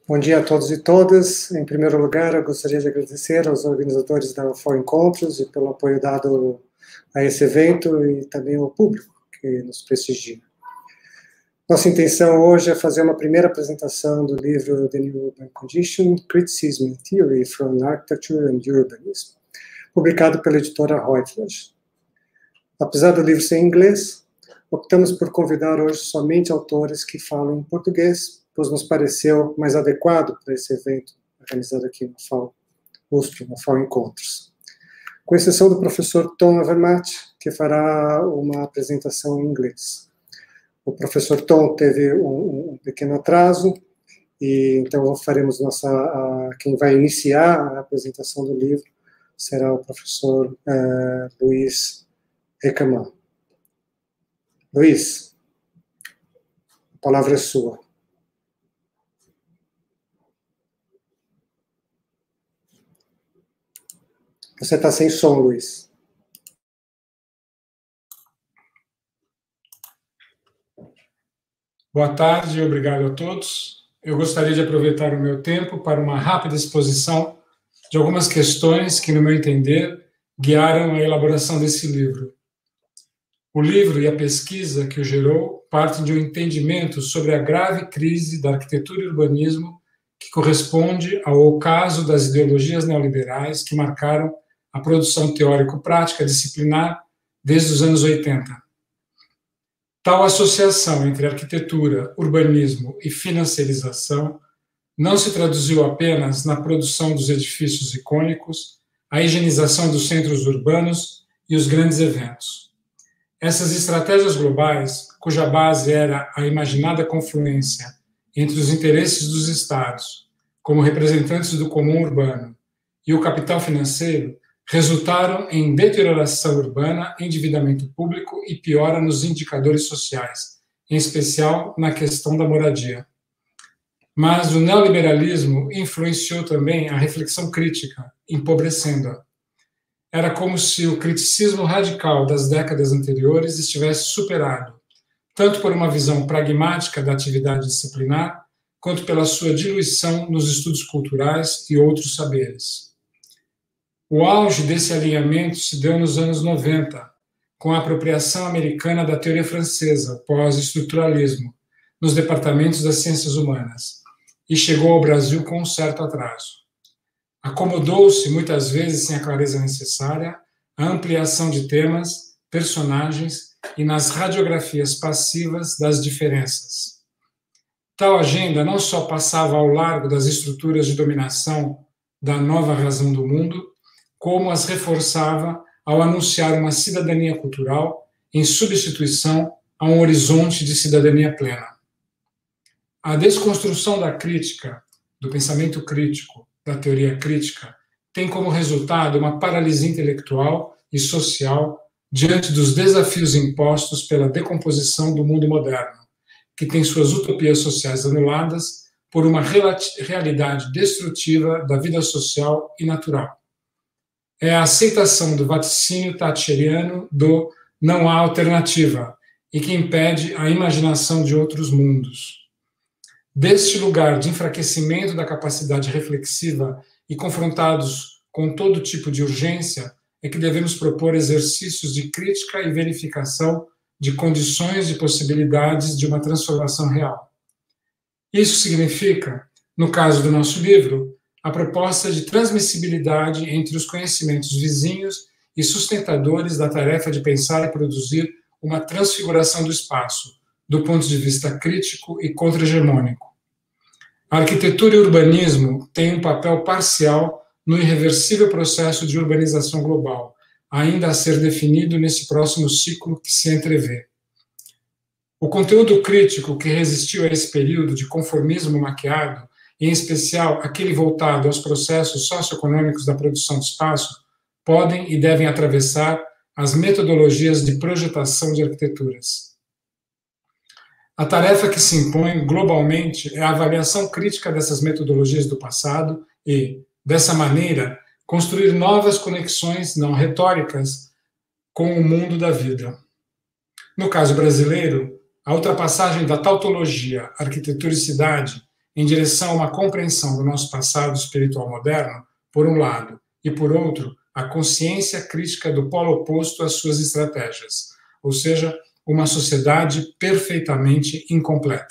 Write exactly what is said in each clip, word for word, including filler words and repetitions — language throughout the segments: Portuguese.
Bom dia a todos e todas. Em primeiro lugar, eu gostaria de agradecer aos organizadores da UFOA Encontros e pelo apoio dado a esse evento e também ao público que nos prestigia. Nossa intenção hoje é fazer uma primeira apresentação do livro The New Urban Condition, Criticism and Theory from Architecture and Urbanism, publicado pela editora Routledge. Apesar do livro ser em inglês, optamos por convidar hoje somente autores que falam em português, pois nos pareceu mais adequado para esse evento organizado aqui no UFOA U S P, no UFOA Encontros. Com exceção do professor Tom Avermaet, que fará uma apresentação em inglês. O professor Tom teve um, um pequeno atraso, e então faremos nossa... A, quem vai iniciar a apresentação do livro será o professor uh, Luiz Recamã. Luiz, a palavra é sua. Você está sem som, Luiz. Boa tarde e obrigado a todos. Eu gostaria de aproveitar o meu tempo para uma rápida exposição de algumas questões que, no meu entender, guiaram a elaboração desse livro. O livro e a pesquisa que o gerou partem de um entendimento sobre a grave crise da arquitetura e urbanismo que corresponde ao ocaso das ideologias neoliberais que marcaram a produção teórico-prática disciplinar desde os anos oitenta. Tal associação entre arquitetura, urbanismo e financiarização não se traduziu apenas na produção dos edifícios icônicos, a higienização dos centros urbanos e os grandes eventos. Essas estratégias globais, cuja base era a imaginada confluência entre os interesses dos estados, como representantes do comum urbano, e o capital financeiro, resultaram em deterioração urbana, endividamento público e piora nos indicadores sociais, em especial na questão da moradia. Mas o neoliberalismo influenciou também a reflexão crítica, empobrecendo-a. Era como se o criticismo radical das décadas anteriores estivesse superado, tanto por uma visão pragmática da atividade disciplinar, quanto pela sua diluição nos estudos culturais e outros saberes. O auge desse alinhamento se deu nos anos noventa, com a apropriação americana da teoria francesa, o pós-estruturalismo, nos departamentos das ciências humanas, e chegou ao Brasil com um certo atraso. Acomodou-se, muitas vezes sem a clareza necessária, a ampliação de temas, personagens e nas radiografias passivas das diferenças. Tal agenda não só passava ao largo das estruturas de dominação da nova razão do mundo, como as reforçava ao anunciar uma cidadania cultural em substituição a um horizonte de cidadania plena. A desconstrução da crítica, do pensamento crítico, da teoria crítica, tem como resultado uma paralisia intelectual e social diante dos desafios impostos pela decomposição do mundo moderno, que tem suas utopias sociais anuladas por uma realidade destrutiva da vida social e natural. É a aceitação do vaticínio thatcheriano do não há alternativa e que impede a imaginação de outros mundos. Deste lugar de enfraquecimento da capacidade reflexiva e confrontados com todo tipo de urgência, é que devemos propor exercícios de crítica e verificação de condições e possibilidades de uma transformação real. Isso significa, no caso do nosso livro, a proposta de transmissibilidade entre os conhecimentos vizinhos e sustentadores da tarefa de pensar e produzir uma transfiguração do espaço, do ponto de vista crítico e contra-hegemônico. A arquitetura e o urbanismo têm um papel parcial no irreversível processo de urbanização global, ainda a ser definido nesse próximo ciclo que se entrevê. O conteúdo crítico que resistiu a esse período de conformismo maquiado, em especial aquele voltado aos processos socioeconômicos da produção de espaço, podem e devem atravessar as metodologias de projetação de arquiteturas. A tarefa que se impõe globalmente é a avaliação crítica dessas metodologias do passado e, dessa maneira, construir novas conexões não retóricas com o mundo da vida. No caso brasileiro, a ultrapassagem da tautologia arquitetura e cidade em direção a uma compreensão do nosso passado espiritual moderno, por um lado, e por outro, a consciência crítica do polo oposto às suas estratégias, ou seja, uma sociedade perfeitamente incompleta.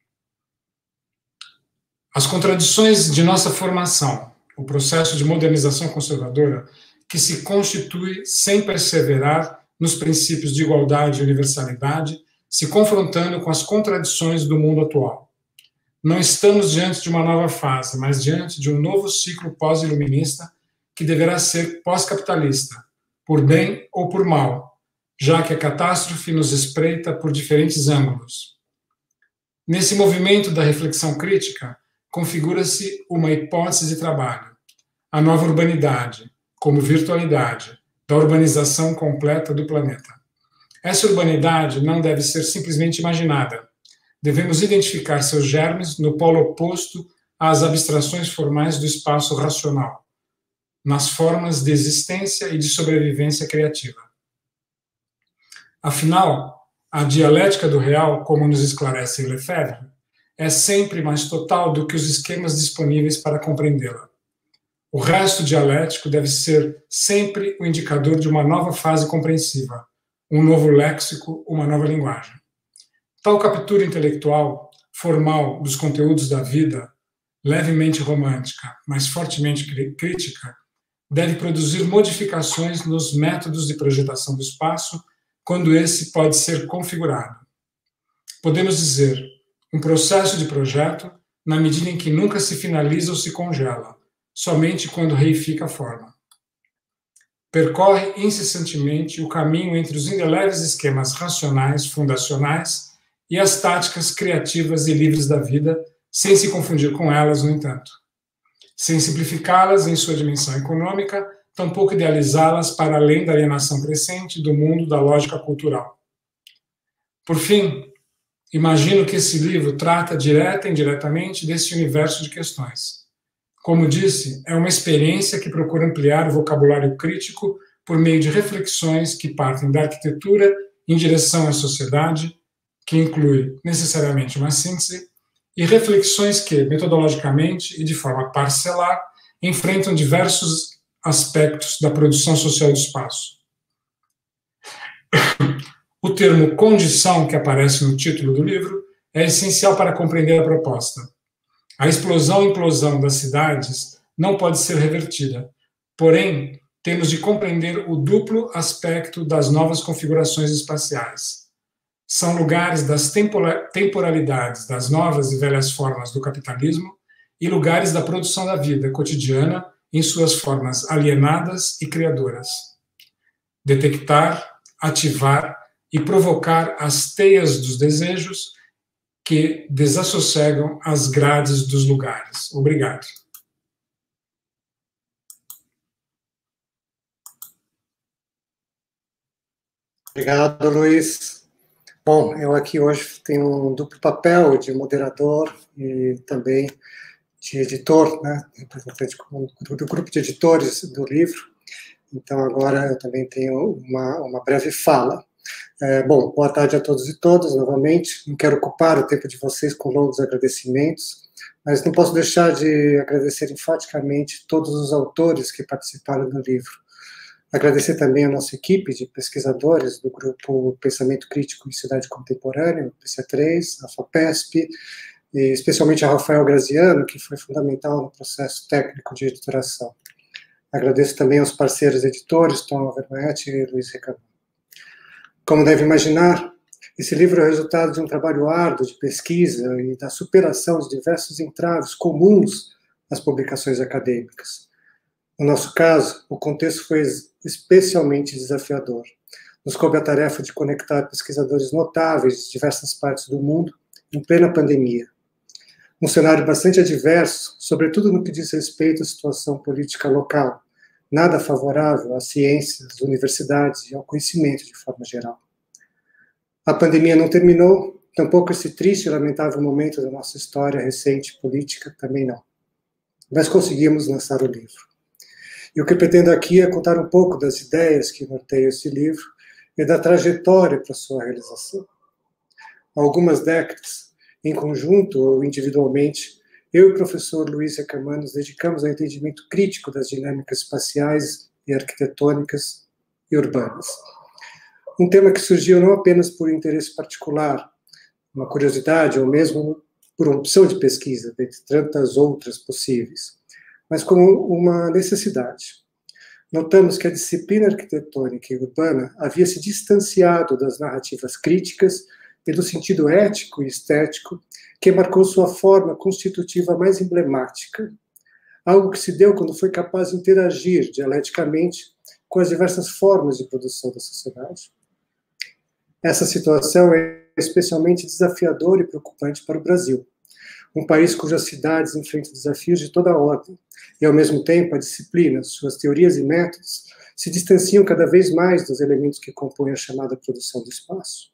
As contradições de nossa formação, o processo de modernização conservadora, que se constitui sem perseverar nos princípios de igualdade e universalidade, se confrontando com as contradições do mundo atual. Não estamos diante de uma nova fase, mas diante de um novo ciclo pós-iluminista que deverá ser pós-capitalista, por bem ou por mal, já que a catástrofe nos espreita por diferentes ângulos. Nesse movimento da reflexão crítica, configura-se uma hipótese de trabalho, a nova urbanidade, como virtualidade, da urbanização completa do planeta. Essa urbanidade não deve ser simplesmente imaginada. Devemos identificar seus germes no polo oposto às abstrações formais do espaço racional, nas formas de existência e de sobrevivência criativa. Afinal, a dialética do real, como nos esclarece Lefebvre, é sempre mais total do que os esquemas disponíveis para compreendê-la. O resto dialético deve ser sempre o indicador de uma nova fase compreensiva, um novo léxico, uma nova linguagem. Tal captura intelectual, formal dos conteúdos da vida, levemente romântica, mas fortemente crítica, deve produzir modificações nos métodos de projetação do espaço, quando esse pode ser configurado. Podemos dizer, um processo de projeto, na medida em que nunca se finaliza ou se congela, somente quando reifica a forma. Percorre incessantemente o caminho entre os indeléveis esquemas racionais, fundacionais, e as táticas criativas e livres da vida, sem se confundir com elas, no entanto. Sem simplificá-las em sua dimensão econômica, tampouco idealizá-las para além da alienação crescente do mundo da lógica cultural. Por fim, imagino que esse livro trata direta e indiretamente desse universo de questões. Como disse, é uma experiência que procura ampliar o vocabulário crítico por meio de reflexões que partem da arquitetura em direção à sociedade, que inclui necessariamente uma síntese, e reflexões que, metodologicamente e de forma parcelar, enfrentam diversos aspectos da produção social do espaço. O termo condição, que aparece no título do livro, é essencial para compreender a proposta. A explosão e implosão das cidades não pode ser revertida, porém, temos de compreender o duplo aspecto das novas configurações espaciais. São lugares das temporalidades das novas e velhas formas do capitalismo e lugares da produção da vida cotidiana em suas formas alienadas e criadoras. Detectar, ativar e provocar as teias dos desejos que desassossegam as grades dos lugares. Obrigado. Obrigado, Luiz. Bom, eu aqui hoje tenho um duplo papel de moderador e também de editor, né, representante do grupo de editores do livro. Então, agora eu também tenho uma, uma breve fala. É, bom, boa tarde a todos e todas, novamente. Não quero ocupar o tempo de vocês com longos agradecimentos, mas não posso deixar de agradecer enfaticamente todos os autores que participaram do livro. Agradecer também a nossa equipe de pesquisadores do grupo Pensamento Crítico em Cidade Contemporânea, P C três, a FAPESP, e especialmente a Rafael Graziano, que foi fundamental no processo técnico de editoração. Agradeço também aos parceiros editores, Tom Vermaet e Luiz Recamão. Como deve imaginar, esse livro é o resultado de um trabalho árduo de pesquisa e da superação de diversos entraves comuns às publicações acadêmicas. No nosso caso, o contexto foi especialmente desafiador. Nos coube a tarefa de conectar pesquisadores notáveis de diversas partes do mundo em plena pandemia. Um cenário bastante adverso, sobretudo no que diz respeito à situação política local, nada favorável às ciências, às universidades e ao conhecimento de forma geral. A pandemia não terminou, tampouco esse triste e lamentável momento da nossa história recente política também não. Mas conseguimos lançar o livro. E o que pretendo aqui é contar um pouco das ideias que norteiam esse livro e da trajetória para sua realização. Há algumas décadas, em conjunto ou individualmente, eu e o professor Luiz Recamano nos dedicamos ao entendimento crítico das dinâmicas espaciais e arquitetônicas e urbanas. Um tema que surgiu não apenas por interesse particular, uma curiosidade, ou mesmo por uma opção de pesquisa, dentre tantas outras possíveis, mas como uma necessidade. Notamos que a disciplina arquitetônica e urbana havia se distanciado das narrativas críticas e do sentido ético e estético que marcou sua forma constitutiva mais emblemática, algo que se deu quando foi capaz de interagir dialeticamente com as diversas formas de produção da sociedade. Essa situação é especialmente desafiadora e preocupante para o Brasil, um país cujas cidades enfrentam desafios de toda a ordem, e, ao mesmo tempo, a disciplina, suas teorias e métodos, se distanciam cada vez mais dos elementos que compõem a chamada produção do espaço.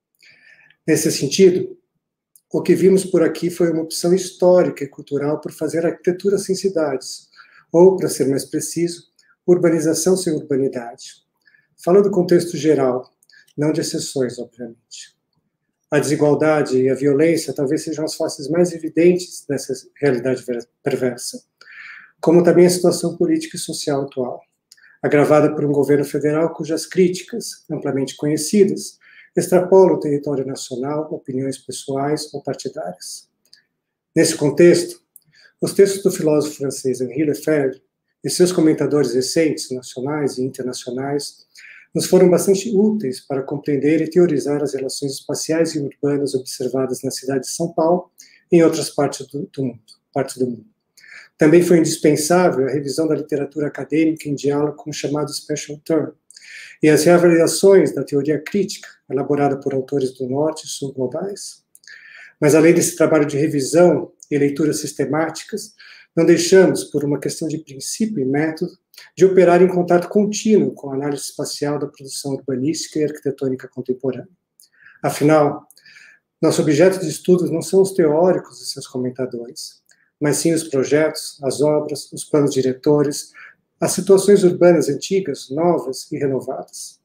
Nesse sentido, o que vimos por aqui foi uma opção histórica e cultural por fazer arquitetura sem cidades, ou, para ser mais preciso, urbanização sem urbanidade. Falo do contexto geral, não de exceções, obviamente. A desigualdade e a violência talvez sejam as faces mais evidentes dessa realidade perversa, como também a situação política e social atual, agravada por um governo federal cujas críticas, amplamente conhecidas, extrapolam o território nacional, opiniões pessoais ou partidárias. Nesse contexto, os textos do filósofo francês Henri Lefebvre e seus comentadores recentes, nacionais e internacionais, nos foram bastante úteis para compreender e teorizar as relações espaciais e urbanas observadas na cidade de São Paulo e em outras partes do, do mundo. Partes do mundo. Também foi indispensável a revisão da literatura acadêmica em diálogo com o chamado Special Term, e as reavaliações da teoria crítica, elaborada por autores do Norte e Sul globais. Mas, além desse trabalho de revisão e leituras sistemáticas, não deixamos, por uma questão de princípio e método, de operar em contato contínuo com a análise espacial da produção urbanística e arquitetônica contemporânea. Afinal, nosso objeto de estudo não são os teóricos e seus comentadores, mas sim os projetos, as obras, os planos diretores, as situações urbanas antigas, novas e renovadas.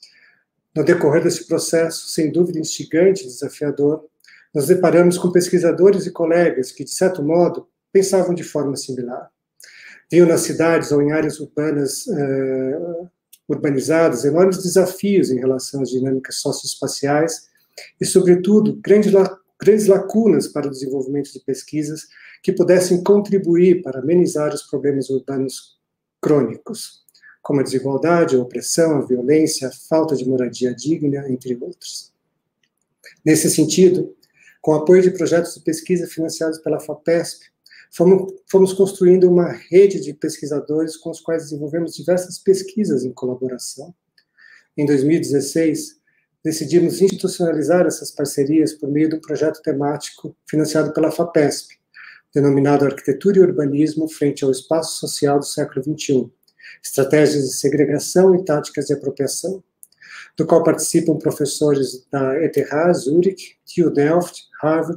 No decorrer desse processo, sem dúvida instigante e desafiador, nos deparamos com pesquisadores e colegas que, de certo modo, pensavam de forma similar. Viam nas cidades ou em áreas urbanas uh, urbanizadas enormes desafios em relação às dinâmicas socioespaciais e, sobretudo, grandes, grandes lacunas para o desenvolvimento de pesquisas que pudessem contribuir para amenizar os problemas urbanos crônicos, como a desigualdade, a opressão, a violência, a falta de moradia digna, entre outros. Nesse sentido, com o apoio de projetos de pesquisa financiados pela FAPESP, fomos, fomos construindo uma rede de pesquisadores com os quais desenvolvemos diversas pesquisas em colaboração. Em dois mil e dezesseis, decidimos institucionalizar essas parcerias por meio de um projeto temático financiado pela FAPESP, denominado Arquitetura e Urbanismo frente ao Espaço Social do século vinte e um, Estratégias de Segregação e Táticas de Apropriação, do qual participam professores da E T H, Zurich, T U Delft, Harvard,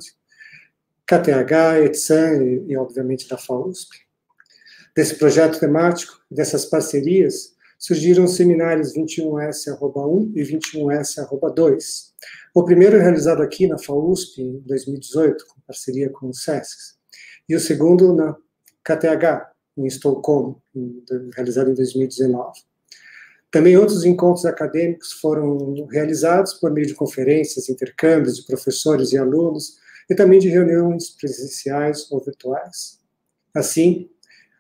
K T H, ETSAN e, e, obviamente, da FAUSP. Desse projeto temático, dessas parcerias, surgiram os seminários vinte e um S um e vinte e um S dois. O primeiro realizado aqui na FAUSP em dois mil e dezoito, com parceria com o SESC, e o segundo na K T H, em Estocolmo, realizado em dois mil e dezenove. Também outros encontros acadêmicos foram realizados por meio de conferências, intercâmbios de professores e alunos, e também de reuniões presenciais ou virtuais. Assim,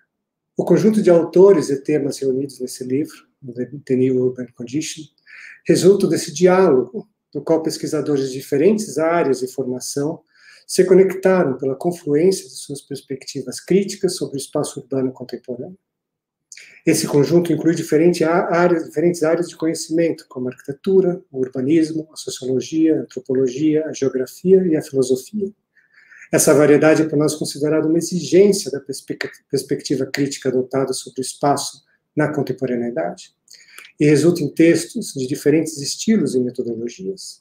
o conjunto de autores e temas reunidos nesse livro, The New Urban Condition, resulta desse diálogo, no qual pesquisadores de diferentes áreas de formação se conectaram pela confluência de suas perspectivas críticas sobre o espaço urbano contemporâneo. Esse conjunto inclui diferentes áreas, diferentes áreas de conhecimento, como a arquitetura, o urbanismo, a sociologia, a antropologia, a geografia e a filosofia. Essa variedade é por nós considerada uma exigência da perspectiva crítica adotada sobre o espaço na contemporaneidade, e resulta em textos de diferentes estilos e metodologias.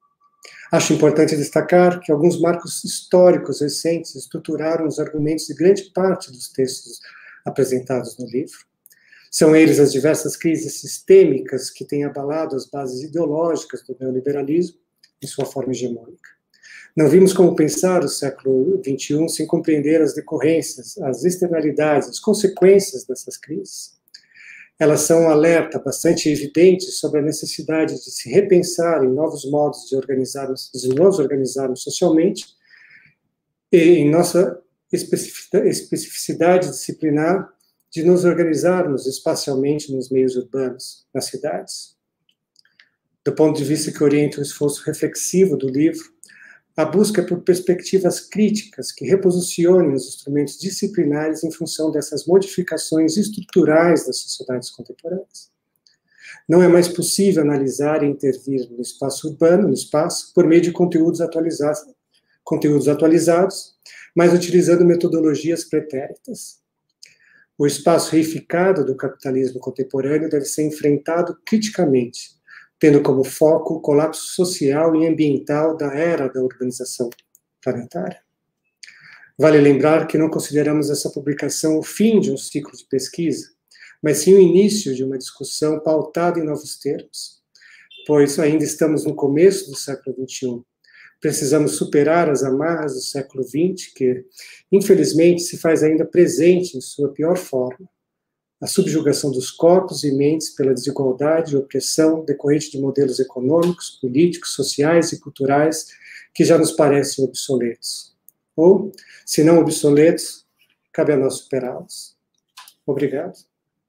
Acho importante destacar que alguns marcos históricos recentes estruturaram os argumentos de grande parte dos textos apresentados no livro. São eles as diversas crises sistêmicas que têm abalado as bases ideológicas do neoliberalismo em sua forma hegemônica. Não vimos como pensar o século vinte e um sem compreender as decorrências, as externalidades, as consequências dessas crises. Elas são um alerta bastante evidente sobre a necessidade de se repensar em novos modos de, organizarmos, de nos organizarmos socialmente e em nossa especificidade disciplinar de nos organizarmos espacialmente nos meios urbanos, nas cidades. Do ponto de vista que orienta o esforço reflexivo do livro, a busca por perspectivas críticas que reposicionem os instrumentos disciplinares em função dessas modificações estruturais das sociedades contemporâneas. Não é mais possível analisar e intervir no espaço urbano, no espaço, por meio de conteúdos atualizados, conteúdos atualizados, mas utilizando metodologias pretéritas. O espaço reificado do capitalismo contemporâneo deve ser enfrentado criticamente, tendo como foco o colapso social e ambiental da era da urbanização planetária. Vale lembrar que não consideramos essa publicação o fim de um ciclo de pesquisa, mas sim o início de uma discussão pautada em novos termos, pois ainda estamos no começo do século vinte e um. Precisamos superar as amarras do século vinte, que, infelizmente, se faz ainda presente em sua pior forma. A subjugação dos corpos e mentes pela desigualdade e opressão decorrente de modelos econômicos, políticos, sociais e culturais que já nos parecem obsoletos. Ou, se não obsoletos, cabe a nós superá-los. Obrigado.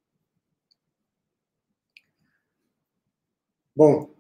Bom,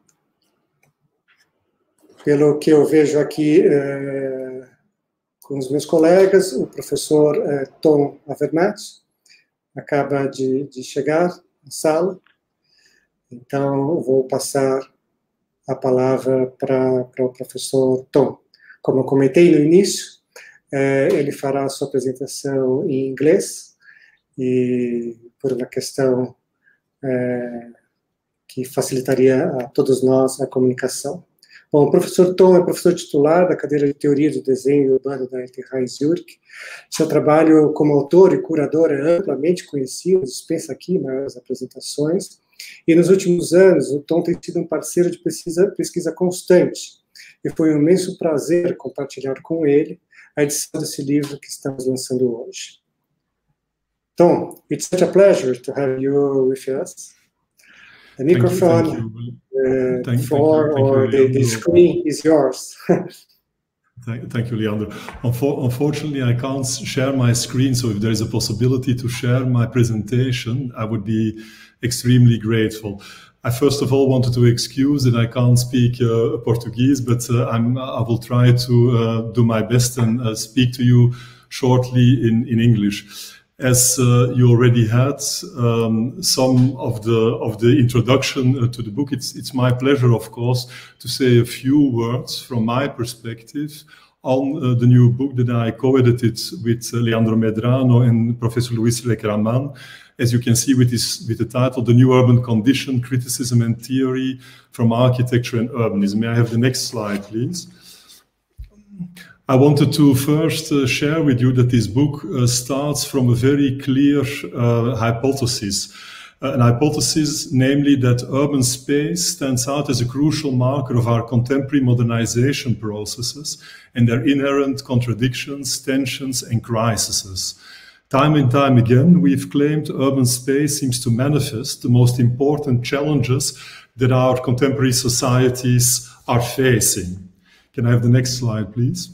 pelo que eu vejo aqui eh, com os meus colegas, o professor eh, Tom Avermaet acaba de, de chegar na sala, então vou passar a palavra para o professor Tom. Como eu comentei no início, eh, ele fará a sua apresentação em inglês, e por uma questão eh, que facilitaria a todos nós a comunicação. Bom, o professor Tom é professor titular da cadeira de Teoria do Desenho Urbano da E T H em Zurich. Seu trabalho como autor e curador é amplamente conhecido, dispensa aqui maiores apresentações, e nos últimos anos o Tom tem sido um parceiro de pesquisa, pesquisa constante, e foi um imenso prazer compartilhar com ele a edição desse livro que estamos lançando hoje. Tom, it's such a pleasure to have you with us. The microphone thank you, thank you. Uh, thank, for thank you, or the, the screen is yours. thank, thank you, Leandro. Unfor unfortunately, I can't share my screen, so if there is a possibility to share my presentation, I would be extremely grateful. I first of all wanted to excuse that I can't speak uh, Portuguese, but uh, I'm, I will try to uh, do my best and uh, speak to you shortly in, in English. As uh, you already had um, some of the of the introduction uh, to the book, it's it's my pleasure, of course, to say a few words from my perspective on uh, the new book that I co-edited with uh, Leandro Medrano and Professor Luis Lecraman. As you can see with this with the title, "The New Urban Condition: Criticism and Theory from Architecture and Urbanism." May I have the next slide, please? I wanted to first uh, share with you that this book uh, starts from a very clear uh, hypothesis. Uh, an hypothesis, namely that urban space stands out as a crucial marker of our contemporary modernization processes and their inherent contradictions, tensions, and crises. Time and time again, we've claimed urban space seems to manifest the most important challenges that our contemporary societies are facing. Can I have the next slide, please?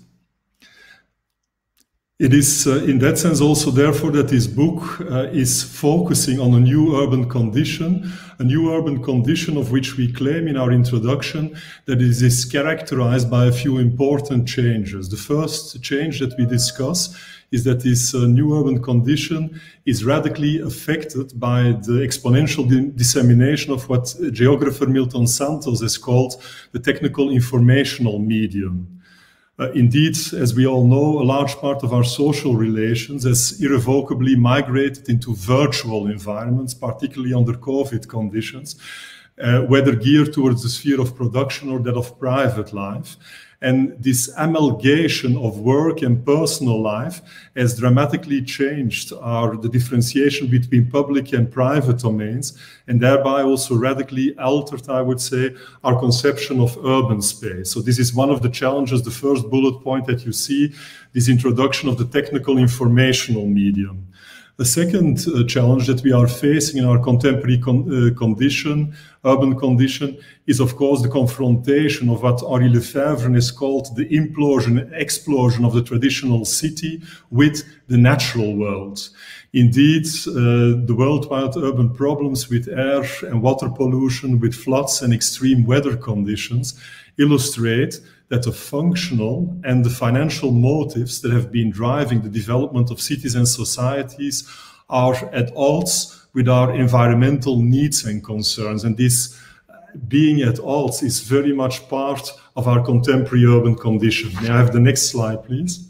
It is uh, in that sense also therefore that this book uh, is focusing on a new urban condition, a new urban condition of which we claim in our introduction that it is characterized by a few important changes. The first change that we discuss is that this uh, new urban condition is radically affected by the exponential dissemination of what geographer Milton Santos has called the technical informational medium. Uh, indeed, as we all know, a large part of our social relations has irrevocably migrated into virtual environments, particularly under COVID conditions, uh, whether geared towards the sphere of production or that of private life. And this amalgamation of work and personal life has dramatically changed our, the differentiation between public and private domains, and thereby also radically altered, I would say, our conception of urban space. So this is one of the challenges, the first bullet point that you see, this introduction of the technical informational medium. The second uh, challenge that we are facing in our contemporary con uh, condition, urban condition, is of course the confrontation of what Henri Lefebvre has called the implosion, explosion of the traditional city with the natural world. Indeed, uh, the worldwide urban problems with air and water pollution, with floods and extreme weather conditions illustrate that the functional and the financial motives that have been driving the development of cities and societies are at odds with our environmental needs and concerns. And this being at odds is very much part of our contemporary urban condition. May I have the next slide, please?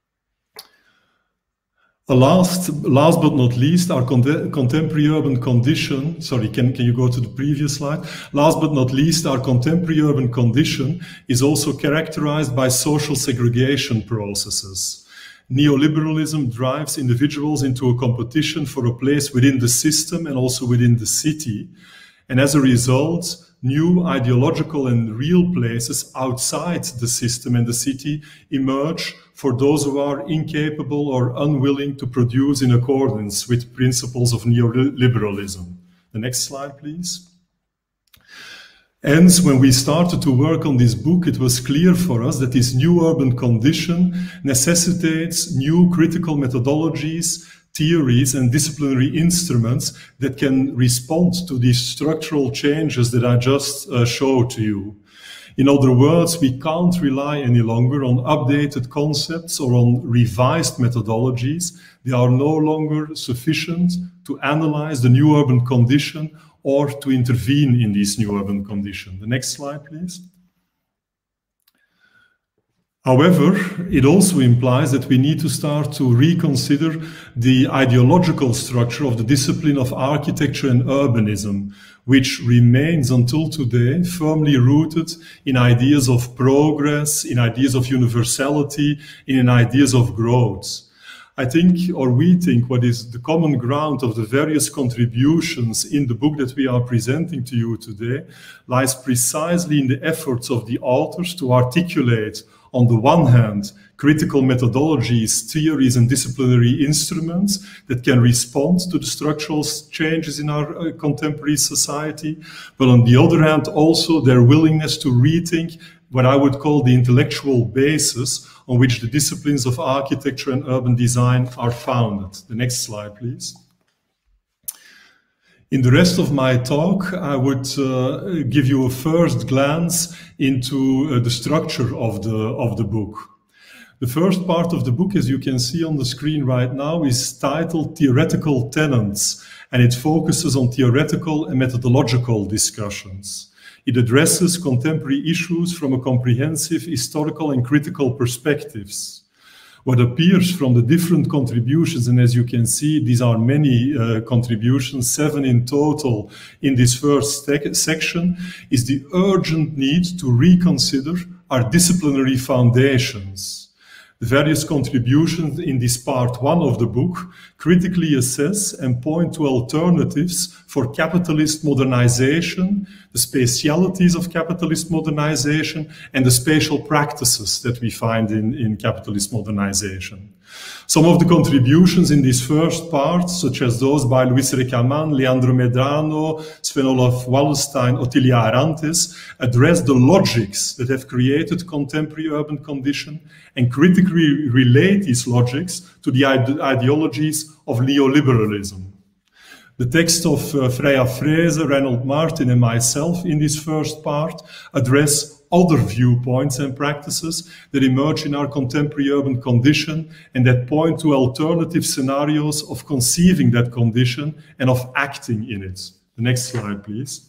Last, last but not least, our contemporary urban condition, sorry, can, can you go to the previous slide? Last but not least, our contemporary urban condition is also characterized by social segregation processes. Neoliberalism drives individuals into a competition for a place within the system and also within the city. And as a result, new ideological and real places outside the system and the city emerge for those who are incapable or unwilling to produce in accordance with principles of neoliberalism. The next slide, please. Hence, when we started to work on this book, it was clear for us that this new urban condition necessitates new critical methodologies, theories and disciplinary instruments that can respond to these structural changes that I just uh, showed to you. In other words, we can't rely any longer on updated concepts or on revised methodologies. They are no longer sufficient to analyze the new urban condition or to intervene in this new urban condition. The next slide, please. However, it also implies that we need to start to reconsider the ideological structure of the discipline of architecture and urbanism, which remains until today firmly rooted in ideas of progress, in ideas of universality, in ideas of growth. I think, or we think, what is the common ground of the various contributions in the book that we are presenting to you today lies precisely in the efforts of the authors to articulate, on the one hand, critical methodologies, theories, and disciplinary instruments that can respond to the structural changes in our uh, contemporary society, but on the other hand, also their willingness to rethink what I would call the intellectual basis on which the disciplines of architecture and urban design are founded. The next slide, please. In the rest of my talk, I would uh, give you a first glance into uh, the structure of the, of the book. The first part of the book, as you can see on the screen right now, is titled Theoretical Tenets, and it focuses on theoretical and methodological discussions. It addresses contemporary issues from a comprehensive historical and critical perspectives. What appears from the different contributions, and as you can see, these are many uh, contributions, seven in total in this first section, is the urgent need to reconsider our disciplinary foundations. The various contributions in this part one of the book critically assess and point to alternatives for capitalist modernization, the spatialities of capitalist modernization, and the spatial practices that we find in, in capitalist modernization. Some of the contributions in this first part, such as those by Luis Recaman, Leandro Medrano, Sven-Olof Wallenstein, Ottilia Arantes, address the logics that have created contemporary urban condition and critically relate these logics to the ide ideologies of neoliberalism. The text of uh, Freya Fraser, Reinhold Martin, and myself in this first part address other viewpoints and practices that emerge in our contemporary urban condition and that point to alternative scenarios of conceiving that condition and of acting in it. The next slide, please.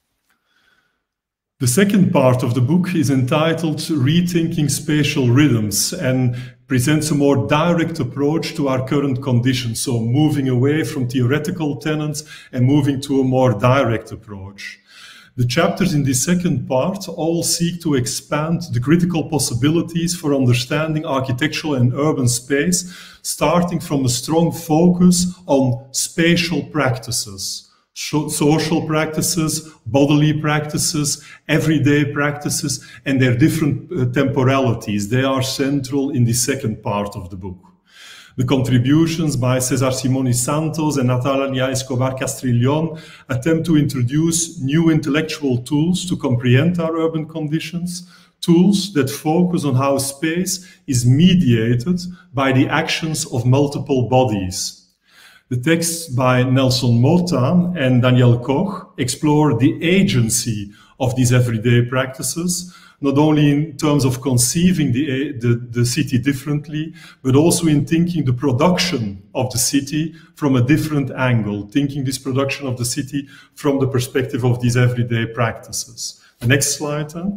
The second part of the book is entitled Rethinking Spatial Rhythms and presents a more direct approach to our current conditions, so moving away from theoretical tenets and moving to a more direct approach. The chapters in this second part all seek to expand the critical possibilities for understanding architectural and urban space, starting from a strong focus on spatial practices, social practices, bodily practices, everyday practices, and their different uh, temporalities. They are central in the second part of the book. The contributions by Cesar Simonis Santos and Natalia Escobar Castrillon attempt to introduce new intellectual tools to comprehend our urban conditions, tools that focus on how space is mediated by the actions of multiple bodies. The texts by Nelson Mota and Daniel Koch explore the agency of these everyday practices, not only in terms of conceiving the, the, the city differently, but also in thinking the production of the city from a different angle, thinking this production of the city from the perspective of these everyday practices. The next slide. Huh?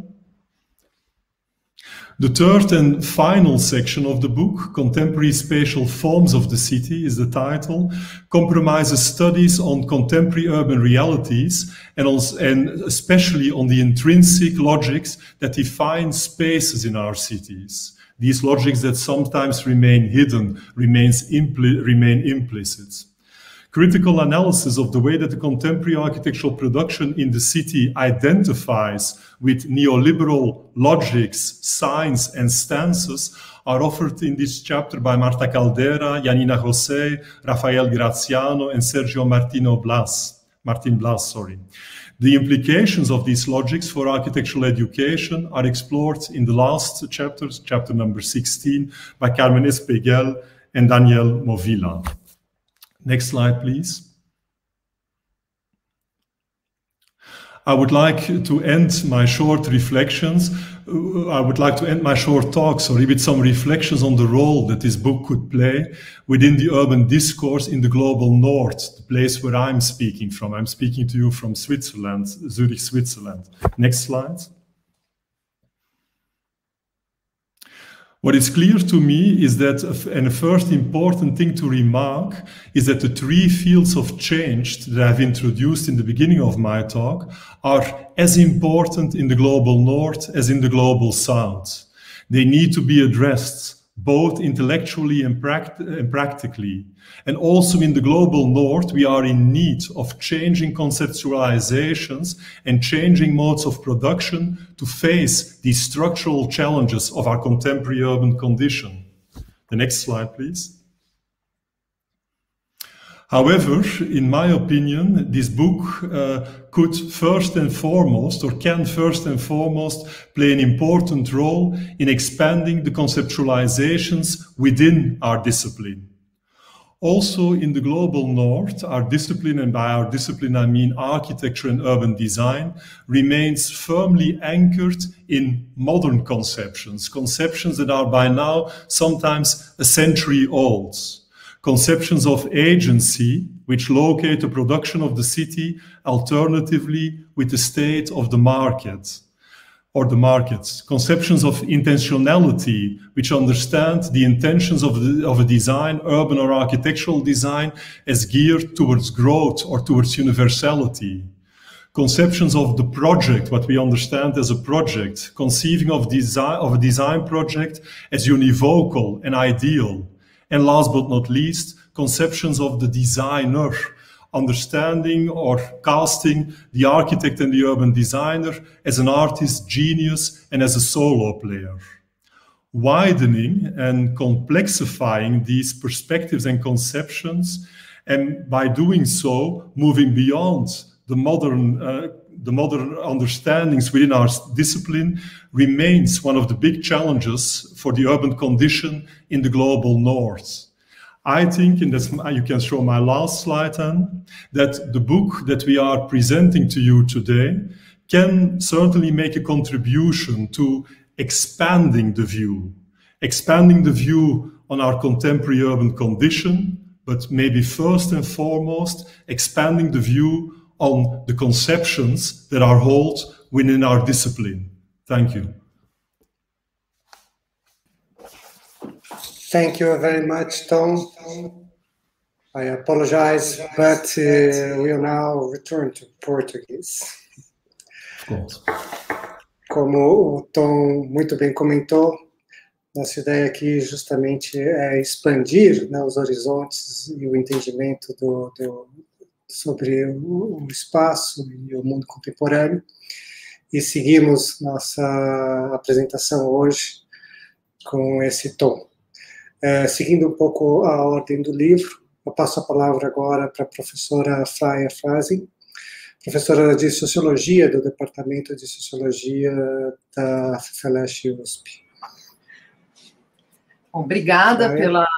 The third and final section of the book, Contemporary Spatial Forms of the City, is the title, compromises studies on contemporary urban realities and, also, and especially on the intrinsic logics that define spaces in our cities. These logics that sometimes remain hidden, remains impli- remain implicit. Critical analysis of the way that the contemporary architectural production in the city identifies with neoliberal logics, signs, and stances are offered in this chapter by Marta Caldera, Janina José, Rafael Graziano, and Sergio Martino Blas, Martin Blas. Sorry. The implications of these logics for architectural education are explored in the last chapters, chapter number sixteen, by Carmen Espeguel and Daniel Movila. Next slide, please. I would like to end my short reflections. I would like to end my short talk, sorry, with some reflections on the role that this book could play within the urban discourse in the global north, the place where I'm speaking from. I'm speaking to you from Switzerland, Zurich, Switzerland. Next slide. What is clear to me is that, and a first important thing to remark, is that the three fields of change that I've introduced in the beginning of my talk are as important in the global north as in the global south. They need to be addressed both intellectually and, pract- and practically. And also in the global north, we are in need of changing conceptualizations and changing modes of production to face these structural challenges of our contemporary urban condition. The next slide, please. However, in my opinion, this book uh, could first and foremost, or can first and foremost, play an important role in expanding the conceptualizations within our discipline. Also in the global north, our discipline, and by our discipline I mean architecture and urban design, remains firmly anchored in modern conceptions, conceptions that are by now sometimes a century old. Conceptions of agency, which locate the production of the city alternatively with the state of the market or the markets. Conceptions of intentionality, which understand the intentions of, the, of a design, urban or architectural design, as geared towards growth or towards universality. Conceptions of the project, what we understand as a project, conceiving of, design, of a design project as univocal and ideal. And last but not least, conceptions of the designer, understanding or casting the architect and the urban designer as an artist genius and as a solo player. Widening and complexifying these perspectives and conceptions, and by doing so, moving beyond the modern uh, the modern understandings within our discipline, remains one of the big challenges for the urban condition in the global north. I think, and that's, you can show my last slide on, that the book that we are presenting to you today can certainly make a contribution to expanding the view, expanding the view on our contemporary urban condition, but maybe first and foremost, expanding the view on the conceptions that are held within our discipline. Thank you. Thank you very much, Tom. I apologize, but uh, we'll now return to Portuguese. course. Como o Tom muito bem comentou, nossa ideia aqui justamente é expandir, né, os horizontes e o entendimento do, do, sobre o, o espaço e o mundo contemporâneo. E seguimos nossa apresentação hoje com esse tom. É, seguindo um pouco a ordem do livro, eu passo a palavra agora para a professora Freya Fasing, professora de Sociologia do Departamento de Sociologia da FEFELESH U S P. Obrigada Freya. Pela...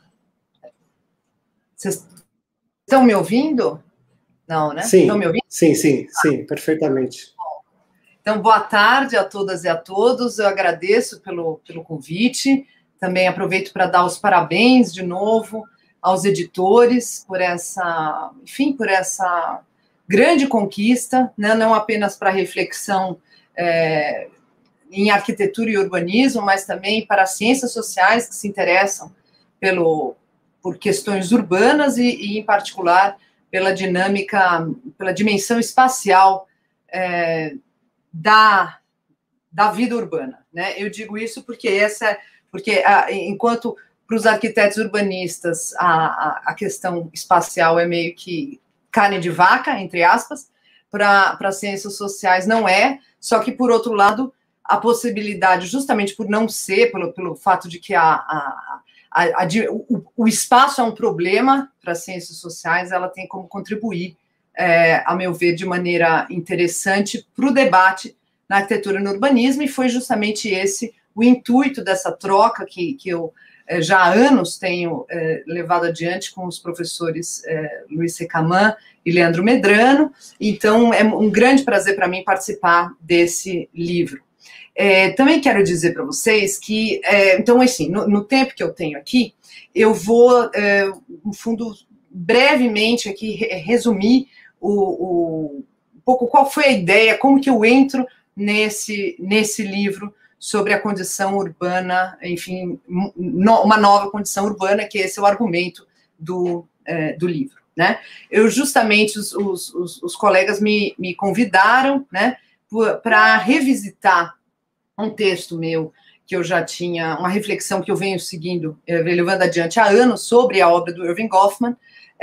Vocês estão me ouvindo? Não, né? Sim, estão me ouvindo? Sim, sim, sim, ah. perfeitamente. Então, boa tarde a todas e a todos. Eu agradeço pelo, pelo convite. Também aproveito para dar os parabéns de novo aos editores por essa, enfim, por essa grande conquista, né? Não apenas para reflexão é, em arquitetura e urbanismo, mas também para as ciências sociais que se interessam pelo, por questões urbanas e, e, em particular, pela dinâmica, pela dimensão espacial é, da, da vida urbana, né? Eu digo isso porque essa, porque a, enquanto para os arquitetos urbanistas a, a, a questão espacial é meio que carne de vaca, entre aspas, para as ciências sociais não é, só que, por outro lado, a possibilidade, justamente por não ser, pelo, pelo fato de que a, a, a, a, o, o espaço é um problema para as ciências sociais, ela tem como contribuir, é, a meu ver, de maneira interessante para o debate na arquitetura e no urbanismo, e foi justamente esse o intuito dessa troca que, que eu é, já há anos tenho é, levado adiante com os professores é, Luiz Secaman e Leandro Medrano. Então, é um grande prazer para mim participar desse livro. É, também quero dizer para vocês que, é, então, assim, no, no tempo que eu tenho aqui, eu vou, é, no fundo, brevemente aqui resumir o, o, um pouco qual foi a ideia, como que eu entro nesse, nesse livro sobre a condição urbana, enfim, no, uma nova condição urbana, que esse é o argumento do, é, do livro, né? Eu, justamente, os, os, os colegas me, me convidaram, né, para revisitar um texto meu que eu já tinha, uma reflexão que eu venho seguindo, levando adiante há anos, sobre a obra do Erving Goffman,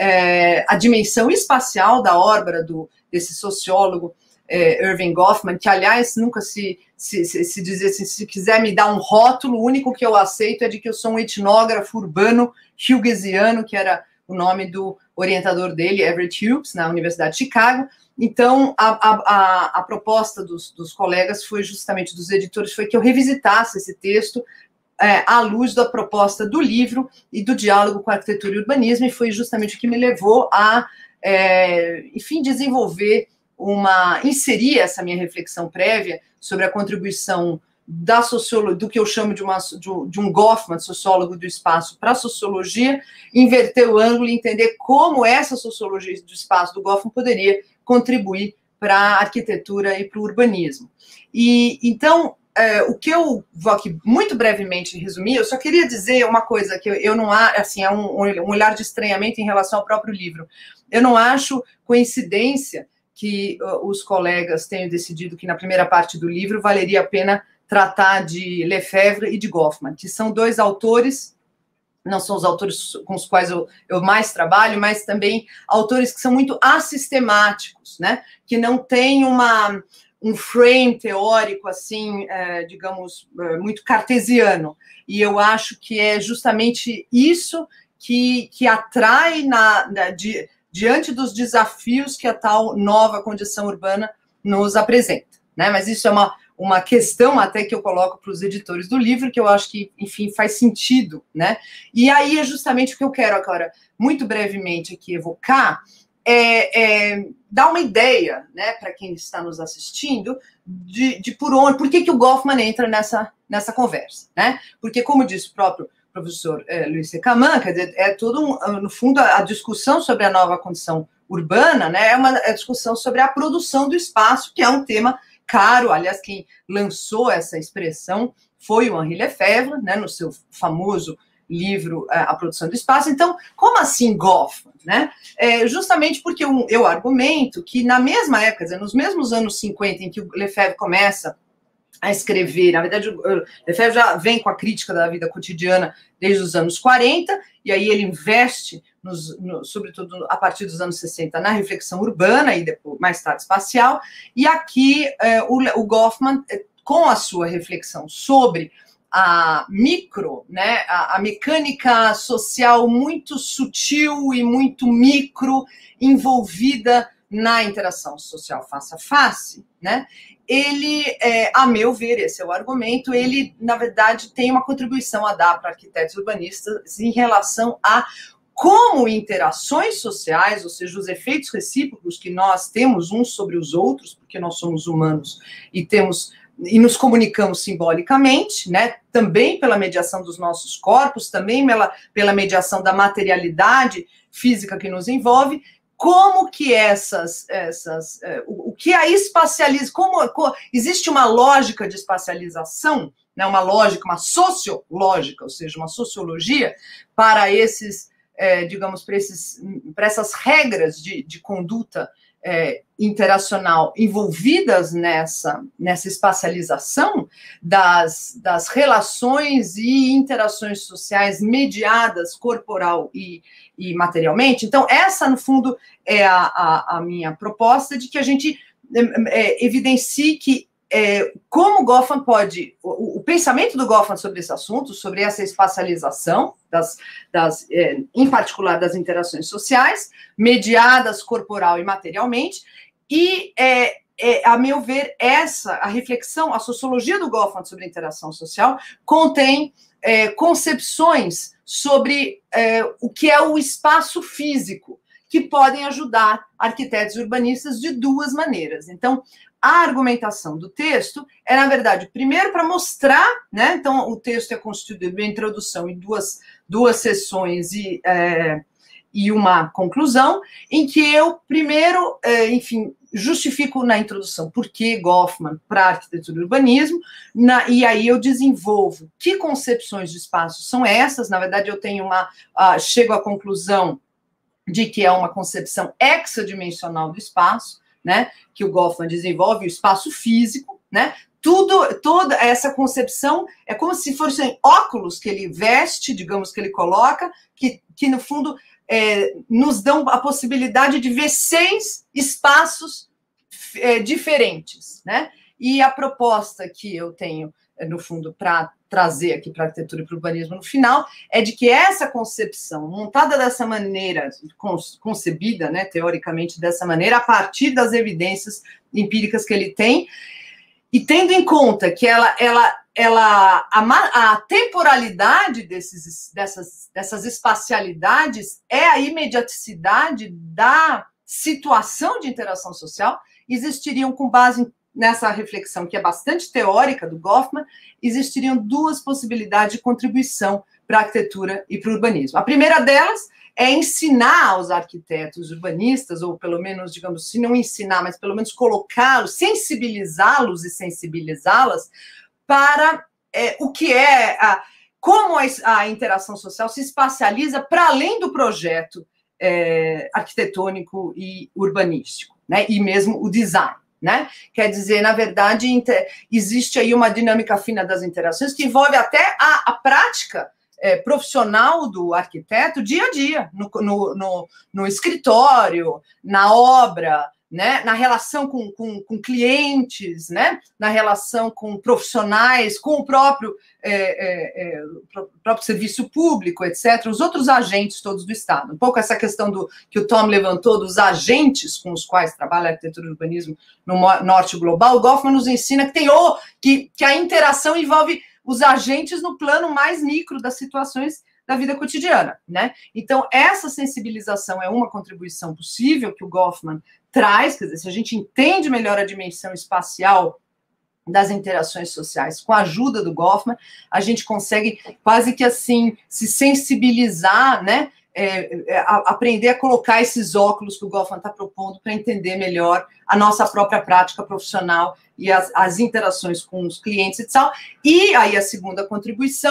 é, a dimensão espacial da obra do, desse sociólogo é, Erving Goffman, que, aliás, nunca se, se, se, se dizer assim, se quiser me dar um rótulo, o único que eu aceito é de que eu sou um etnógrafo urbano hughesiano, que era o nome do orientador dele, Everett Hughes, na Universidade de Chicago. Então, a, a, a proposta dos, dos colegas foi justamente, dos editores, foi que eu revisitasse esse texto é, à luz da proposta do livro e do diálogo com a arquitetura e urbanismo, e foi justamente o que me levou a, é, enfim, desenvolver uma, inserir essa minha reflexão prévia sobre a contribuição da sociologia, do que eu chamo de, uma, de, de um Goffman, sociólogo do espaço, para a sociologia, inverter o ângulo e entender como essa sociologia do espaço do Goffman poderia contribuir para a arquitetura e para o urbanismo. E, então, é, o que eu vou aqui muito brevemente resumir, eu só queria dizer uma coisa, que eu, eu não há, assim, é um, um olhar de estranhamento em relação ao próprio livro. Eu não acho coincidência que uh, os colegas tenham decidido que na primeira parte do livro valeria a pena tratar de Lefebvre e de Goffman, que são dois autores, não são os autores com os quais eu, eu mais trabalho, mas também autores que são muito assistemáticos, né? Que não têm uma, um frame teórico, assim, é, digamos, é, muito cartesiano. E eu acho que é justamente isso que, que atrai na, na, de, diante dos desafios que a tal nova condição urbana nos apresenta, né? Mas isso é uma, uma questão até que eu coloco para os editores do livro, que eu acho que, enfim, faz sentido, né? E aí é justamente o que eu quero agora, muito brevemente aqui, evocar, é, é dar uma ideia, né, para quem está nos assistindo, de, de por onde, por que, que o Goffman entra nessa, nessa conversa, né? Porque, como disse o próprio professor é, Luiz Secaman, quer dizer, é todo, um, no fundo, a, a discussão sobre a nova condição urbana, né, é uma é discussão sobre a produção do espaço, que é um tema caro. Aliás, quem lançou essa expressão foi o Henri Lefebvre, né, no seu famoso livro A Produção do Espaço. Então, como assim Goffman? Né? É justamente porque eu, eu argumento que na mesma época, quer dizer, nos mesmos anos cinquenta em que o Lefebvre começa a escrever, na verdade o Lefebvre já vem com a crítica da vida cotidiana desde os anos quarenta, e aí ele investe, nos, no, sobretudo a partir dos anos sessenta, na reflexão urbana e depois, mais tarde espacial, e aqui é, o, o Goffman, com a sua reflexão sobre a micro, né, a, a mecânica social muito sutil e muito micro envolvida na interação social face a face, né, ele, é, a meu ver, esse é o argumento, ele, na verdade, tem uma contribuição a dar para arquitetos urbanistas em relação a como interações sociais, ou seja, os efeitos recíprocos que nós temos uns sobre os outros, porque nós somos humanos e temos e nos comunicamos simbolicamente, né, também pela mediação dos nossos corpos, também pela, pela mediação da materialidade física que nos envolve, como que essas, essas é, o, o que a espacializa, como, como existe uma lógica de espacialização, né, uma lógica, uma sociológica, ou seja, uma sociologia para esses, é, digamos, para esses, para essas regras de, de conduta É, interacional envolvidas nessa, nessa espacialização das, das relações e interações sociais mediadas corporal e, e materialmente. Então, essa, no fundo, é a, a, a minha proposta de que a gente é, evidencie que é, como Goffman pode, o, o pensamento do Goffman sobre esse assunto, sobre essa espacialização, das, das, é, em particular das interações sociais, mediadas corporal e materialmente, e, é, é, a meu ver, essa, a reflexão, a sociologia do Goffman sobre a interação social, contém é, concepções sobre é, o que é o espaço físico, que podem ajudar arquitetos urbanistas de duas maneiras. Então, a argumentação do texto é, na verdade, primeiro para mostrar, né? Então, o texto é constituído de uma introdução e duas, duas sessões e, é, e uma conclusão, em que eu, primeiro, é, enfim, justifico na introdução por que Goffman para arquitetura e urbanismo, na, e aí eu desenvolvo que concepções de espaço são essas. Na verdade, eu tenho uma, uh, chego à conclusão de que é uma concepção hexadimensional do espaço, né, que o Goffman desenvolve, o espaço físico, né, tudo, toda essa concepção é como se fossem óculos que ele veste, digamos, que ele coloca, que, que no fundo, é, nos dão a possibilidade de ver seis espaços é, diferentes, né, e a proposta que eu tenho, no fundo, para trazer aqui para a arquitetura e para o urbanismo no final, é de que essa concepção, montada dessa maneira, concebida, né, teoricamente dessa maneira, a partir das evidências empíricas que ele tem, e tendo em conta que ela, ela, ela, a, a temporalidade desses, dessas, dessas espacialidades é a imediaticidade da situação de interação social, existiriam com base em nessa reflexão, que é bastante teórica do Goffman, existiriam duas possibilidades de contribuição para a arquitetura e para o urbanismo. A primeira delas é ensinar aos arquitetos urbanistas, ou pelo menos, digamos, se não ensinar, mas pelo menos colocá-los, sensibilizá-los e sensibilizá-las para é, o que é, a, como a, a interação social se espacializa para além do projeto é, arquitetônico e urbanístico, né, e mesmo o design. Né? Quer dizer, na verdade, existe aí uma dinâmica fina das interações que envolve até a, a prática é, profissional do arquiteto dia a dia, no, no, no, no escritório, na obra, né? Na relação com, com, com clientes, né? Na relação com profissionais, com o próprio, é, é, é, próprio serviço público, etcétera, os outros agentes todos do Estado. Um pouco essa questão do, que o Tom levantou dos agentes com os quais trabalha a arquitetura e o urbanismo no norte global, o Goffman nos ensina que, tem, oh, que, que a interação envolve os agentes no plano mais micro das situações da vida cotidiana, né? Então, essa sensibilização é uma contribuição possível que o Goffman traz, quer dizer, se a gente entende melhor a dimensão espacial das interações sociais com a ajuda do Goffman, a gente consegue quase que assim se sensibilizar, né? É, é, a, aprender a colocar esses óculos que o Goffman está propondo para entender melhor a nossa própria prática profissional e as, as interações com os clientes e tal. E aí a segunda contribuição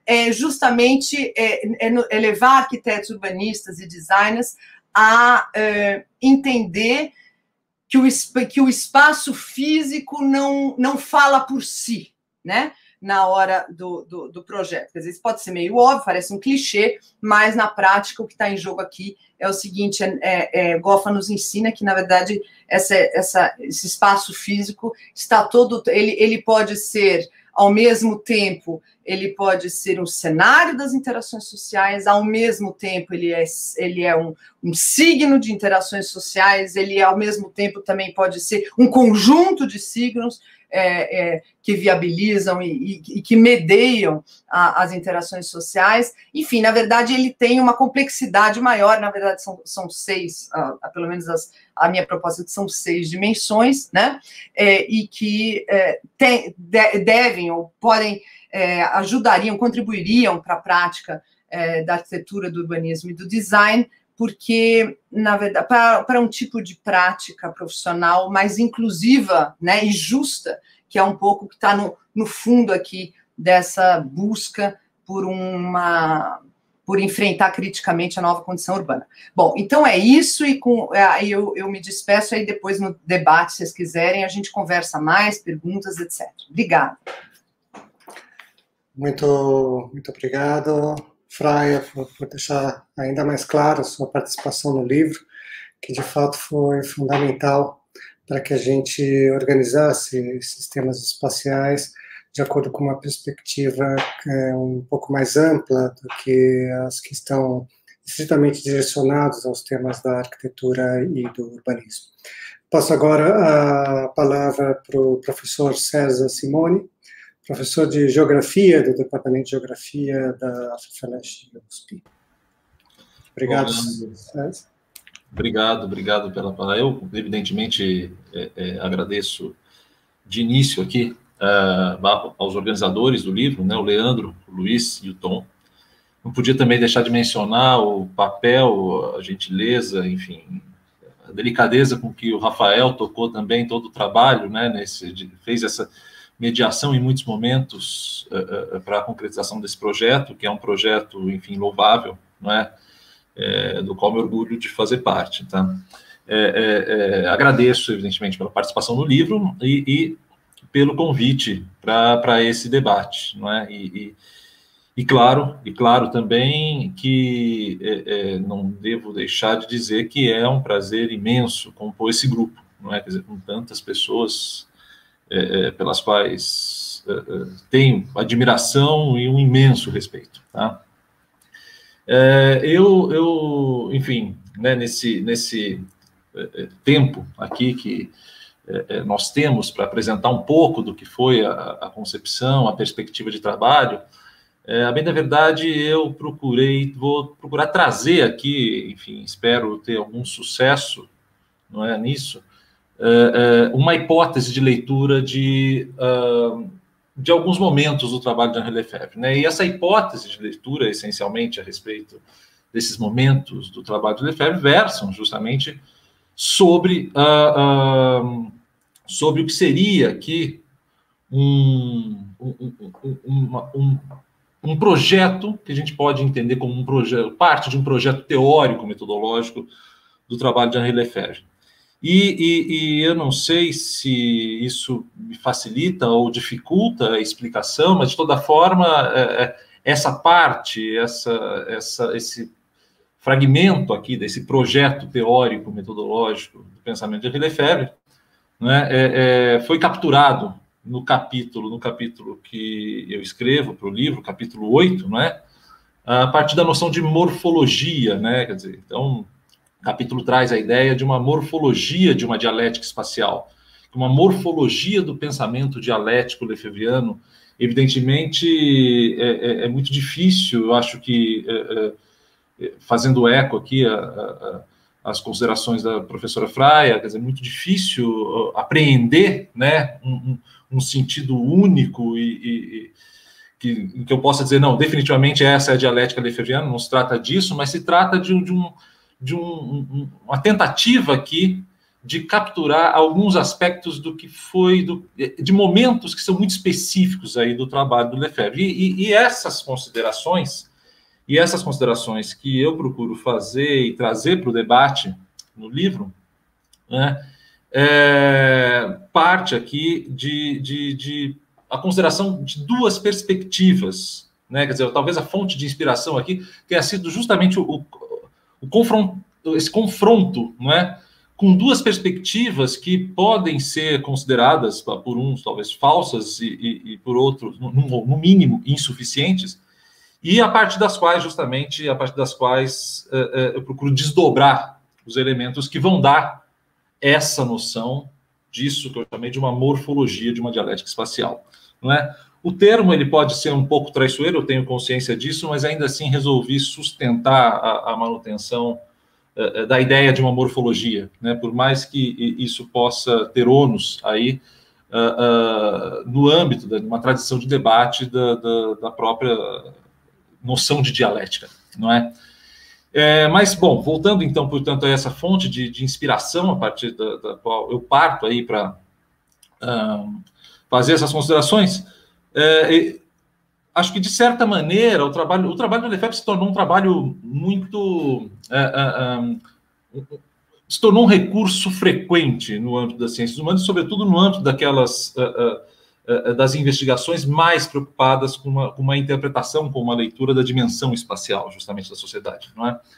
é justamente é, é levar arquitetos, urbanistas e designers a é, entender que o, que o espaço físico não, não fala por si, né? Na hora do, do, do projeto. Às vezes pode ser meio óbvio, parece um clichê, mas na prática o que está em jogo aqui é o seguinte, é, é, é, Goffa nos ensina que, na verdade, essa, essa, esse espaço físico está todo, ele, ele pode ser, ao mesmo tempo, ele pode ser um cenário das interações sociais, ao mesmo tempo ele é, ele é um, um signo de interações sociais, ele ao mesmo tempo também pode ser um conjunto de signos, É, é, que viabilizam e, e, e que medeiam a, as interações sociais. Enfim, na verdade, ele tem uma complexidade maior, na verdade, são, são seis, uh, pelo menos as, a minha proposta são seis dimensões, né? É, e que é, tem, de, devem ou podem, é, ajudariam, contribuiriam para a prática é, da arquitetura, do urbanismo e do design, porque, na verdade, para um tipo de prática profissional mais inclusiva, né, e justa, que é um pouco que está no, no fundo aqui dessa busca por uma por enfrentar criticamente a nova condição urbana. Bom, então é isso, e com, aí eu, eu me despeço, aí depois no debate, se vocês quiserem, a gente conversa mais, perguntas, etcétera. Obrigada. Muito, muito obrigado, Fraia, por, por deixar ainda mais claro a sua participação no livro, que de fato foi fundamental para que a gente organizasse sistemas espaciais de acordo com uma perspectiva é, um pouco mais ampla do que as que estão estritamente direcionados aos temas da arquitetura e do urbanismo. Passo agora a palavra para o professor César Simoni, professor de Geografia do Departamento de Geografia da FEFELESH U S P. Obrigado, César. Obrigado, obrigado pela palavra. Eu, evidentemente, é, é, agradeço de início aqui uh, aos organizadores do livro, né, o Leandro, o Luiz e o Tom. Não podia também deixar de mencionar o papel, a gentileza, enfim, a delicadeza com que o Rafael tocou também todo o trabalho, né, nesse, fez essa mediação em muitos momentos uh, uh, para a concretização desse projeto, que é um projeto, enfim, louvável, não é? É, do qual me orgulho de fazer parte. Tá? É, é, é, agradeço, evidentemente, pela participação no livro e, e pelo convite para esse debate. Não é? E, e, e, claro, e claro também que é, é, não devo deixar de dizer que é um prazer imenso compor esse grupo, não é? Quer dizer, com tantas pessoas é, é, pelas quais é, é, tenho admiração e um imenso respeito. Tá? É, eu, eu, enfim, né, nesse, nesse é, tempo aqui que é, nós temos para apresentar um pouco do que foi a, a concepção, a perspectiva de trabalho, é, a bem da verdade, eu procurei, vou procurar trazer aqui, enfim, espero ter algum sucesso, não é, nisso, é, é, uma hipótese de leitura de... Uh, de alguns momentos do trabalho de Henri Lefebvre, né? E essa hipótese de leitura, essencialmente, a respeito desses momentos do trabalho de Lefebvre, versam justamente sobre, uh, uh, sobre o que seria aqui um, um, um, uma, um, um projeto que a gente pode entender como um projeto, parte de um projeto teórico, metodológico do trabalho de Henri Lefebvre. E, e, e eu não sei se isso me facilita ou dificulta a explicação, mas, de toda forma, é, essa parte, essa, essa, esse fragmento aqui desse projeto teórico, metodológico do pensamento de Henri Lefebvre, né, é, é, foi capturado no capítulo, no capítulo que eu escrevo para o livro, capítulo oito, né, a partir da noção de morfologia, né, quer dizer, então... O capítulo traz a ideia de uma morfologia de uma dialética espacial, uma morfologia do pensamento dialético lefebvriano. Evidentemente, é, é, é muito difícil, eu acho que, é, é, fazendo eco aqui a, a, a, as considerações da professora Fraia, quer dizer, é muito difícil apreender, né, um, um sentido único e, e que, que eu possa dizer, não, definitivamente essa é a dialética lefebvriana, não se trata disso, mas se trata de, de um... de um, um, uma tentativa aqui de capturar alguns aspectos do que foi, do, de momentos que são muito específicos aí do trabalho do Lefebvre. E, e, e essas considerações, e essas considerações que eu procuro fazer e trazer para o debate no livro, né, é, parte aqui de, de, de a consideração de duas perspectivas, né, quer dizer, talvez a fonte de inspiração aqui tenha sido justamente o, o, o confronto, esse confronto, não é, com duas perspectivas que podem ser consideradas, por uns talvez falsas e, e, e por outros, no, no mínimo, insuficientes, e a partir das quais, justamente, a partir das quais uh, uh, eu procuro desdobrar os elementos que vão dar essa noção disso que eu chamei de uma morfologia de uma dialética espacial, não é? O termo ele pode ser um pouco traiçoeiro, eu tenho consciência disso, mas ainda assim resolvi sustentar a, a manutenção da ideia de uma morfologia, né? Por mais que isso possa ter ônus aí uh, uh, no âmbito de uma tradição de debate da, da, da própria noção de dialética, não é? É, mas, bom, voltando então, portanto, a essa fonte de, de inspiração a partir da, da qual eu parto aí para uh, fazer essas considerações, é, acho que, de certa maneira, o trabalho, o trabalho do Lefebvre se tornou um trabalho muito... Uh, uh, um, se tornou um recurso frequente no âmbito das ciências humanas, sobretudo no âmbito daquelas... Uh, uh, uh, das investigações mais preocupadas com uma, com uma interpretação, com uma leitura da dimensão espacial, justamente, da sociedade, não é?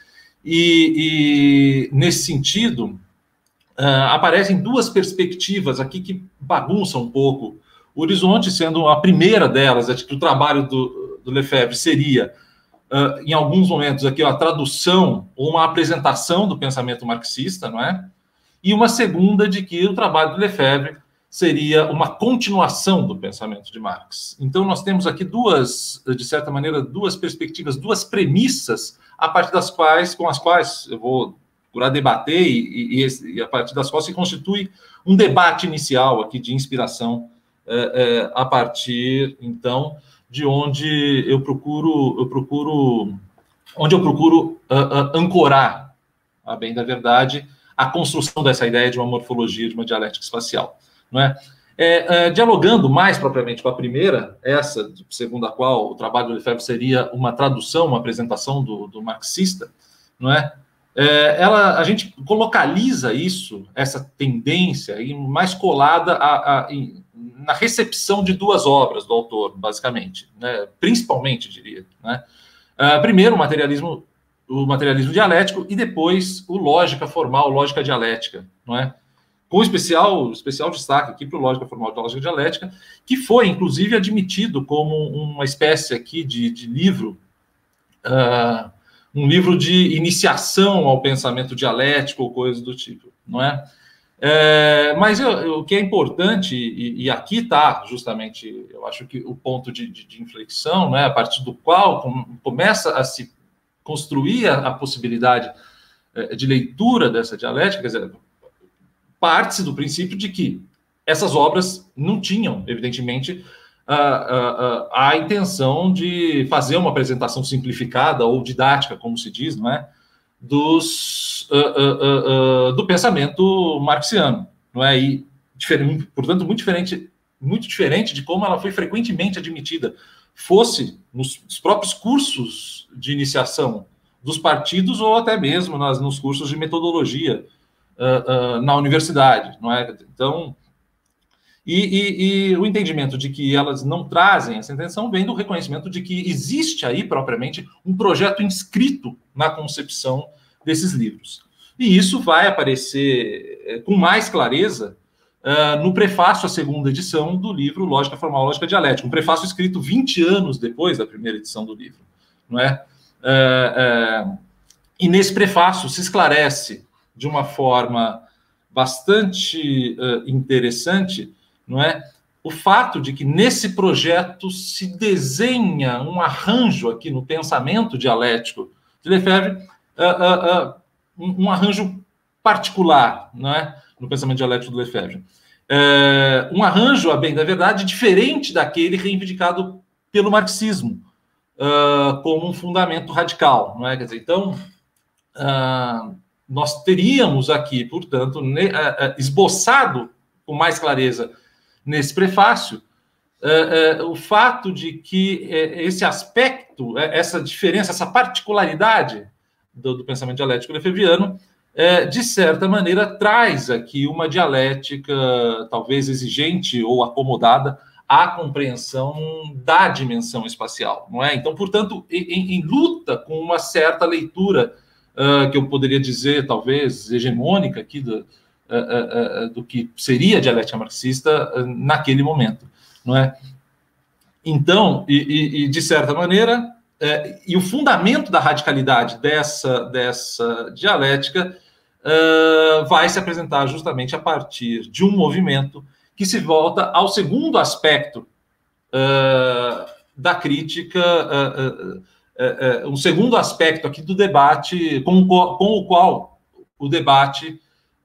E, e nesse sentido, uh, aparecem duas perspectivas aqui que bagunçam um pouco o horizonte, sendo a primeira delas, é que o trabalho do, do Lefebvre seria, uh, em alguns momentos, aqui, a tradução ou uma apresentação do pensamento marxista, não é? E uma segunda de que o trabalho do Lefebvre seria uma continuação do pensamento de Marx. Então, nós temos aqui duas, de certa maneira, duas perspectivas, duas premissas, a partir das quais, com as quais eu vou procurar debater e, e, e a partir das quais se constitui um debate inicial aqui de inspiração, É, é, a partir, então, de onde eu procuro, eu procuro, onde eu procuro uh, uh, ancorar, a bem da verdade, a construção dessa ideia de uma morfologia, de uma dialética espacial, não é? É, é, dialogando mais propriamente com a primeira, essa, segundo a qual o trabalho do Lefebvre seria uma tradução, uma apresentação do, do marxista, não é? É, ela, a gente localiza isso, essa tendência, mais colada a, a, em, na recepção de duas obras do autor, basicamente, né? Principalmente, diria, né? Uh, primeiro, o materialismo, o materialismo dialético, e depois o lógica formal, lógica dialética, não é? Com especial, especial destaque aqui para o lógica formal e lógica dialética, que foi, inclusive, admitido como uma espécie aqui de, de livro, uh, um livro de iniciação ao pensamento dialético ou coisa do tipo, não é? É, mas eu, eu, o que é importante, e, e aqui está justamente, eu acho que o ponto de, de, de inflexão, né, a partir do qual com, começa a se construir a, a possibilidade é, de leitura dessa dialética, quer dizer, parte-se do princípio de que essas obras não tinham, evidentemente, a, a, a intenção de fazer uma apresentação simplificada ou didática, como se diz, não é? Dos, uh, uh, uh, uh, do pensamento marxiano, não é? E, diferente, portanto, muito diferente, muito diferente de como ela foi frequentemente admitida, fosse nos, nos próprios cursos de iniciação dos partidos ou até mesmo nas, nos cursos de metodologia uh, uh, na universidade, não é? Então, e, e, e o entendimento de que elas não trazem essa intenção vem do reconhecimento de que existe aí, propriamente, um projeto inscrito na concepção desses livros. E isso vai aparecer é, com mais clareza uh, no prefácio à segunda edição do livro Lógica Formal, Lógica Dialética, um prefácio escrito vinte anos depois da primeira edição do livro, não é? Uh, uh, e nesse prefácio se esclarece de uma forma bastante uh, interessante, não é? O fato de que nesse projeto se desenha um arranjo aqui no pensamento dialético de Lefebvre, uh, uh, uh, um, um arranjo particular, não é? No pensamento dialético do Lefebvre. Uh, um arranjo, a bem da verdade, diferente daquele reivindicado pelo marxismo, uh, como um fundamento radical, não é? Quer dizer, então, uh, nós teríamos aqui, portanto, ne, uh, uh, esboçado com mais clareza nesse prefácio, uh, uh, o fato de que uh, esse aspecto, uh, essa diferença, essa particularidade do, do pensamento dialético lefebvriano, uh, de certa maneira, traz aqui uma dialética talvez exigente ou acomodada à compreensão da dimensão espacial, não é? Então, portanto, em, em luta com uma certa leitura Uh, que eu poderia dizer, talvez, hegemônica aqui do, uh, uh, uh, do que seria a dialética marxista uh, naquele momento, não é? Então, e, e, e de certa maneira, uh, e o fundamento da radicalidade dessa, dessa dialética uh, vai se apresentar justamente a partir de um movimento que se volta ao segundo aspecto uh, da crítica, uh, uh, É, é, um segundo aspecto aqui do debate, com, com o qual o debate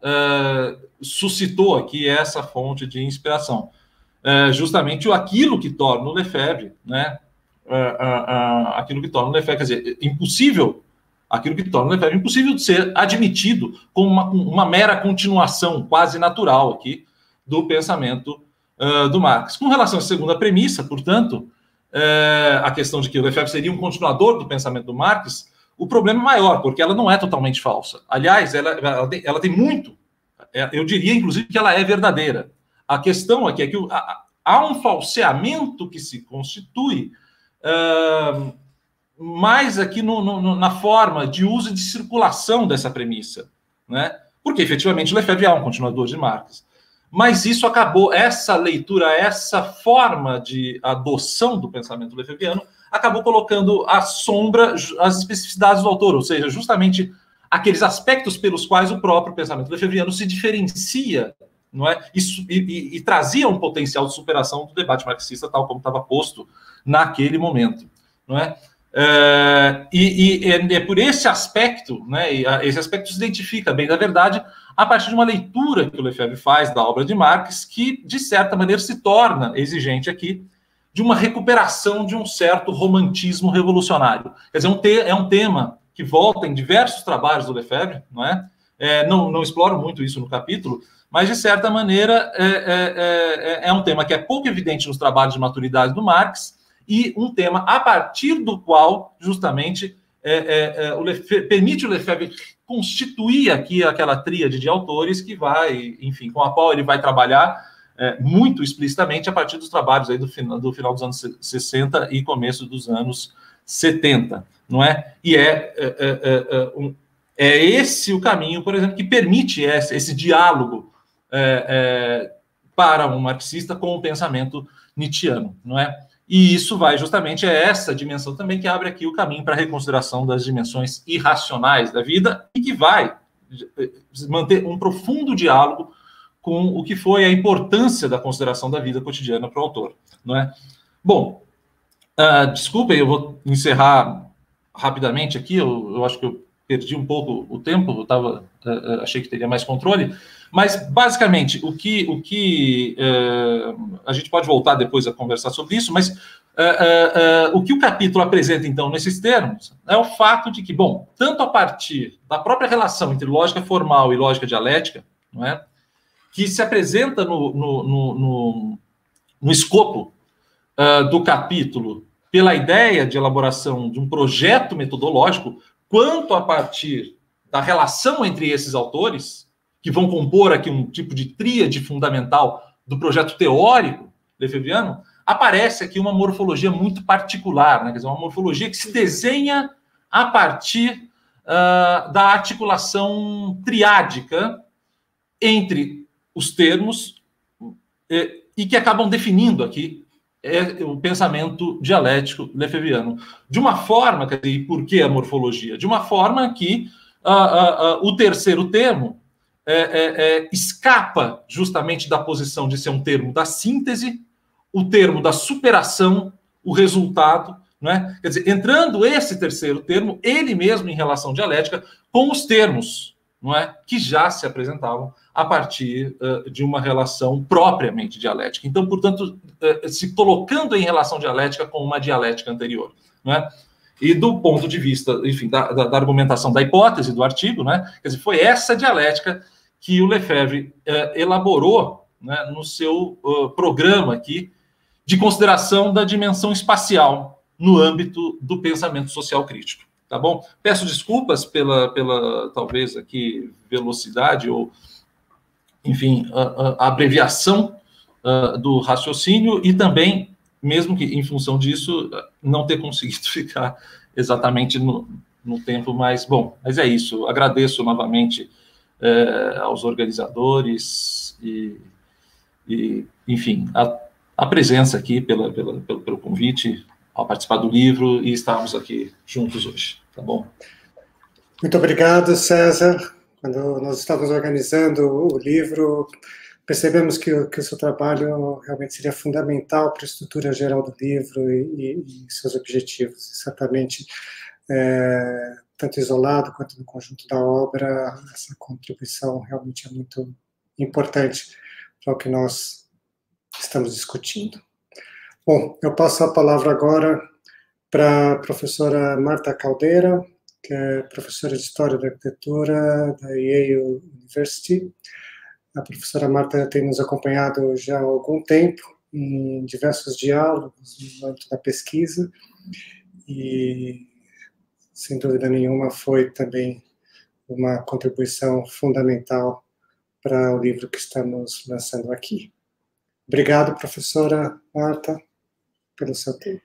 é, suscitou aqui essa fonte de inspiração. É, justamente aquilo que torna o Lefebvre, né, é, é, é, aquilo que torna o Lefebvre, quer dizer, impossível, aquilo que torna o Lefebvre impossível de ser admitido como uma, uma mera continuação quase natural aqui do pensamento uh, do Marx. Com relação à segunda premissa, portanto, É, a questão de que o Lefebvre seria um continuador do pensamento do Marx, o problema é maior, porque ela não é totalmente falsa. Aliás, ela, ela, tem, ela tem muito, eu diria, inclusive, que ela é verdadeira. A questão aqui é que há um falseamento que se constitui uh, mais aqui no, no, na forma de uso e de circulação dessa premissa, né? Porque, efetivamente, o Lefebvre é um continuador de Marx. Mas isso acabou, essa leitura, essa forma de adoção do pensamento lefebvriano, acabou colocando à sombra as especificidades do autor, ou seja, justamente aqueles aspectos pelos quais o próprio pensamento lefebvriano se diferencia, não é? Isso, e, e, e trazia um potencial de superação do debate marxista, tal como estava posto naquele momento, não é? É, e, e é por esse aspecto, né, e esse aspecto se identifica bem da verdade a partir de uma leitura que o Lefebvre faz da obra de Marx, que, de certa maneira, se torna exigente aqui de uma recuperação de um certo romantismo revolucionário. Quer dizer, um te, é um tema que volta em diversos trabalhos do Lefebvre, não é? É, não, não exploro muito isso no capítulo, mas, de certa maneira, é, é, é, é um tema que é pouco evidente nos trabalhos de maturidade do Marx, e um tema a partir do qual, justamente, é, é, é, o Lefebvre, permite o Lefebvre constituir aqui aquela tríade de autores que vai, enfim, com a qual ele vai trabalhar é, muito explicitamente a partir dos trabalhos aí do, final, do final dos anos sessenta e começo dos anos setenta, não é? E é, é, é, é, um, é esse o caminho, por exemplo, que permite esse, esse diálogo é, é, para um marxista com o pensamento nietzschiano, não é? E isso vai justamente, é essa dimensão também que abre aqui o caminho para a reconsideração das dimensões irracionais da vida e que vai manter um profundo diálogo com o que foi a importância da consideração da vida cotidiana para o autor, não é? Bom, uh, desculpem, eu vou encerrar rapidamente aqui, eu, eu acho que eu perdi um pouco o tempo, eu tava, uh, achei que teria mais controle, mas, basicamente, o que, o que uh, a gente pode voltar depois a conversar sobre isso, mas uh, uh, uh, o que o capítulo apresenta, então, nesses termos, é o fato de que, bom, tanto a partir da própria relação entre lógica formal e lógica dialética, não é, que se apresenta no, no, no, no, no escopo uh, do capítulo pela ideia de elaboração de um projeto metodológico, quanto a partir da relação entre esses autores, que vão compor aqui um tipo de tríade fundamental do projeto teórico lefebvriano, aparece aqui uma morfologia muito particular, né? Quer dizer, uma morfologia que se desenha a partir uh, da articulação triádica entre os termos e, e que acabam definindo aqui é, o pensamento dialético lefebvriano. De uma forma, quer dizer, e por que a morfologia? De uma forma que uh, uh, uh, o terceiro termo É, é, é, escapa justamente da posição de ser um termo da síntese, o termo da superação, o resultado, não é? Quer dizer, entrando esse terceiro termo, ele mesmo em relação dialética, com os termos, não é? Que já se apresentavam a partir uh, de uma relação propriamente dialética. Então, portanto, uh, se colocando em relação dialética com uma dialética anterior, não é? E do ponto de vista, enfim, da, da, da argumentação da hipótese do artigo, né, quer dizer, foi essa dialética que o Lefebvre eh, elaborou, né, no seu uh, programa aqui de consideração da dimensão espacial no âmbito do pensamento social crítico, tá bom? Peço desculpas pela, pela talvez aqui, velocidade ou, enfim, a, a, a abreviação uh, do raciocínio e também, mesmo que em função disso, não ter conseguido ficar exatamente no, no tempo mais bom. Mas é isso, agradeço novamente eh, aos organizadores e, e enfim, a, a presença aqui pela, pela, pelo, pelo convite ao participar do livro e estarmos aqui juntos hoje, tá bom? Muito obrigado, César. Quando nós estávamos organizando o livro, percebemos que o, que o seu trabalho realmente seria fundamental para a estrutura geral do livro e, e, e seus objetivos. E certamente, é, tanto isolado quanto no conjunto da obra, essa contribuição realmente é muito importante para o que nós estamos discutindo. Bom, eu passo a palavra agora para a professora Marta Caldeira, que é professora de História da Arquitetura da Yale University. A professora Marta tem nos acompanhado já há algum tempo em diversos diálogos no âmbito da pesquisa e, sem dúvida nenhuma, foi também uma contribuição fundamental para o livro que estamos lançando aqui. Obrigado, professora Marta, pelo seu tempo.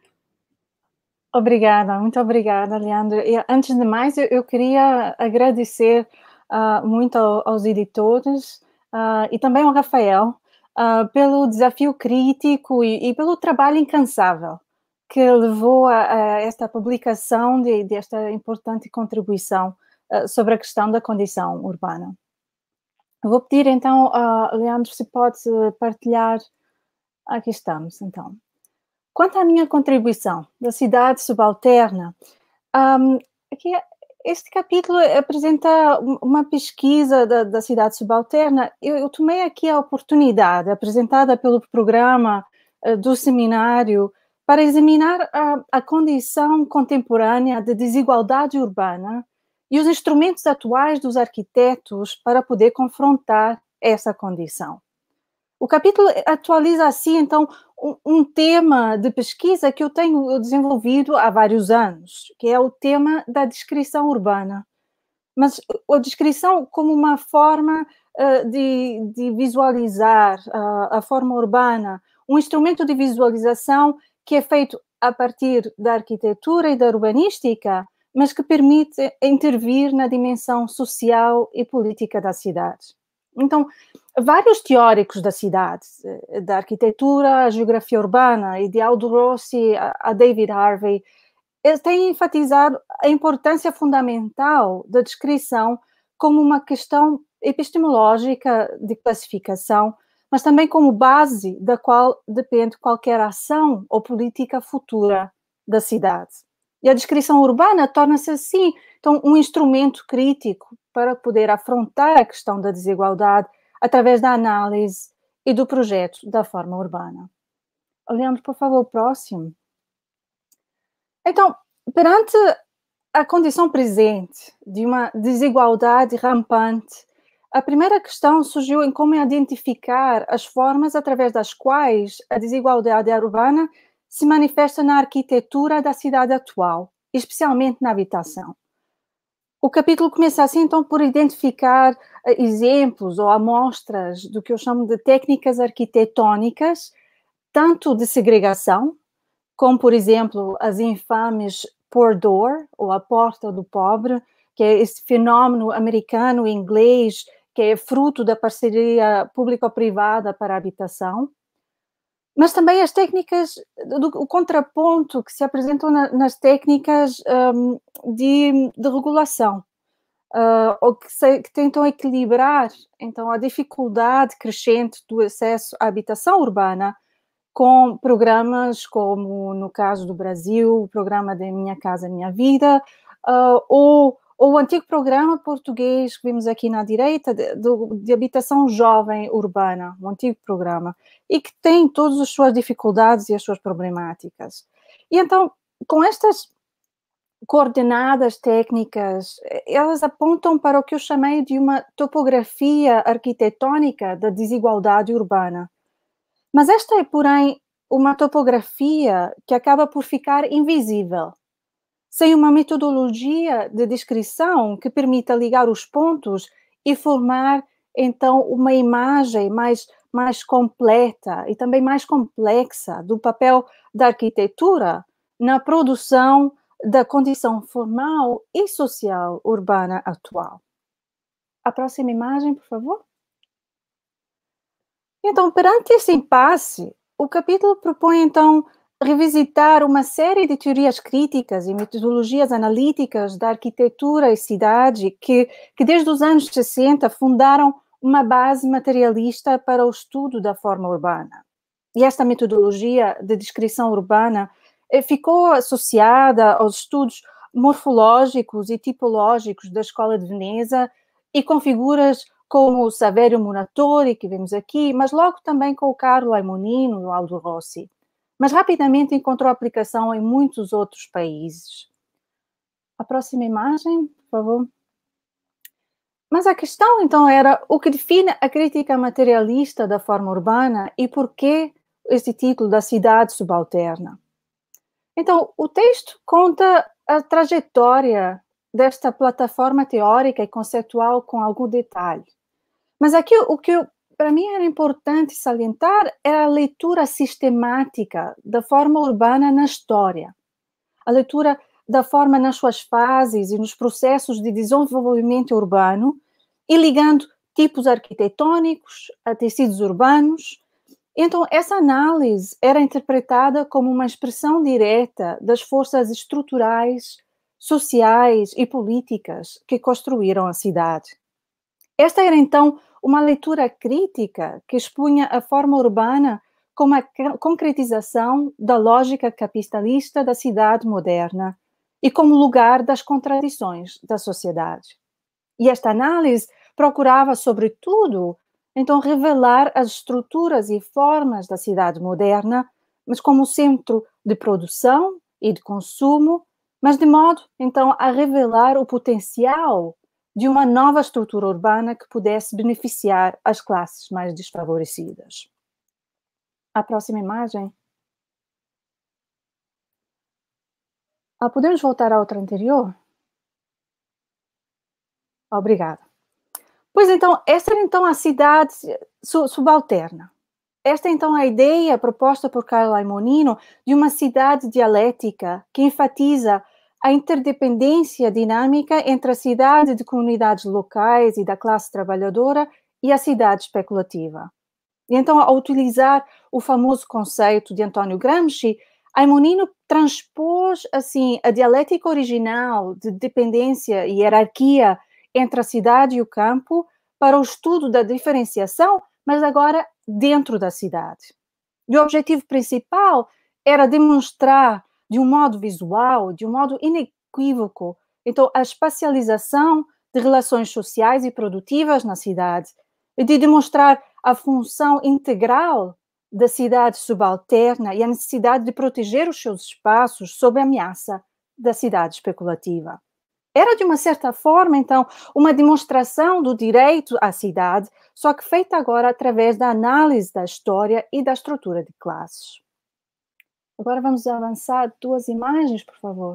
Obrigada, muito obrigada, Leandro. E, antes de mais, eu, eu queria agradecer uh, muito ao, aos editores uh, e também ao Rafael uh, pelo desafio crítico e, e pelo trabalho incansável que levou a, a esta publicação de, desta importante contribuição uh, sobre a questão da condição urbana. Eu vou pedir, então, uh, Leandro, se pode partilhar. Aqui estamos, então. Quanto à minha contribuição da cidade subalterna, um, aqui, este capítulo apresenta uma pesquisa da, da cidade subalterna. Eu, eu tomei aqui a oportunidade, apresentada pelo programa uh, do seminário, para examinar a, a condição contemporânea de desigualdade urbana e os instrumentos atuais dos arquitetos para poder confrontar essa condição. O capítulo atualiza assim, então, um, um tema de pesquisa que eu tenho desenvolvido há vários anos, que é o tema da descrição urbana. Mas a descrição como uma forma uh, de, de visualizar uh, a forma urbana, um instrumento de visualização que é feito a partir da arquitetura e da urbanística, mas que permite intervir na dimensão social e política da cidade. Então, vários teóricos da cidade, da arquitetura, a geografia urbana, e de Aldo Rossi a David Harvey, têm enfatizado a importância fundamental da descrição como uma questão epistemológica de classificação, mas também como base da qual depende qualquer ação ou política futura da cidade. E a descrição urbana torna-se, assim, então, um instrumento crítico para poder afrontar a questão da desigualdade através da análise e do projeto da forma urbana. Leandro, por favor, próximo. Então, perante a condição presente de uma desigualdade rampante, a primeira questão surgiu em como identificar as formas através das quais a desigualdade urbana se manifesta na arquitetura da cidade atual, especialmente na habitação. O capítulo começa assim, então, por identificar uh, exemplos ou amostras do que eu chamo de técnicas arquitetônicas, tanto de segregação, como, por exemplo, as infames poor door, ou a porta do pobre, que é esse fenômeno americano e inglês, que é fruto da parceria público-privada para a habitação, mas também as técnicas, do, o contraponto que se apresentam na, nas técnicas um, de, de regulação, uh, ou que, se, que tentam equilibrar, então, a dificuldade crescente do acesso à habitação urbana com programas como, no caso do Brasil, o programa de Minha Casa Minha Vida, uh, ou, ou o antigo programa português que vimos aqui na direita, de, de habitação jovem urbana, um antigo programa, e que tem todas as suas dificuldades e as suas problemáticas. E então, com estas coordenadas técnicas, elas apontam para o que eu chamei de uma topografia arquitetônica da desigualdade urbana. Mas esta é, porém, uma topografia que acaba por ficar invisível, sem uma metodologia de descrição que permita ligar os pontos e formar, então, uma imagem mais, mais completa e também mais complexa do papel da arquitetura na produção da condição formal e social urbana atual. A próxima imagem, por favor. Então, perante esse impasse, o capítulo propõe, então, revisitar uma série de teorias críticas e metodologias analíticas da arquitetura e cidade que, que desde os anos sessenta, fundaram uma base materialista para o estudo da forma urbana. E esta metodologia de descrição urbana ficou associada aos estudos morfológicos e tipológicos da Escola de Veneza e com figuras como o Saverio Muratori, que vemos aqui, mas logo também com o Carlo Aimonino e o Aldo Rossi. Mas rapidamente encontrou aplicação em muitos outros países. A próxima imagem, por favor. Mas a questão, então, era o que define a crítica materialista da forma urbana e por que esse título da cidade subalterna. Então, o texto conta a trajetória desta plataforma teórica e conceitual com algum detalhe. Mas aqui o que para mim era importante salientar era a leitura sistemática da forma urbana na história, a leitura da forma nas suas fases e nos processos de desenvolvimento urbano e ligando tipos arquitetônicos a tecidos urbanos. Então, essa análise era interpretada como uma expressão direta das forças estruturais, sociais e políticas que construíram a cidade. Esta era, então, uma leitura crítica que expunha a forma urbana como a concretização da lógica capitalista da cidade moderna e como lugar das contradições da sociedade. E esta análise procurava, sobretudo, então, revelar as estruturas e formas da cidade moderna, mas como centro de produção e de consumo, mas de modo, então, a revelar o potencial de uma nova estrutura urbana que pudesse beneficiar as classes mais desfavorecidas. A próxima imagem. Ah, podemos voltar à outra anterior? Obrigada. Pois então, esta era então a cidade subalterna. Esta é então a ideia proposta por Carlo Aimonino de uma cidade dialética que enfatiza a interdependência dinâmica entre a cidade de comunidades locais e da classe trabalhadora e a cidade especulativa. E então, ao utilizar o famoso conceito de Antonio Gramsci, Aimonino transpôs assim a dialética original de dependência e hierarquia entre a cidade e o campo para o estudo da diferenciação, mas agora dentro da cidade. E o objetivo principal era demonstrar de um modo visual, de um modo inequívoco, então a espacialização de relações sociais e produtivas na cidade, e de demonstrar a função integral da cidade subalterna e a necessidade de proteger os seus espaços sob a ameaça da cidade especulativa. Era, de uma certa forma, então, uma demonstração do direito à cidade, só que feita agora através da análise da história e da estrutura de classes. Agora vamos avançar duas imagens, por favor.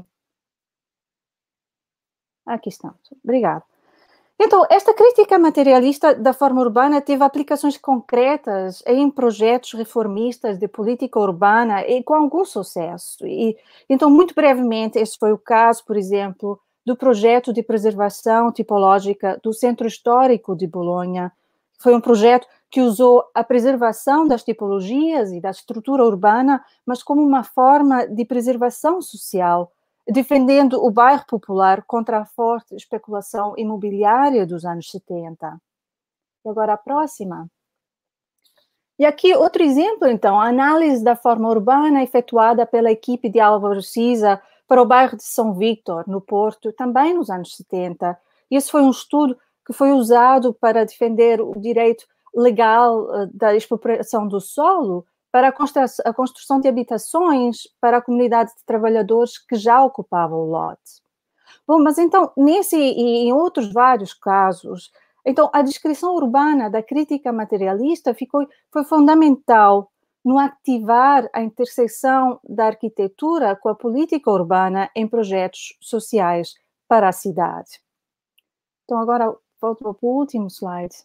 Aqui estamos. Obrigada. Então, esta crítica materialista da forma urbana teve aplicações concretas em projetos reformistas de política urbana e com algum sucesso. E, então, muito brevemente, esse foi o caso, por exemplo, do projeto de preservação tipológica do Centro Histórico de Bolonha. Foi um projeto que usou a preservação das tipologias e da estrutura urbana, mas como uma forma de preservação social, defendendo o bairro popular contra a forte especulação imobiliária dos anos setenta. E agora a próxima. E aqui outro exemplo, então, a análise da forma urbana efetuada pela equipe de Álvaro Siza para o bairro de São Vítor, no Porto, também nos anos setenta. E esse foi um estudo que foi usado para defender o direito legal da expropriação do solo para a construção, a construção de habitações para a comunidade de trabalhadores que já ocupava o lote. Bom, mas então, nesse e em outros vários casos, então a descrição urbana da crítica materialista ficou, foi fundamental no ativar a interseção da arquitetura com a política urbana em projetos sociais para a cidade. Então, agora, volto para o último slide.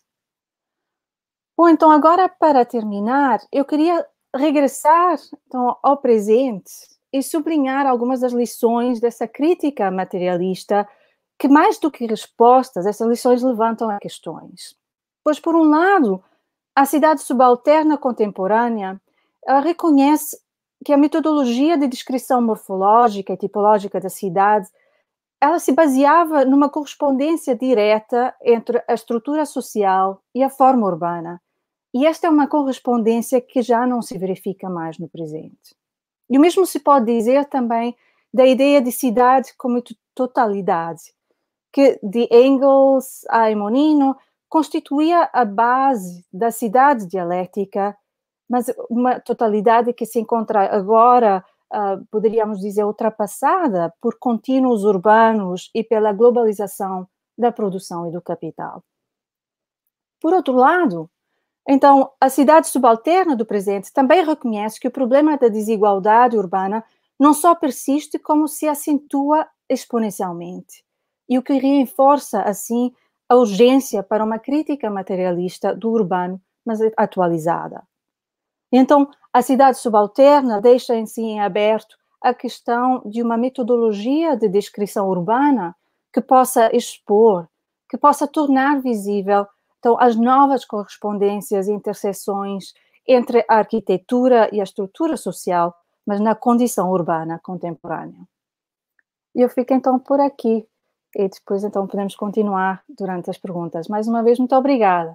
Bom, então, agora, para terminar, eu queria regressar então, ao presente e sublinhar algumas das lições dessa crítica materialista que, mais do que respostas, essas lições levantam a questões. Pois, por um lado, a cidade subalterna contemporânea ela reconhece que a metodologia de descrição morfológica e tipológica da cidade ela se baseava numa correspondência direta entre a estrutura social e a forma urbana. E esta é uma correspondência que já não se verifica mais no presente. E o mesmo se pode dizer também da ideia de cidade como totalidade, que de Engels a Emonino constituía a base da cidade dialética, mas uma totalidade que se encontra agora, uh, poderíamos dizer, ultrapassada por contínuos urbanos e pela globalização da produção e do capital. Por outro lado, então, a cidade subalterna do presente também reconhece que o problema da desigualdade urbana não só persiste, como se acentua exponencialmente, e o que reforça, assim, a urgência para uma crítica materialista do urbano, mas atualizada. Então, a cidade subalterna deixa em si em aberto a questão de uma metodologia de descrição urbana que possa expor, que possa tornar visível então, as novas correspondências e interseções entre a arquitetura e a estrutura social, mas na condição urbana contemporânea. E eu fico então por aqui, e depois então podemos continuar durante as perguntas. Mais uma vez, muito obrigada.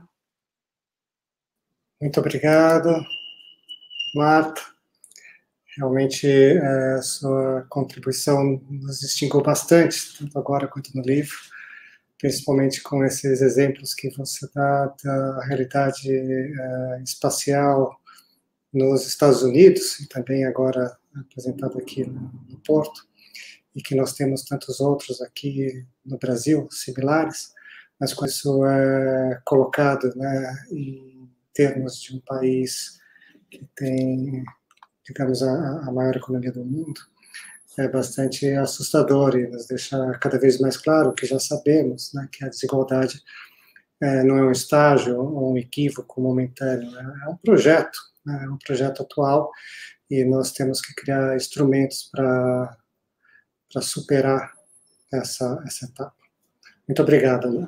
Muito obrigado, Marta. Realmente a sua contribuição nos distinguiu bastante, tanto agora quanto no livro, principalmente com esses exemplos que você dá da realidade uh, espacial nos Estados Unidos, e também agora apresentado aqui no, no Porto, e que nós temos tantos outros aqui no Brasil, similares, mas com isso é colocado, né, em termos de um país que tem, digamos, a, a maior economia do mundo, é bastante assustador e nos deixa cada vez mais claro que já sabemos, né, que a desigualdade é, não é um estágio ou um equívoco momentâneo, é um projeto, né, é um projeto atual, e nós temos que criar instrumentos para para superar essa, essa etapa. Muito obrigado, Marta.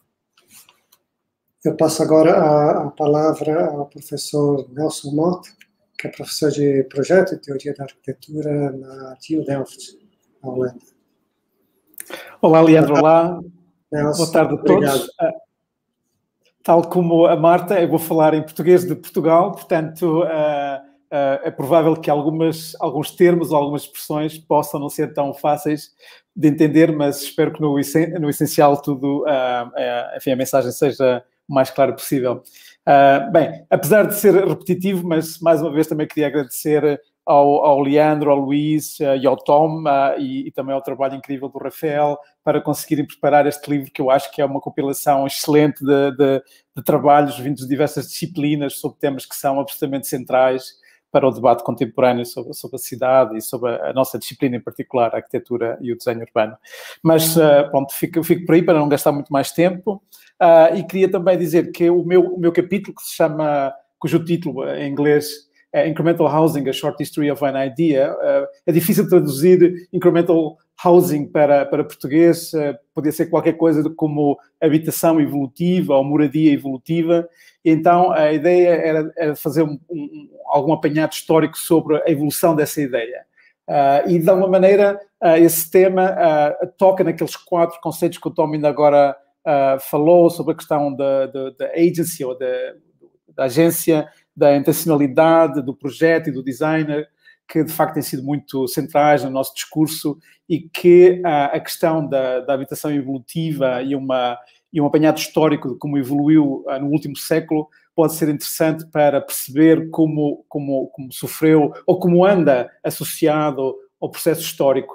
Eu passo agora a, a palavra ao professor Nelson Mota, que é professor de projeto e teoria da arquitetura na T U Delft, na Holanda. Olá, Leandro, olá. Nelson, boa tarde a obrigado. todos. Tal como a Marta, eu vou falar em português de Portugal, portanto, é provável que algumas, alguns termos ou algumas expressões possam não ser tão fáceis de entender, mas espero que no, no essencial tudo, enfim, a mensagem seja o mais clara possível. Uh, bem, apesar de ser repetitivo, mas mais uma vez também queria agradecer ao, ao Leandro, ao Luís uh, e ao Tom uh, e, e também ao trabalho incrível do Rafael para conseguirem preparar este livro, que eu acho que é uma compilação excelente de, de, de trabalhos vindos de diversas disciplinas sobre temas que são absolutamente centrais para o debate contemporâneo sobre, sobre a cidade e sobre a, a nossa disciplina em particular, a arquitetura e o desenho urbano. Mas, uh, pronto, fico, fico por aí para não gastar muito mais tempo. Uh, e queria também dizer que o meu, o meu capítulo, que se chama, cujo título em inglês é Incremental Housing, A Short History of an Idea, uh, é difícil traduzir Incremental Housing para, para português, uh, podia ser qualquer coisa como habitação evolutiva ou moradia evolutiva, e então a ideia era, era fazer um, um, algum apanhado histórico sobre a evolução dessa ideia. Uh, e de alguma maneira uh, esse tema uh, toca naqueles quatro conceitos que o Tom ainda agora Uh, falou sobre a questão da, da, da agency, ou da, da agência, da intencionalidade, do projeto e do designer, que de facto têm sido muito centrais no nosso discurso, e que uh, a questão da, da habitação evolutiva e, uma, e um apanhado histórico de como evoluiu uh, no último século pode ser interessante para perceber como, como, como sofreu ou como anda associado ao processo histórico,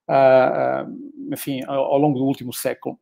uh, uh, enfim, ao, ao longo do último século.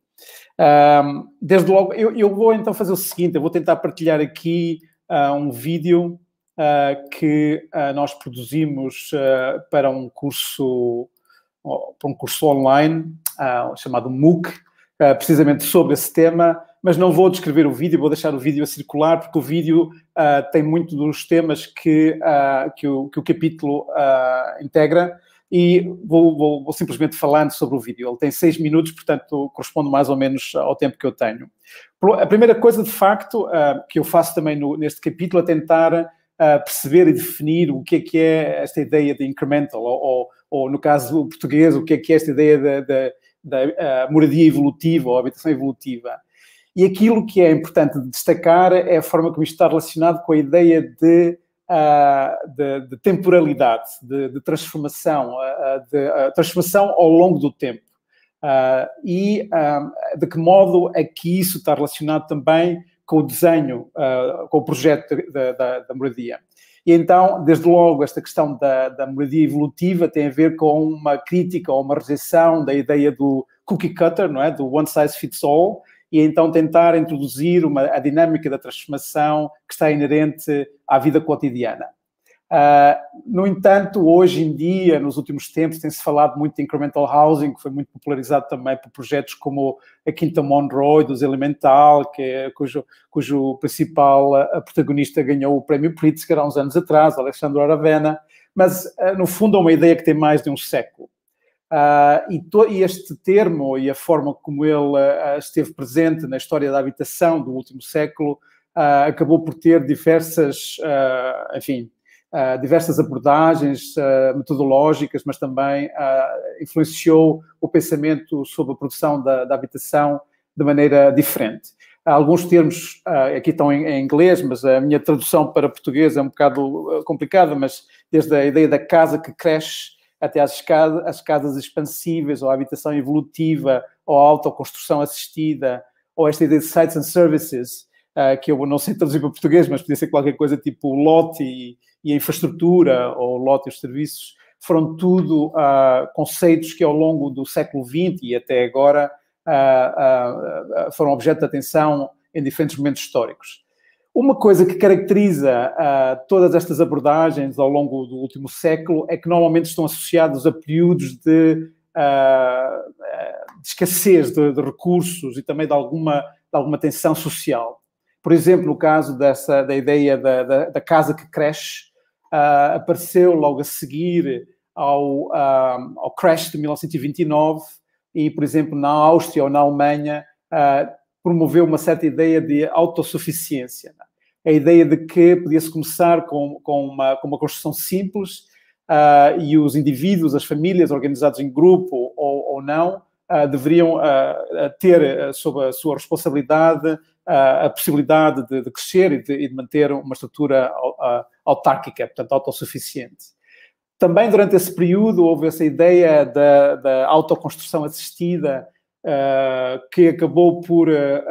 Uh, desde logo, eu, eu vou então fazer o seguinte, eu vou tentar partilhar aqui uh, um vídeo uh, que uh, nós produzimos uh, para um curso, para um curso online uh, chamado MOOC, uh, precisamente sobre esse tema, mas não vou descrever o vídeo, vou deixar o vídeo a circular, porque o vídeo uh, tem muito dos temas que, uh, que, o, que o capítulo uh, integra, e vou, vou, vou simplesmente falando sobre o vídeo. Ele tem seis minutos, portanto, corresponde mais ou menos ao tempo que eu tenho. A primeira coisa, de facto, uh, que eu faço também no, neste capítulo é tentar uh, perceber e definir o que é que é esta ideia de incremental, ou, ou, ou no caso português, o que é que é esta ideia da uh, moradia evolutiva ou habitação evolutiva. E aquilo que é importante destacar é a forma como isto está relacionado com a ideia de, uh, de, de temporalidade, de, de transformação, uh, de uh, transformação ao longo do tempo. Uh, e uh, de que modo é que isso está relacionado também com o desenho, uh, com o projeto da, da, da moradia. E então, desde logo, esta questão da, da moradia evolutiva tem a ver com uma crítica ou uma rejeição da ideia do cookie cutter, não é? Do one size fits all, e então tentar introduzir uma, a dinâmica da transformação que está inerente à vida cotidiana. Uh, no entanto, hoje em dia, nos últimos tempos, tem-se falado muito de incremental housing, que foi muito popularizado também por projetos como a Quinta Monroe, dos Elemental, que é, cujo, cujo principal uh, protagonista ganhou o prémio Pritzker há uns anos atrás, Alexandre Aravena, mas, uh, no fundo, é uma ideia que tem mais de um século. Uh, e, to, e este termo e a forma como ele uh, esteve presente na história da habitação do último século uh, acabou por ter diversas, uh, enfim, uh, diversas abordagens uh, metodológicas, mas também uh, influenciou o pensamento sobre a produção da, da habitação de maneira diferente. Há alguns termos, uh, aqui estão em, em inglês, mas a minha tradução para português é um bocado uh, complicada, mas desde a ideia da casa que cresce até às casas, às casas expansivas, ou a habitação evolutiva, ou a autoconstrução assistida, ou esta ideia de sites and services, uh, que eu não sei traduzir para português, mas podia ser qualquer coisa tipo o lote e, e a infraestrutura, ou o lote e os serviços, foram tudo uh, conceitos que ao longo do século vinte e até agora uh, uh, foram objeto de atenção em diferentes momentos históricos. Uma coisa que caracteriza uh, todas estas abordagens ao longo do último século é que normalmente estão associados a períodos de, uh, de escassez de, de recursos e também de alguma, de alguma tensão social. Por exemplo, no caso dessa, da ideia da, da, da casa que cresce, uh, apareceu logo a seguir ao, uh, ao crash de mil novecentos e vinte e nove e, por exemplo, na Áustria ou na Alemanha, uh, promoveu uma certa ideia de autossuficiência. A ideia de que podia-se começar com, com, uma, com uma construção simples uh, e os indivíduos, as famílias organizados em grupo ou, ou não, uh, deveriam uh, ter uh, sob a sua responsabilidade uh, a possibilidade de, de crescer e de, e de manter uma estrutura uh, autárquica, portanto, autossuficiente. Também durante esse período houve essa ideia da, da autoconstrução assistida, Uh, que acabou por uh,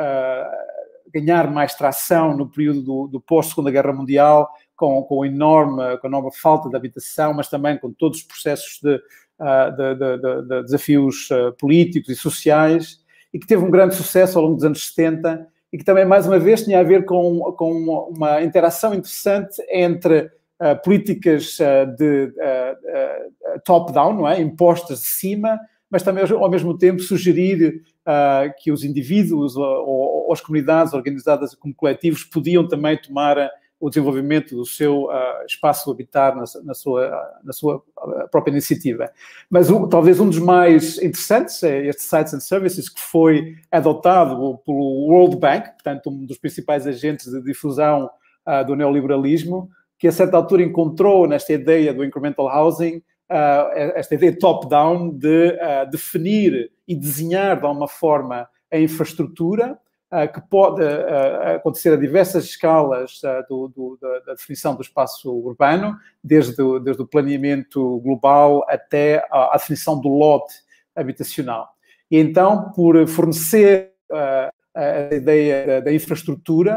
uh, ganhar mais tração no período do, do pós-Segunda Guerra Mundial, com, com, enorme, com a enorme falta de habitação, mas também com todos os processos de, uh, de, de, de, de desafios uh, políticos e sociais, e que teve um grande sucesso ao longo dos anos setenta, e que também, mais uma vez, tinha a ver com, com uma interação interessante entre uh, políticas uh, de uh, uh, top-down, não é? Impostas de cima, mas também, ao mesmo tempo, sugerir uh, que os indivíduos ou, ou as comunidades organizadas como coletivos podiam também tomar uh, o desenvolvimento do seu uh, espaço habitar na, na, sua, na sua própria iniciativa. Mas um, talvez um dos mais interessantes é este Sites and Services, que foi adotado pelo World Bank, portanto, um dos principais agentes de difusão uh, do neoliberalismo, que a certa altura encontrou nesta ideia do incremental housing Uh, esta ideia top-down de uh, definir e desenhar de alguma forma a infraestrutura uh, que pode uh, acontecer a diversas escalas uh, do, do, da, da definição do espaço urbano, desde o, desde o planeamento global até a, a definição do lote habitacional. E então, por fornecer uh, a ideia da, da infraestrutura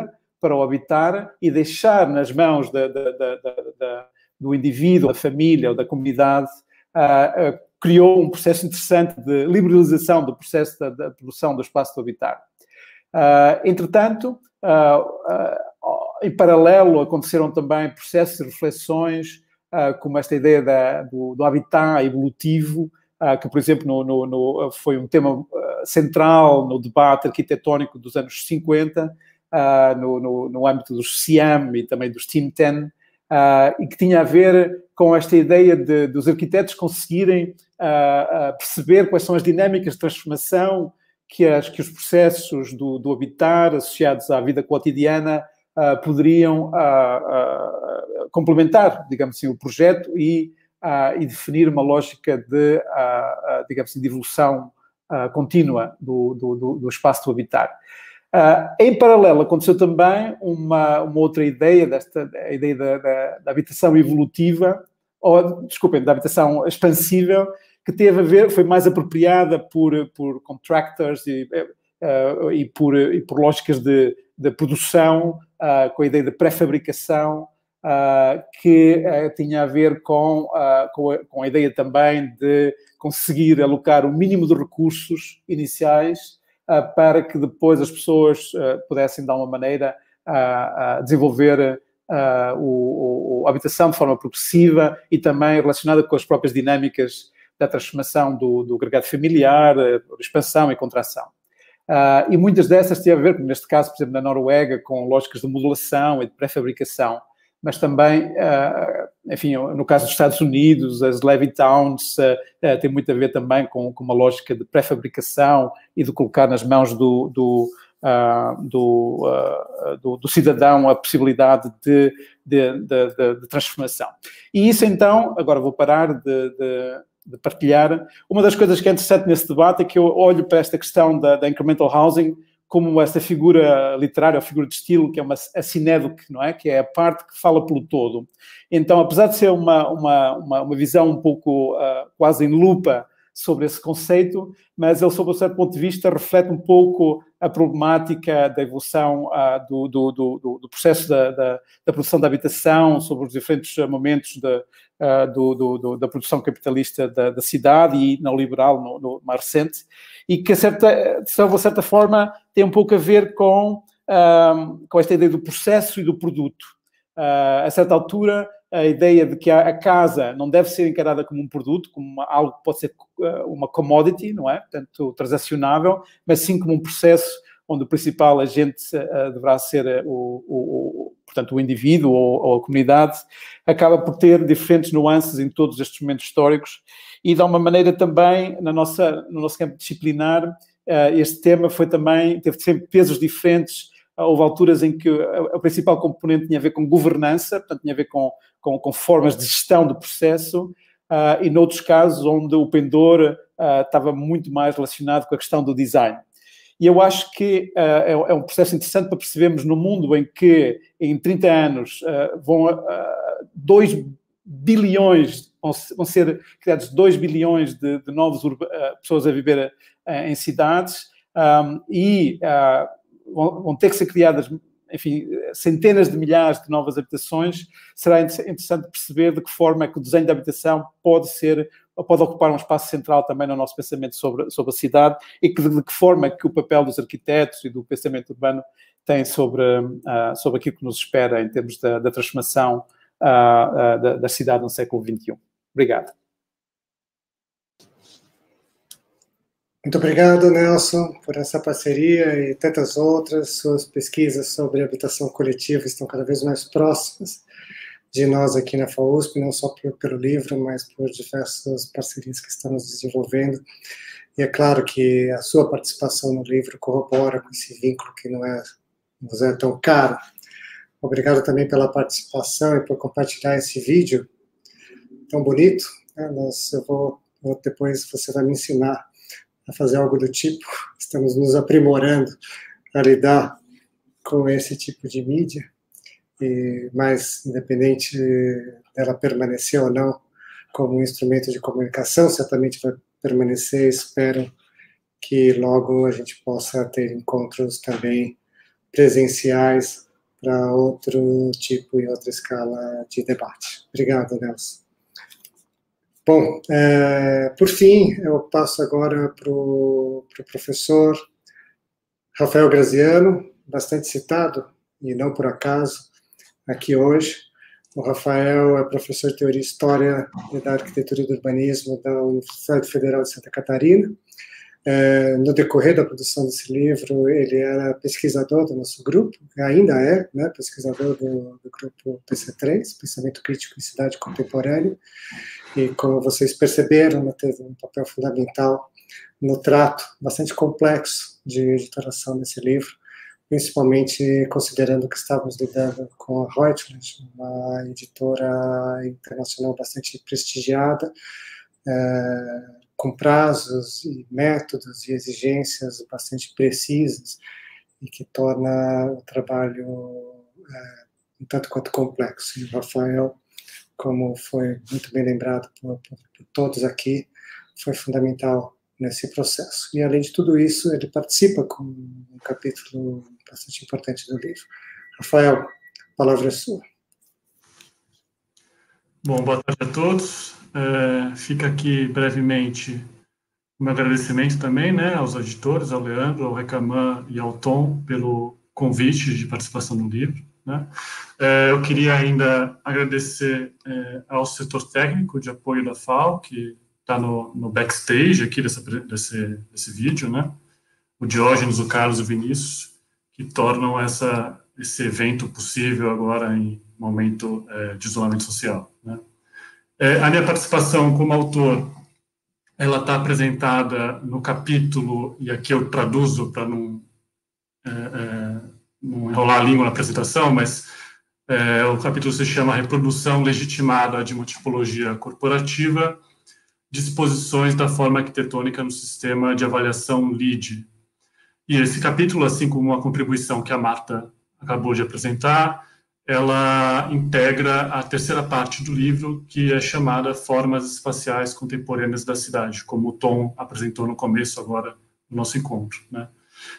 para o habitar e deixar nas mãos da, da, da, da, do indivíduo, da família ou da comunidade, uh, uh, criou um processo interessante de liberalização do processo da, da produção do espaço do habitar. Uh, entretanto, uh, uh, em paralelo aconteceram também processos de reflexões, uh, como esta ideia da, do, do habitat evolutivo, uh, que, por exemplo, no, no, no, foi um tema uh, central no debate arquitetónico dos anos cinquenta, uh, no, no, no âmbito dos C I A M e também dos Team dez, Uh, e que tinha a ver com esta ideia de, dos arquitetos conseguirem uh, uh, perceber quais são as dinâmicas de transformação que, as, que os processos do, do habitar associados à vida cotidiana uh, poderiam uh, uh, complementar, digamos assim, o projeto e, uh, e definir uma lógica de, uh, uh, digamos assim, de evolução uh, contínua do, do, do espaço do habitar. Uh, em paralelo, aconteceu também uma, uma outra ideia, desta, a ideia da, da, da habitação evolutiva, ou, desculpem, da habitação expansível, que teve a ver, foi mais apropriada por, por contractors e, uh, e, por, e por lógicas de, de produção, uh, com a ideia de pré-fabricação, uh, que uh, tinha a ver com, uh, com, a, com a ideia também de conseguir alocar o mínimo de recursos iniciais Uh, para que depois as pessoas uh, pudessem, de alguma maneira, uh, uh, desenvolver uh, o, o, a habitação de forma progressiva e também relacionada com as próprias dinâmicas da transformação do, do agregado familiar, uh, expansão e contração. Uh, e muitas dessas têm a ver, como neste caso, por exemplo, na Noruega, com lógicas de modulação e de pré-fabricação, mas também, uh, enfim, no caso dos Estados Unidos, as Levee Towns uh, uh, tem muito a ver também com, com uma lógica de pré-fabricação e de colocar nas mãos do, do, uh, do, uh, do, do cidadão a possibilidade de, de, de, de, de transformação. E isso, então, agora vou parar de, de, de partilhar. Uma das coisas que é interessante nesse debate é que eu olho para esta questão da, da incremental housing como essa figura literária, ou figura de estilo, que é uma a sinédoque, não é? Que é a parte que fala pelo todo. Então, apesar de ser uma, uma, uma, uma visão um pouco uh, quase em lupa sobre esse conceito, mas ele, sob um certo ponto de vista, reflete um pouco a problemática da evolução uh, do, do, do, do processo da, da, da produção da habitação, sobre os diferentes momentos de, uh, do, do, do, da produção capitalista da, da cidade e neoliberal no, no mais recente, e que, a certa, de uma certa forma, tem um pouco a ver com, uh, com esta ideia do processo e do produto. Uh, a certa altura, a ideia de que a, a casa não deve ser encarada como um produto, como uma, algo que pode ser uh, uma commodity, não é? Portanto, transacionável, mas sim como um processo onde o principal agente uh, deverá ser uh, o, o, o, portanto, o indivíduo ou, ou a comunidade, acaba por ter diferentes nuances em todos estes momentos históricos e, de uma maneira também, na nossa, no nosso campo disciplinar, uh, este tema foi também, teve sempre pesos diferentes. Houve alturas em que a principal componente tinha a ver com governança, portanto, tinha a ver com, com, com formas de gestão do processo, uh, e noutros casos onde o pendor uh, estava muito mais relacionado com a questão do design. E eu acho que uh, é, é um processo interessante para percebermos no mundo em que, em trinta anos, uh, vão uh, dois bilhões, vão, vão ser criados dois bilhões de, de novas uh, pessoas a viver uh, em cidades, um, e uh, vão ter que ser criadas, enfim, centenas de milhares de novas habitações. Será interessante perceber de que forma é que o desenho da habitação pode ser, pode ocupar um espaço central também no nosso pensamento sobre, sobre a cidade e que, de que forma é que o papel dos arquitetos e do pensamento urbano tem sobre, uh, sobre aquilo que nos espera em termos da, da transformação uh, uh, da, da cidade no século vinte e um. Obrigado. Muito obrigado, Nelson, por essa parceria e tantas outras. Suas pesquisas sobre habitação coletiva estão cada vez mais próximas de nós aqui na FAUSP, não só por, pelo livro, mas por diversas parcerias que estamos desenvolvendo. E é claro que a sua participação no livro corrobora com esse vínculo que não é, não é tão caro. Obrigado também pela participação e por compartilhar esse vídeo tão bonito. Nós, eu vou, depois você vai me ensinar a fazer algo do tipo. Estamos nos aprimorando a lidar com esse tipo de mídia, e, mas independente dela permanecer ou não como um instrumento de comunicação, certamente vai permanecer. Espero que logo a gente possa ter encontros também presenciais para outro tipo e outra escala de debate. Obrigado, Nelson. Bom, é, por fim, eu passo agora para o pro professor Rafael Graziano, bastante citado, e não por acaso, aqui hoje. O Rafael é professor de Teoria e História da Arquitetura e do Urbanismo da Universidade Federal de Santa Catarina. É, no decorrer da produção desse livro, ele era pesquisador do nosso grupo, ainda é, né, pesquisador do, do grupo P C três, Pensamento Crítico em Cidade Contemporânea, e como vocês perceberam, né, teve um papel fundamental no trato bastante complexo de editoração desse livro, principalmente considerando que estávamos lidando com a Routledge, uma editora internacional bastante prestigiada, é, com prazos e métodos e exigências bastante precisas e que torna o trabalho é, um tanto quanto complexo. E o Rafael, como foi muito bem lembrado por, por, por todos aqui, foi fundamental nesse processo. E, além de tudo isso, ele participa com um capítulo bastante importante do livro. Rafael, a palavra é sua. Bom, boa tarde a todos. É, fica aqui brevemente o meu agradecimento também, né, aos editores, ao Leandro, ao Recaman e ao Tom, pelo convite de participação no livro, né. É, eu queria ainda agradecer é, ao setor técnico de apoio da F A O, que está no, no backstage aqui dessa, desse, desse vídeo, né, o Diógenes, o Carlos e o Vinícius, que tornam essa, esse evento possível agora em momento é, de isolamento social, né. É, a minha participação como autor, ela está apresentada no capítulo, e aqui eu traduzo para não, é, é, não enrolar a língua na apresentação, mas é, o capítulo se chama Reprodução Legitimada de uma Tipologia Corporativa, Disposições da Forma Arquitetônica no Sistema de Avaliação L I D. E esse capítulo, assim como a contribuição que a Marta acabou de apresentar, ela integra a terceira parte do livro, que é chamada Formas Espaciais Contemporâneas da Cidade, como o Tom apresentou no começo agora do nosso encontro, né?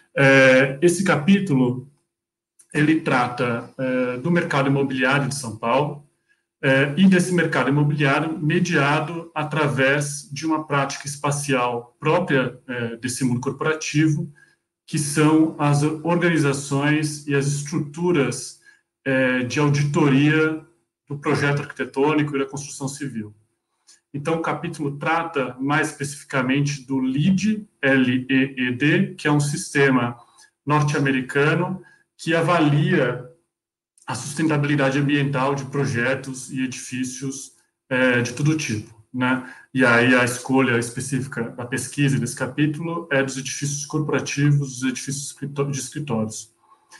É, esse capítulo, ele trata é, do mercado imobiliário de São Paulo, é, e desse mercado imobiliário mediado através de uma prática espacial própria é, desse mundo corporativo, que são as organizações e as estruturas de auditoria do projeto arquitetônico e da construção civil. Então, o capítulo trata mais especificamente do L E D, L E E D, que é um sistema norte-americano que avalia a sustentabilidade ambiental de projetos e edifícios é, de todo tipo, né? E aí a escolha específica da pesquisa desse capítulo é dos edifícios corporativos, dos edifícios de escritórios.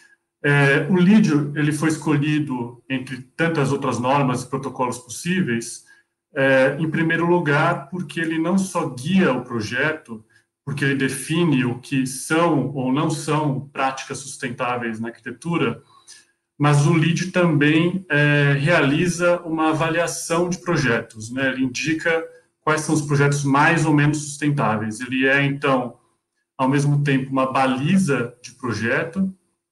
É, o L I D ele foi escolhido, entre tantas outras normas e protocolos possíveis, é, em primeiro lugar, porque ele não só guia o projeto, porque ele define o que são ou não são práticas sustentáveis na arquitetura, mas o L I D também é, realiza uma avaliação de projetos, né? Ele indica quais são os projetos mais ou menos sustentáveis. Ele é, então, ao mesmo tempo, uma baliza de projeto,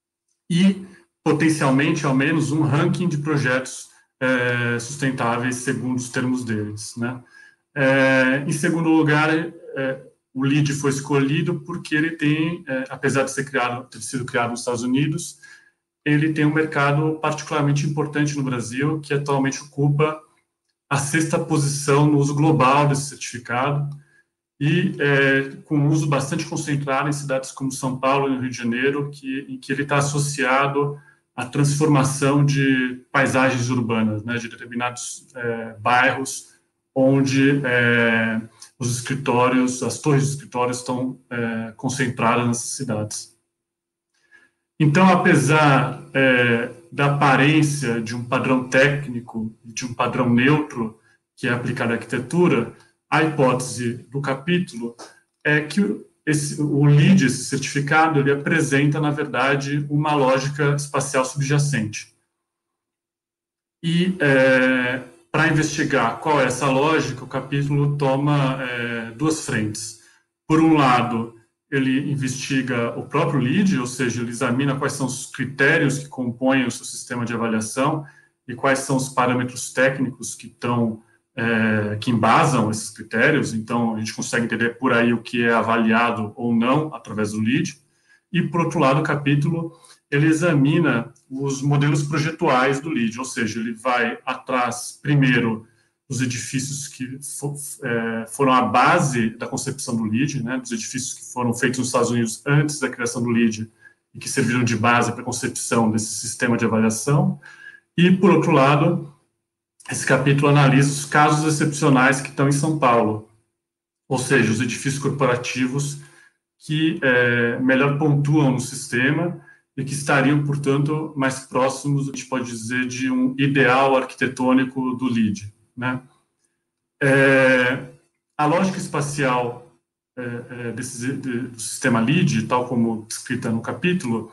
e, potencialmente, ao menos, um ranking de projetos é, sustentáveis, segundo os termos deles, né? É, em segundo lugar, é, o L I D foi escolhido porque ele tem, é, apesar de ser criado, ter sido criado nos Estados Unidos, ele tem um mercado particularmente importante no Brasil, que atualmente ocupa a sexta posição no uso global desse certificado, e é, com um uso bastante concentrado em cidades como São Paulo e Rio de Janeiro, que, em que ele está associado à transformação de paisagens urbanas, né, de determinados é, bairros onde é, os escritórios, as torres de escritórios estão é, concentradas nessas cidades. Então, apesar é, da aparência de um padrão técnico, de um padrão neutro que é aplicado à arquitetura, a hipótese do capítulo é que esse, o L I D, esse certificado, ele apresenta, na verdade, uma lógica espacial subjacente. E, é, para investigar qual é essa lógica, o capítulo toma é, duas frentes. Por um lado, ele investiga o próprio lead, ou seja, ele examina quais são os critérios que compõem o seu sistema de avaliação e quais são os parâmetros técnicos que estão, é, que embasam esses critérios. Então, a gente consegue entender por aí o que é avaliado ou não através do lead. E, por outro lado, o capítulo, ele examina os modelos projetuais do lead, ou seja, ele vai atrás, primeiro, dos edifícios que for, é, foram a base da concepção do lead, né, dos edifícios que foram feitos nos Estados Unidos antes da criação do lead e que serviram de base para a concepção desse sistema de avaliação. E, por outro lado, esse capítulo analisa os casos excepcionais que estão em São Paulo, ou seja, os edifícios corporativos que é, melhor pontuam no sistema e que estariam, portanto, mais próximos, a gente pode dizer, de um ideal arquitetônico do lead, né? É, a lógica espacial é, é, desse, de, do sistema lead, tal como descrita no capítulo,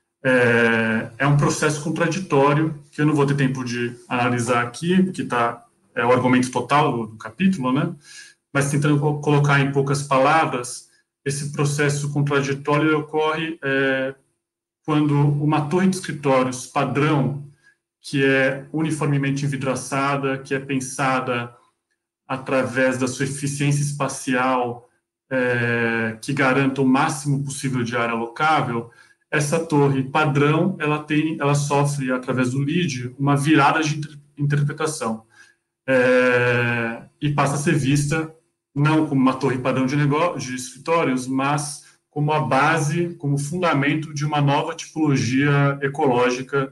é, é um processo contraditório, que eu não vou ter tempo de analisar aqui, porque tá, é o argumento total do, do capítulo, né? Mas tentando colocar em poucas palavras, esse processo contraditório ocorre é, quando uma torre de escritórios padrão, que é uniformemente envidraçada, que é pensada através da sua eficiência espacial, é, que garanta o máximo possível de área alocável, essa torre padrão, ela, tem, ela sofre, através do lead, uma virada de inter interpretação, é, e passa a ser vista não como uma torre padrão de, negócio, de escritórios, mas como a base, como fundamento de uma nova tipologia ecológica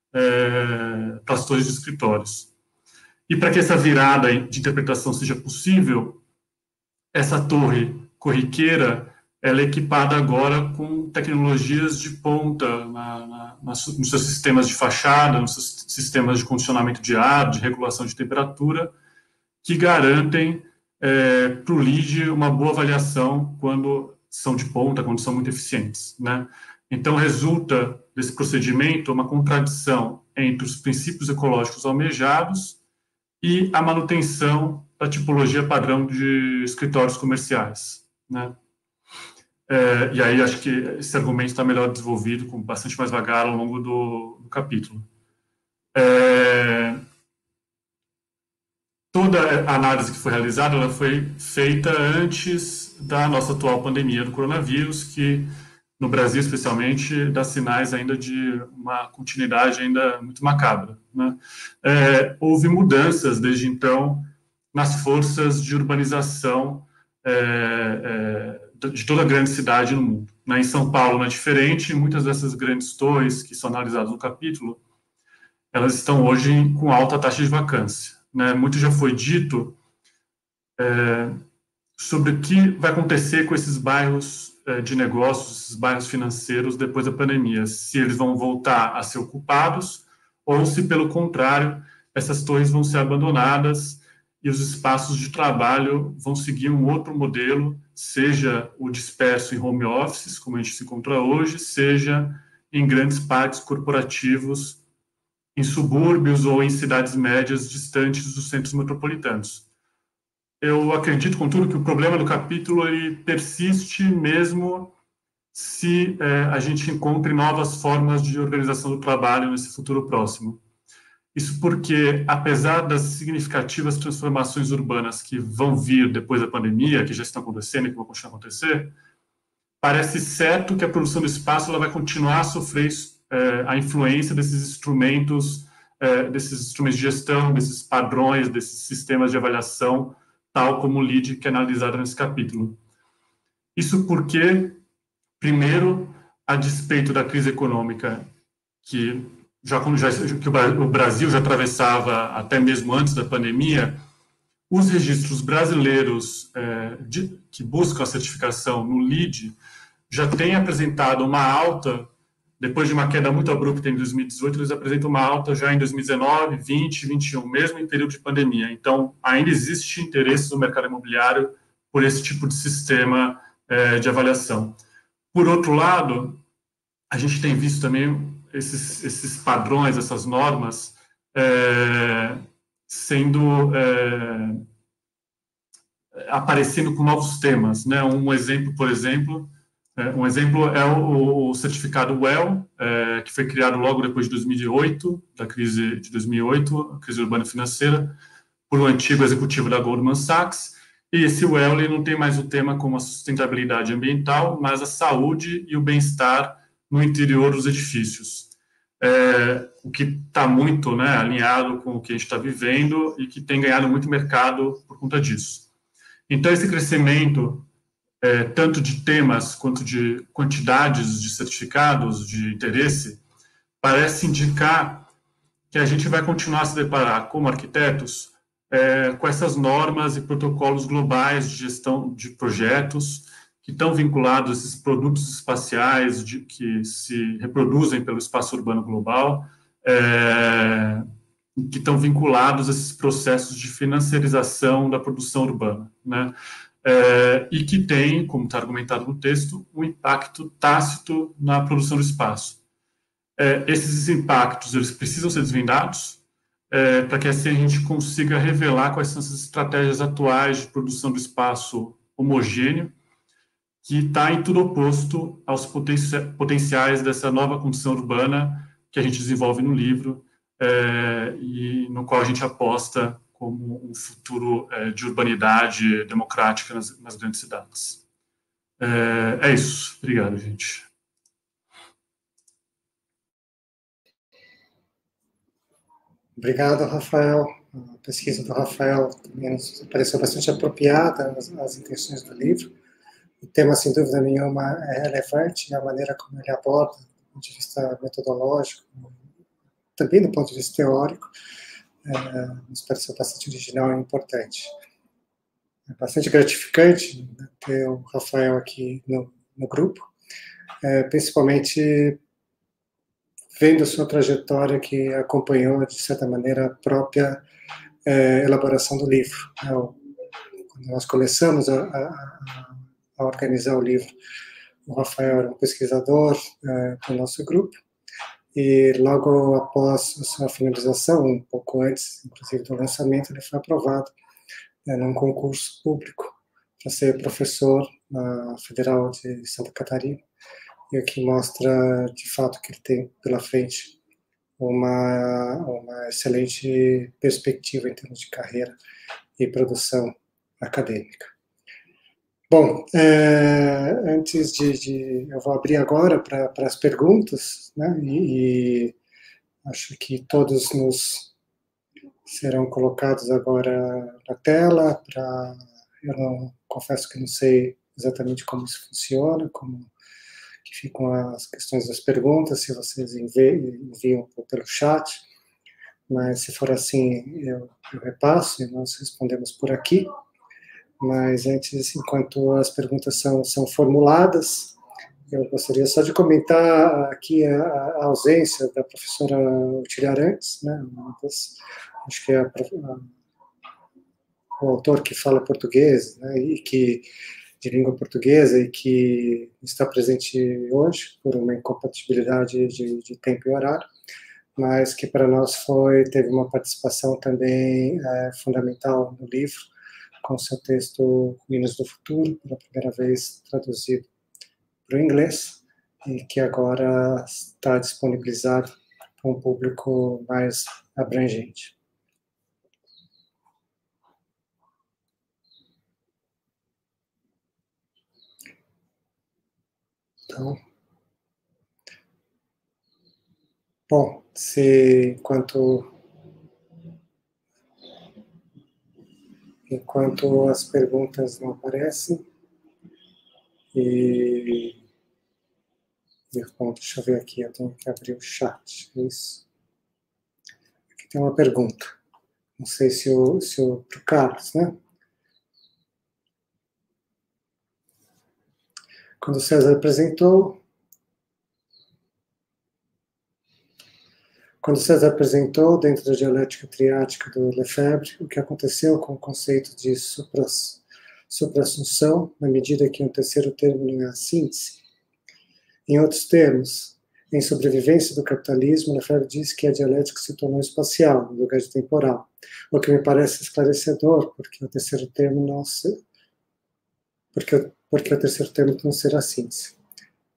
é, para as torres de escritórios. E para que essa virada de interpretação seja possível, essa torre corriqueira ela é equipada agora com tecnologias de ponta na, na, nas, nos seus sistemas de fachada, nos seus sistemas de condicionamento de ar, de regulação de temperatura, que garantem é, para o lead uma boa avaliação quando são de ponta, quando são muito eficientes, né? Então, resulta desse procedimento uma contradição entre os princípios ecológicos almejados e a manutenção da tipologia padrão de escritórios comerciais, né? É, e aí acho que esse argumento está melhor desenvolvido, com bastante mais vagar ao longo do, do capítulo. É, toda a análise que foi realizada ela foi feita antes da nossa atual pandemia do coronavírus, que no Brasil especialmente dá sinais ainda de uma continuidade ainda muito macabra, né? É, houve mudanças desde então nas forças de urbanização é, é, de toda a grande cidade no mundo, né? Em São Paulo não é diferente, muitas dessas grandes torres que são analisadas no capítulo, elas estão hoje com alta taxa de vacância, né? Muito já foi dito é, sobre o que vai acontecer com esses bairros é, de negócios, esses bairros financeiros depois da pandemia, se eles vão voltar a ser ocupados ou se, pelo contrário, essas torres vão ser abandonadas e os espaços de trabalho vão seguir um outro modelo, seja o disperso em home offices, como a gente se encontra hoje, seja em grandes parques corporativos, em subúrbios ou em cidades médias distantes dos centros metropolitanos. Eu acredito, contudo, que o problema do capítulo ele persiste mesmo se é, a gente encontre novas formas de organização do trabalho nesse futuro próximo. Isso porque, apesar das significativas transformações urbanas que vão vir depois da pandemia, que já estão acontecendo e que vão continuar a acontecer, parece certo que a produção do espaço ela vai continuar a sofrer é, a influência desses instrumentos, é, desses instrumentos de gestão, desses padrões, desses sistemas de avaliação, tal como o lead que é analisado nesse capítulo. Isso porque, primeiro, a despeito da crise econômica que Já, já, que o Brasil já atravessava até mesmo antes da pandemia, os registros brasileiros é, de, que buscam a certificação no lead já têm apresentado uma alta, depois de uma queda muito abrupta em dois mil e dezoito, eles apresentam uma alta já em dois mil e dezenove, vinte, vinte e um, mesmo em período de pandemia. Então, ainda existe interesse no mercado imobiliário por esse tipo de sistema é, de avaliação. Por outro lado, a gente tem visto também Esses, esses padrões, essas normas, é, sendo é, aparecendo com novos temas, né? Um exemplo, por exemplo, É, um exemplo é o, o certificado WELL, é, que foi criado logo depois de dois mil e oito, da crise de dois mil e oito, a crise urbana financeira, por um antigo executivo da Goldman Sachs. E esse WELL ele não tem mais o tema como a sustentabilidade ambiental, mas a saúde e o bem-estar no interior dos edifícios. É, o que está muito, né, alinhado com o que a gente está vivendo e que tem ganhado muito mercado por conta disso. Então, esse crescimento, é, tanto de temas quanto de quantidades de certificados de interesse, parece indicar que a gente vai continuar a se deparar, como arquitetos, é, com essas normas e protocolos globais de gestão de projetos que estão vinculados a esses produtos espaciais de, que se reproduzem pelo espaço urbano global, é, que estão vinculados a esses processos de financiarização da produção urbana, né? É, e que tem, como está argumentado no texto, um impacto tácito na produção do espaço. É, esses impactos eles precisam ser desvendados, é, para que assim a gente consiga revelar quais são essas estratégias atuais de produção do espaço homogêneo, que está em tudo oposto aos potenciais dessa nova condição urbana que a gente desenvolve no livro, é, e no qual a gente aposta como um futuro é, de urbanidade democrática nas, nas grandes cidades. É, é isso. Obrigado, gente. Obrigado, Rafael. A pesquisa do Rafael também nos pareceu bastante apropriada às, às intenções do livro. O tema, sem dúvida nenhuma, é relevante, e a maneira como ele aborda, do ponto de vista metodológico, também do ponto de vista teórico, é, nos pareceu bastante original e importante. É bastante gratificante, né, ter o Rafael aqui no, no grupo, é, principalmente vendo a sua trajetória que acompanhou, de certa maneira, a própria é, elaboração do livro. Quando nós começamos a, a, a organizar o livro, o Rafael era um pesquisador é, do nosso grupo, e logo após a sua finalização, um pouco antes, inclusive, do lançamento, ele foi aprovado é, num concurso público para ser professor na Federal de Santa Catarina, e o que mostra, de fato, que ele tem pela frente uma, uma excelente perspectiva em termos de carreira e produção acadêmica. Bom, é, antes de, de... Eu vou abrir agora para as perguntas, né, e, e acho que todos nos serão colocados agora na tela. Pra, eu não, confesso que não sei exatamente como isso funciona, como que ficam as questões das perguntas, se vocês enviam pelo chat, mas se for assim, eu, eu repasso e nós respondemos por aqui. Mas antes, enquanto as perguntas são, são formuladas, eu gostaria só de comentar aqui a, a ausência da professora Otília Arantes, né, das, acho que é a, a, o autor que fala português, né, e que, de língua portuguesa, e que está presente hoje por uma incompatibilidade de, de tempo e horário, mas que para nós foi, teve uma participação também é, fundamental no livro, com seu texto Ruínas do Futuro, pela primeira vez traduzido para o inglês, e que agora está disponibilizado para um público mais abrangente. Então, bom, se enquanto enquanto as perguntas não aparecem, e, bom, deixa eu ver aqui, eu tenho que abrir o chat, isso. Aqui tem uma pergunta, não sei se o, se o pro Carlos, né? Quando o César apresentou, Quando César apresentou, dentro da dialética triática do Lefebvre, o que aconteceu com o conceito de suprassunção, na medida que um terceiro termo não é a síntese. Em outros termos, em Sobrevivência do Capitalismo, Lefebvre diz que a dialética se tornou espacial, no lugar de temporal, o que me parece esclarecedor, porque o terceiro termo não se, porque, porque o terceiro termo não será síntese.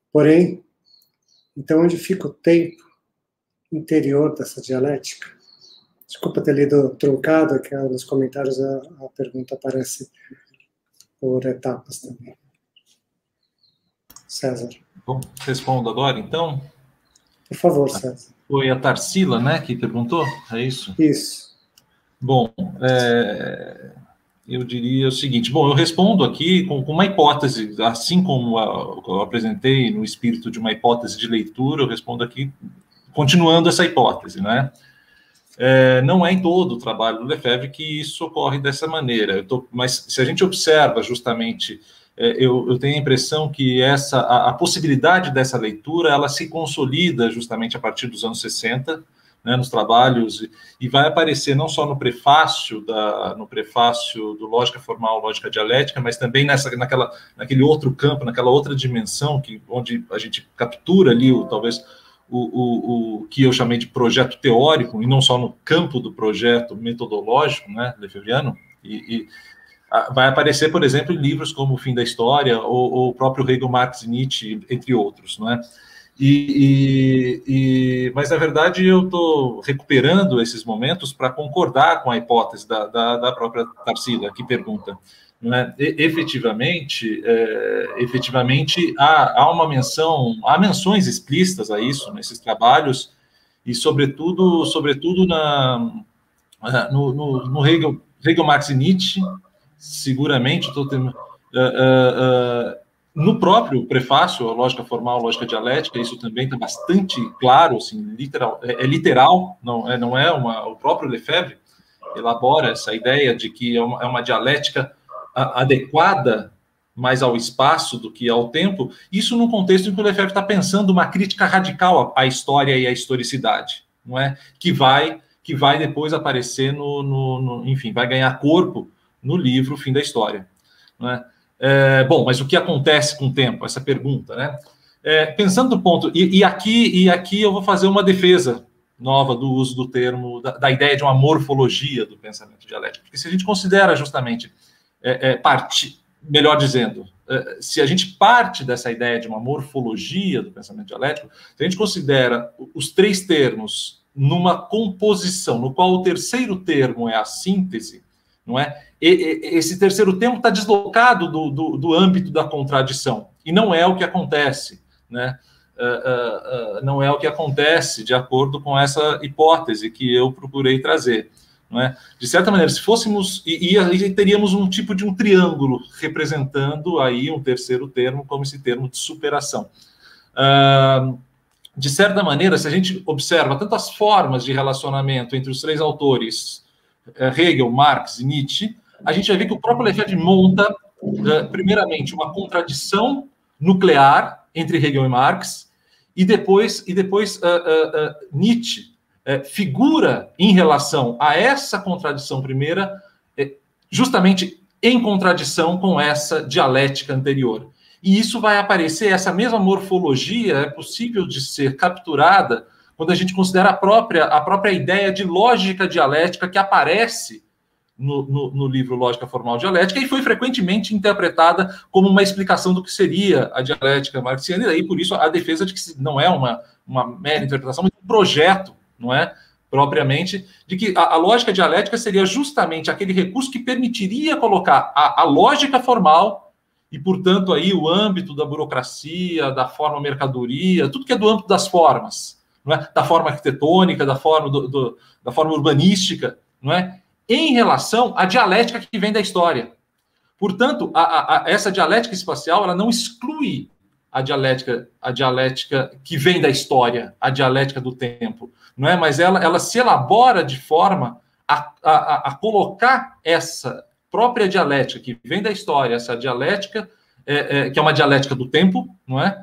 Porém, então onde fica o tempo interior dessa dialética? Desculpa ter lido truncado, que nos comentários a, a pergunta aparece por etapas também. César. Bom, respondo agora, então. Por favor, César. Foi a Tarsila, né, que perguntou? É isso? Isso. Bom, é, eu diria o seguinte, bom, eu respondo aqui com, com uma hipótese, assim como a, eu apresentei no espírito de uma hipótese de leitura, eu respondo aqui continuando essa hipótese, né? É, não é em todo o trabalho do Lefebvre que isso ocorre dessa maneira, eu tô, mas se a gente observa justamente, é, eu, eu tenho a impressão que essa, a, a possibilidade dessa leitura, ela se consolida justamente a partir dos anos sessenta, né, nos trabalhos, e, e vai aparecer não só no prefácio, da, no prefácio do Lógica Formal, Lógica Dialética, mas também nessa, naquela, naquele outro campo, naquela outra dimensão, que, onde a gente captura ali, o, talvez, O, o, o que eu chamei de projeto teórico, e não só no campo do projeto metodológico, né, lefebvriano, e, e a, vai aparecer, por exemplo, em livros como O Fim da História, ou, ou o próprio Hegel, Marx e Nietzsche, entre outros, não é? E, e, e, mas, na verdade, eu estou recuperando esses momentos para concordar com a hipótese da, da, da própria Tarsila, que pergunta, não é? E, efetivamente, é, efetivamente há, há uma menção, há menções explícitas a isso nesses trabalhos, e sobretudo, sobretudo na, no, no, no Hegel, Hegel, Marx e Nietzsche, seguramente, estou tendo, uh, uh, uh, no próprio prefácio, a Lógica Formal, Lógica Dialética, isso também está bastante claro, assim, literal, é, é literal, não é, não é uma, o próprio Lefebvre elabora essa ideia de que é uma, é uma dialética adequada mais ao espaço do que ao tempo, isso num contexto em que o Lefebvre está pensando uma crítica radical à história e à historicidade, não é? Que vai, que vai depois aparecer no, no, no, enfim, vai ganhar corpo no livro Fim da História, não é? É, bom, mas o que acontece com o tempo? Essa pergunta, né? É, pensando do ponto, e, e aqui e aqui eu vou fazer uma defesa nova do uso do termo, da, da ideia de uma morfologia do pensamento dialético, porque se a gente considera justamente É, é, parte, melhor dizendo, é, se a gente parte dessa ideia de uma morfologia do pensamento dialético, se a gente considera os três termos numa composição, no qual o terceiro termo é a síntese, não é? E, e, esse terceiro termo está deslocado do, do, do âmbito da contradição, e não é o que acontece, né? Uh, uh, uh, não é o que acontece de acordo com essa hipótese que eu procurei trazer. Não é? De certa maneira, se fôssemos, e, e teríamos um tipo de um triângulo representando aí um terceiro termo, como esse termo de superação. Uh, de certa maneira, se a gente observa tantas formas de relacionamento entre os três autores, uh, Hegel, Marx e Nietzsche, a gente vai ver que o próprio Lefebvre monta, uh, primeiramente, uma contradição nuclear entre Hegel e Marx, e depois, e depois uh, uh, uh, Nietzsche É, figura em relação a essa contradição primeira, é, justamente em contradição com essa dialética anterior. E isso vai aparecer, essa mesma morfologia é possível de ser capturada quando a gente considera a própria, a própria ideia de lógica dialética que aparece no, no, no livro Lógica Formal Dialética e foi frequentemente interpretada como uma explicação do que seria a dialética marxiana, e daí, por isso, a defesa de que não é uma, uma mera interpretação, mas um projeto, não é? Propriamente, de que a, a lógica dialética seria justamente aquele recurso que permitiria colocar a, a lógica formal e, portanto, aí o âmbito da burocracia, da forma mercadoria, tudo que é do âmbito das formas, não é? Da forma arquitetônica, da forma, do, do, da forma urbanística, não é? Em relação à dialética que vem da história. Portanto, a, a, a, essa dialética espacial, ela não exclui a dialética, a dialética que vem da história, a dialética do tempo, não é? Mas ela, ela se elabora de forma a, a, a colocar essa própria dialética que vem da história, essa dialética, é, é, que é uma dialética do tempo, não é?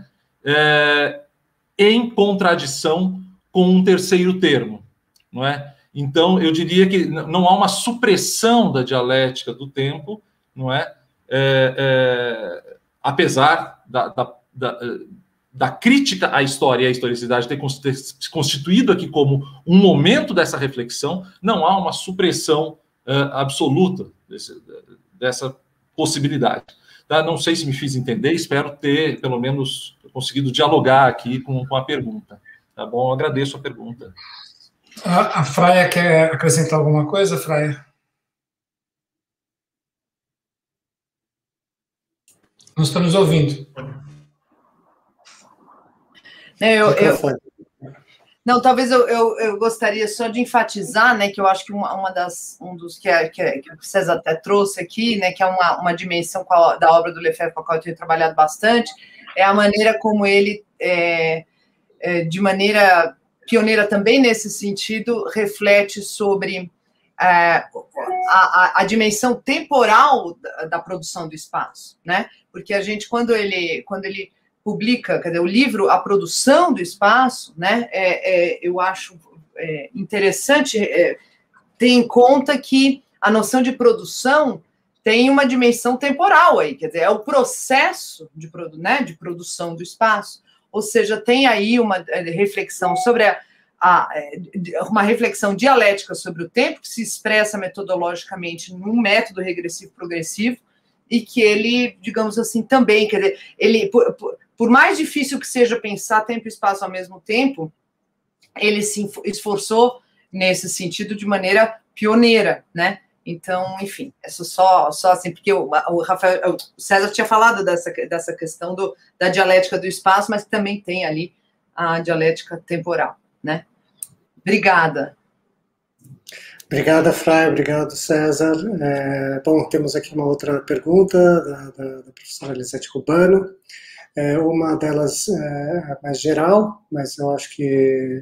É, em contradição com um terceiro termo, não é? Então, eu diria que não há uma supressão da dialética do tempo, não é? É, é apesar da, da, da, da crítica à história e à historicidade ter se constituído aqui como um momento dessa reflexão, não há uma supressão uh, absoluta desse, dessa possibilidade. Tá? Não sei se me fiz entender, espero ter, pelo menos, conseguido dialogar aqui com, com a pergunta. Tá bom? Eu agradeço a pergunta. A, a Fraia quer acrescentar alguma coisa, Fraia? Não está nos ouvindo. Eu, eu, não, talvez eu, eu, eu gostaria só de enfatizar, né, que eu acho que uma, uma das, um dos que, é, que, é, que o César até trouxe aqui, né, que é uma, uma dimensão a, da obra do Lefebvre com a qual eu tenho trabalhado bastante, é a maneira como ele, é, é, de maneira pioneira também nesse sentido, reflete sobre é, a, a, a dimensão temporal da, da produção do espaço, né, porque a gente, quando ele, quando ele publica, quer dizer, o livro A Produção do Espaço, né, é, é, eu acho é, interessante é, ter em conta que a noção de produção tem uma dimensão temporal aí, quer dizer, é o processo de, né, de produção do espaço, ou seja, tem aí uma reflexão sobre a, a, uma reflexão dialética sobre o tempo, que se expressa metodologicamente num método regressivo progressivo, e que ele, digamos assim, também, quer dizer, ele, por, por, por mais difícil que seja pensar tempo e espaço ao mesmo tempo, ele se esforçou nesse sentido de maneira pioneira, né? Então, enfim, isso só, só assim, porque o, o Rafael, o César tinha falado dessa, dessa questão do, da dialética do espaço, mas também tem ali a dialética temporal, né? Obrigada. Obrigada, Fraia, obrigado, César. É, bom, temos aqui uma outra pergunta da, da, da professora Elisete Rubano. É, uma delas é mais geral, mas eu acho que...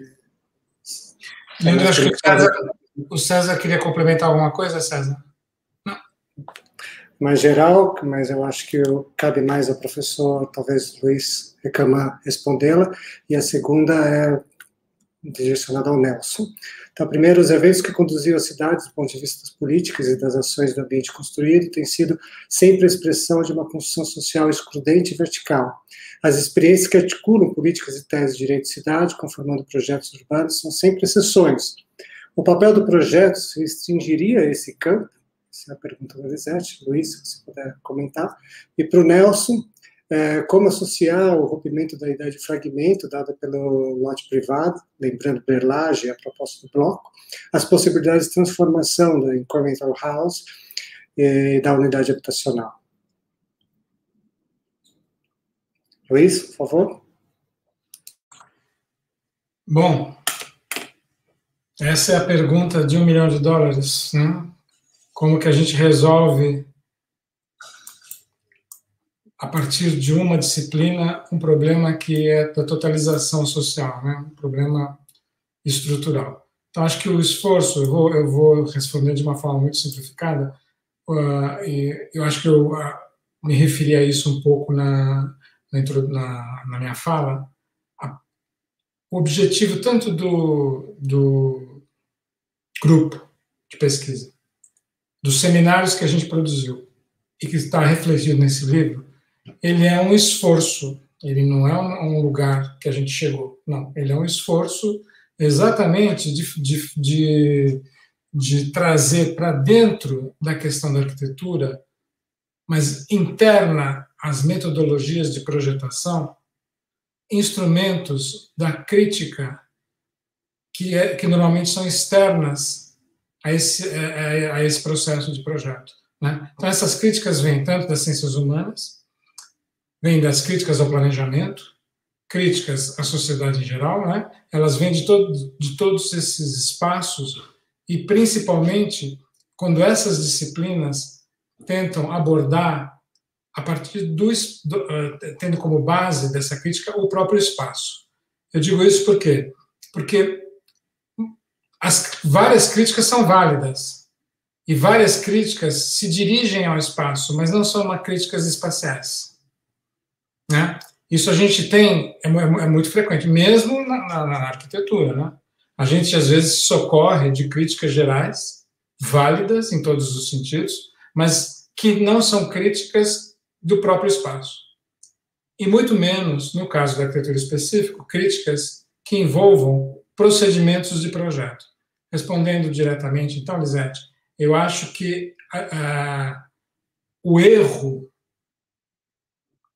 Eu acho que o César, o César queria complementar alguma coisa, César? Não. Mais geral, mas eu acho que cabe mais ao professor, talvez, Luiz Recamã, respondê-la. E a segunda é direcionada ao Nelson. Então, primeiro, os eventos que conduziram a cidade do ponto de vista das políticas e das ações do ambiente construído têm sido sempre a expressão de uma construção social excludente e vertical. As experiências que articulam políticas e teses de direito de cidade, conformando projetos urbanos, são sempre exceções. O papel do projeto se restringiria a esse campo? Essa é a pergunta da Elisete. Luiz, se você puder comentar. E para o Nelson, É, como associar o rompimento da ideia de fragmento dada pelo lote privado, lembrando Berlage e a proposta do bloco, as possibilidades de transformação da incremental house e da unidade habitacional. Luiz, por favor. Bom, essa é a pergunta de um milhão de dólares, né? Como que a gente resolve a partir de uma disciplina, um problema que é da totalização social, né? Um problema estrutural. Então, acho que o esforço, eu vou, eu vou responder de uma forma muito simplificada, uh, e eu acho que eu uh, me referi a isso um pouco na, na, na, na minha fala. A, o objetivo tanto do, do grupo de pesquisa, dos seminários que a gente produziu, e que está refletido nesse livro, ele é um esforço, ele não é um lugar que a gente chegou, não, ele é um esforço exatamente de, de, de, de trazer para dentro da questão da arquitetura, mas interna às metodologias de projetação, instrumentos da crítica que, é, que normalmente são externas a esse, a, a esse processo de projeto, né? Então, essas críticas vêm tanto das ciências humanas, vêm das críticas ao planejamento, críticas à sociedade em geral, né? Elas vêm de, todo, de todos esses espaços e, principalmente, quando essas disciplinas tentam abordar, a partir do, do uh, tendo como base dessa crítica o próprio espaço. Eu digo isso por quê? Porque as várias críticas são válidas e várias críticas se dirigem ao espaço, mas não são uma críticas espaciais. Né? Isso a gente tem, é, é muito frequente, mesmo na, na, na arquitetura. Né? A gente, às vezes, socorre de críticas gerais, válidas em todos os sentidos, mas que não são críticas do próprio espaço. E muito menos, no caso da arquitetura específica, críticas que envolvam procedimentos de projeto. Respondendo diretamente, então, Lisete, eu acho que a, a, o erro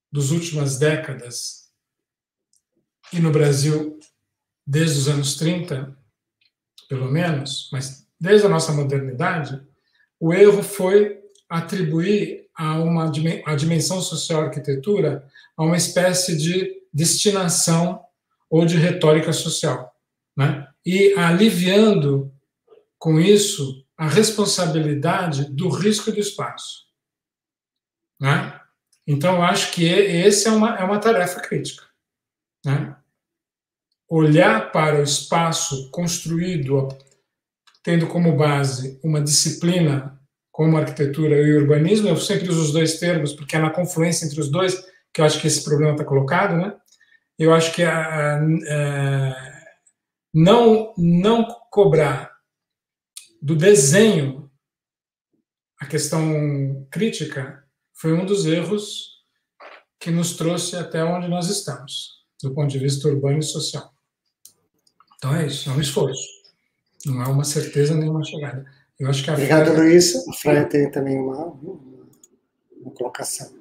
das últimas décadas, e no Brasil desde os anos trinta, pelo menos, mas desde a nossa modernidade, o erro foi atribuir a uma a dimensão social arquitetura a uma espécie de destinação ou de retórica social, né? E aliviando com isso a responsabilidade do risco do espaço, né? Então, eu acho que essa é uma, é uma tarefa crítica, né? Olhar para o espaço construído tendo como base uma disciplina como arquitetura e urbanismo. Eu sempre uso os dois termos porque é na confluência entre os dois que eu acho que esse problema está colocado, né? Eu acho que a, a, a, não, não cobrar do desenho a questão crítica foi um dos erros que nos trouxe até onde nós estamos, do ponto de vista urbano e social. Então é isso, é um esforço. Não é uma certeza nem uma chegada. Eu acho que a Obrigado, Fraia... Luiz. A Fraia tem também uma, uma, uma colocação.